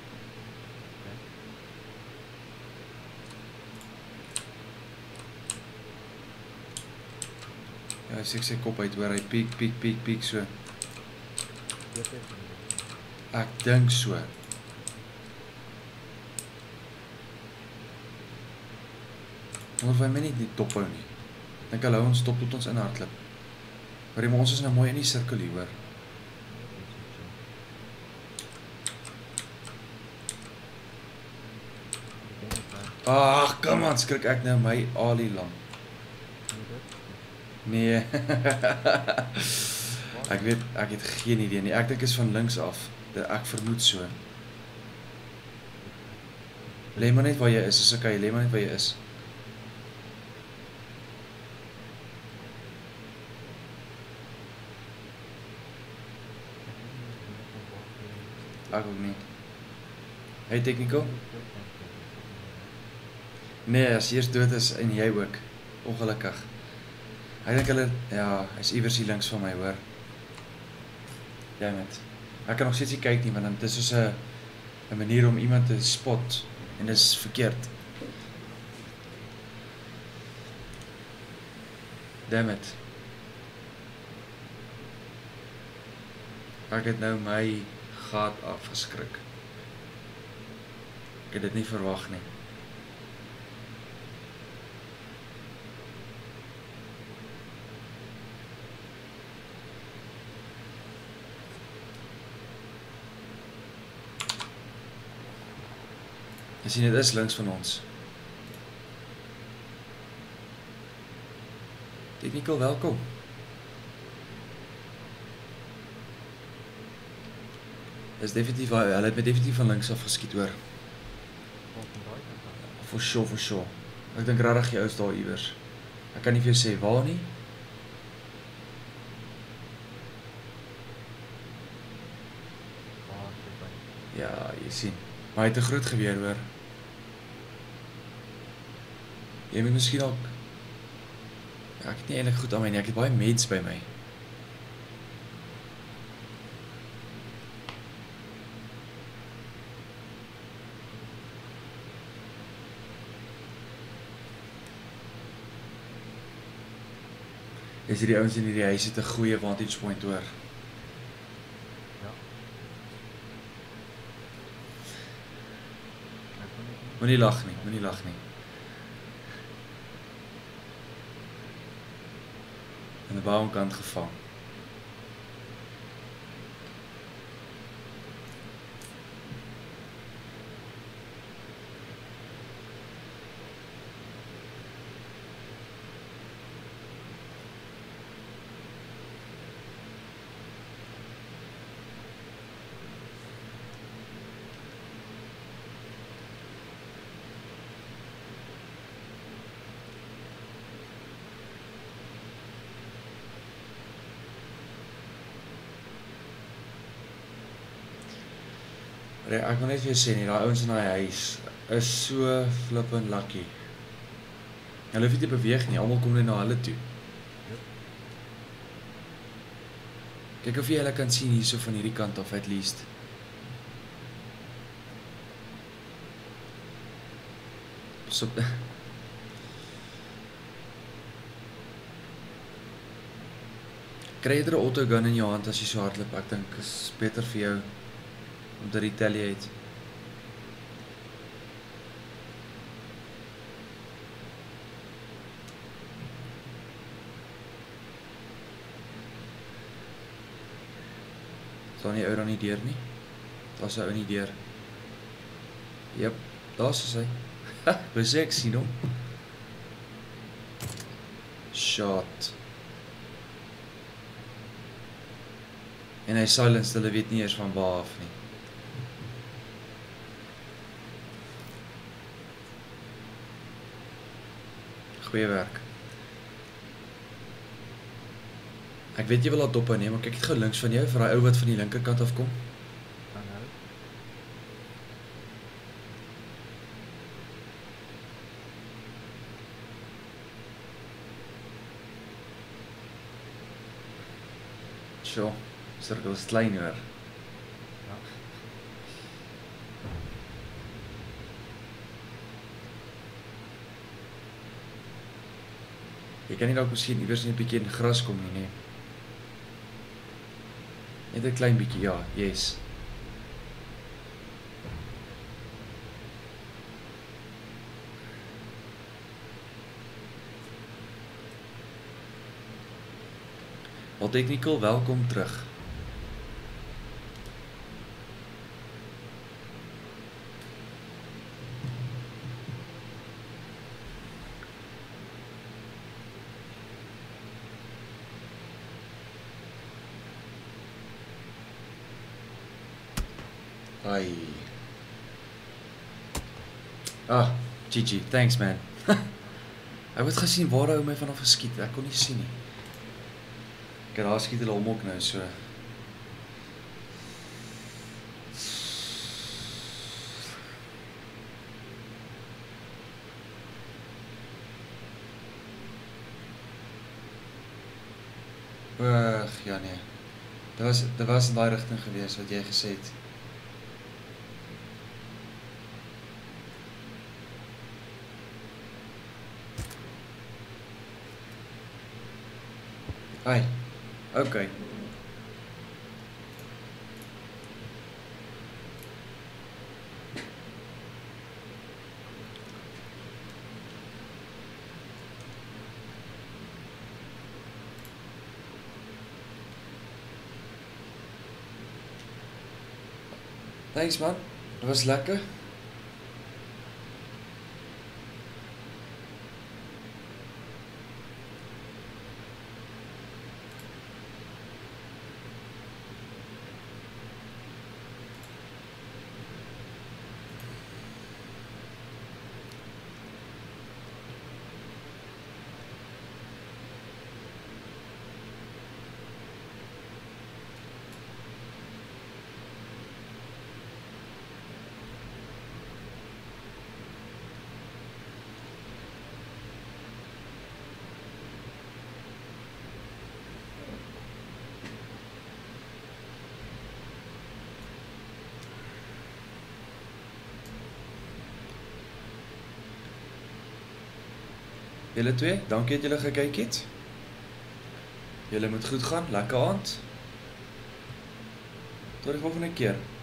Ja, as ek sy kop uit hoor, hy piek so. Ek dink so. Maar of hy my nie die top hou nie. Dink hulle hou ons top tot ons inhardloop. Maar ons is nou mooi in die sirkel hier hoor. Ag, kom aan, skrik ek nou my alie lang. Nee. Ek weet, ek het geen idee nie. Ek dink is van links af. Ek vermoed so. Lê maar net waar jy is, is okay, lê maar net waar jy is. Ek ook nie. Hey Technical? Nee, as hy eers dood is en jy ook. Ongelukkig. Ek dink hulle, ja, hy is iewers hier links van my hoor. Ja met. Ek kan nog steeds nie kyk nie, want dit is soos 'n manier om iemand te spot en dit is verkeerd. Damn it. Ek het nou my gat afgeskrik. Ek het dit nie verwag nie. Jy sien, dit is links van ons. Technical, welkom. Is definitief, hulle het my definitief van links af geskiet hoor. For sure. Ek dink regtig jy is daar iewers. Ek kan nie vir jou sê waar nie. Ja, jy sien. Maar hy het 'n groot geweer hoor. Jy moet miskien ook. Ja, ek het nie eintlik goed aan my nie. Ek het baie meds by my. Is hierdie ouens in hierdie huis het 'n goeie vantage point hoor. Moenie lag nie. Aan die boomkant gevang. Ek wil net vir jou sê nie, daai ouens in daai huis is so flippin lucky. Hulle hoef nie te beweeg nie, almal kom net na hulle toe. Kyk of jy hulle kan sien hierso van hierdie kant af at least. So Kry jy 'n autogun in jou hand as jy so hardloop? Ek dink is beter vir jou om te retaliate. Staan die ou dan nie deur nie? Daar's 'n ou nie deur. Jep, daar's hy. Wys ek sien hom. Shot. En hy silenced, hulle weet nie eers van waar af nie. Goeie werk. Ek weet jy wil haar dop neem, maar kyk net gou links van jou vir daai ou wat van die linkerkant af kom. Dan nou. Sjoe, sirkel is klein hoor. Ja. Jy kan nie dalk miskien iewers net 'n bietjie in gras kom nie, nee. Net 'n klein bietjie, ja, yes. Al technical, welkom terug. Ai. Ah, GG, thanks man. Ek het gesien waar hy my vanaf geskiet, ek kon nie sien nie. Ek daar skiet hulle hom ook nou so. Ag, ja nee. Dit was in daai rigting gewees wat jy gesê het. Ai. Okay. Thanks man. Dit was lekker. Julle twee, dankie dat julle gekyk het. Julle moet goed gaan, lekker aand. Tot die volgende keer.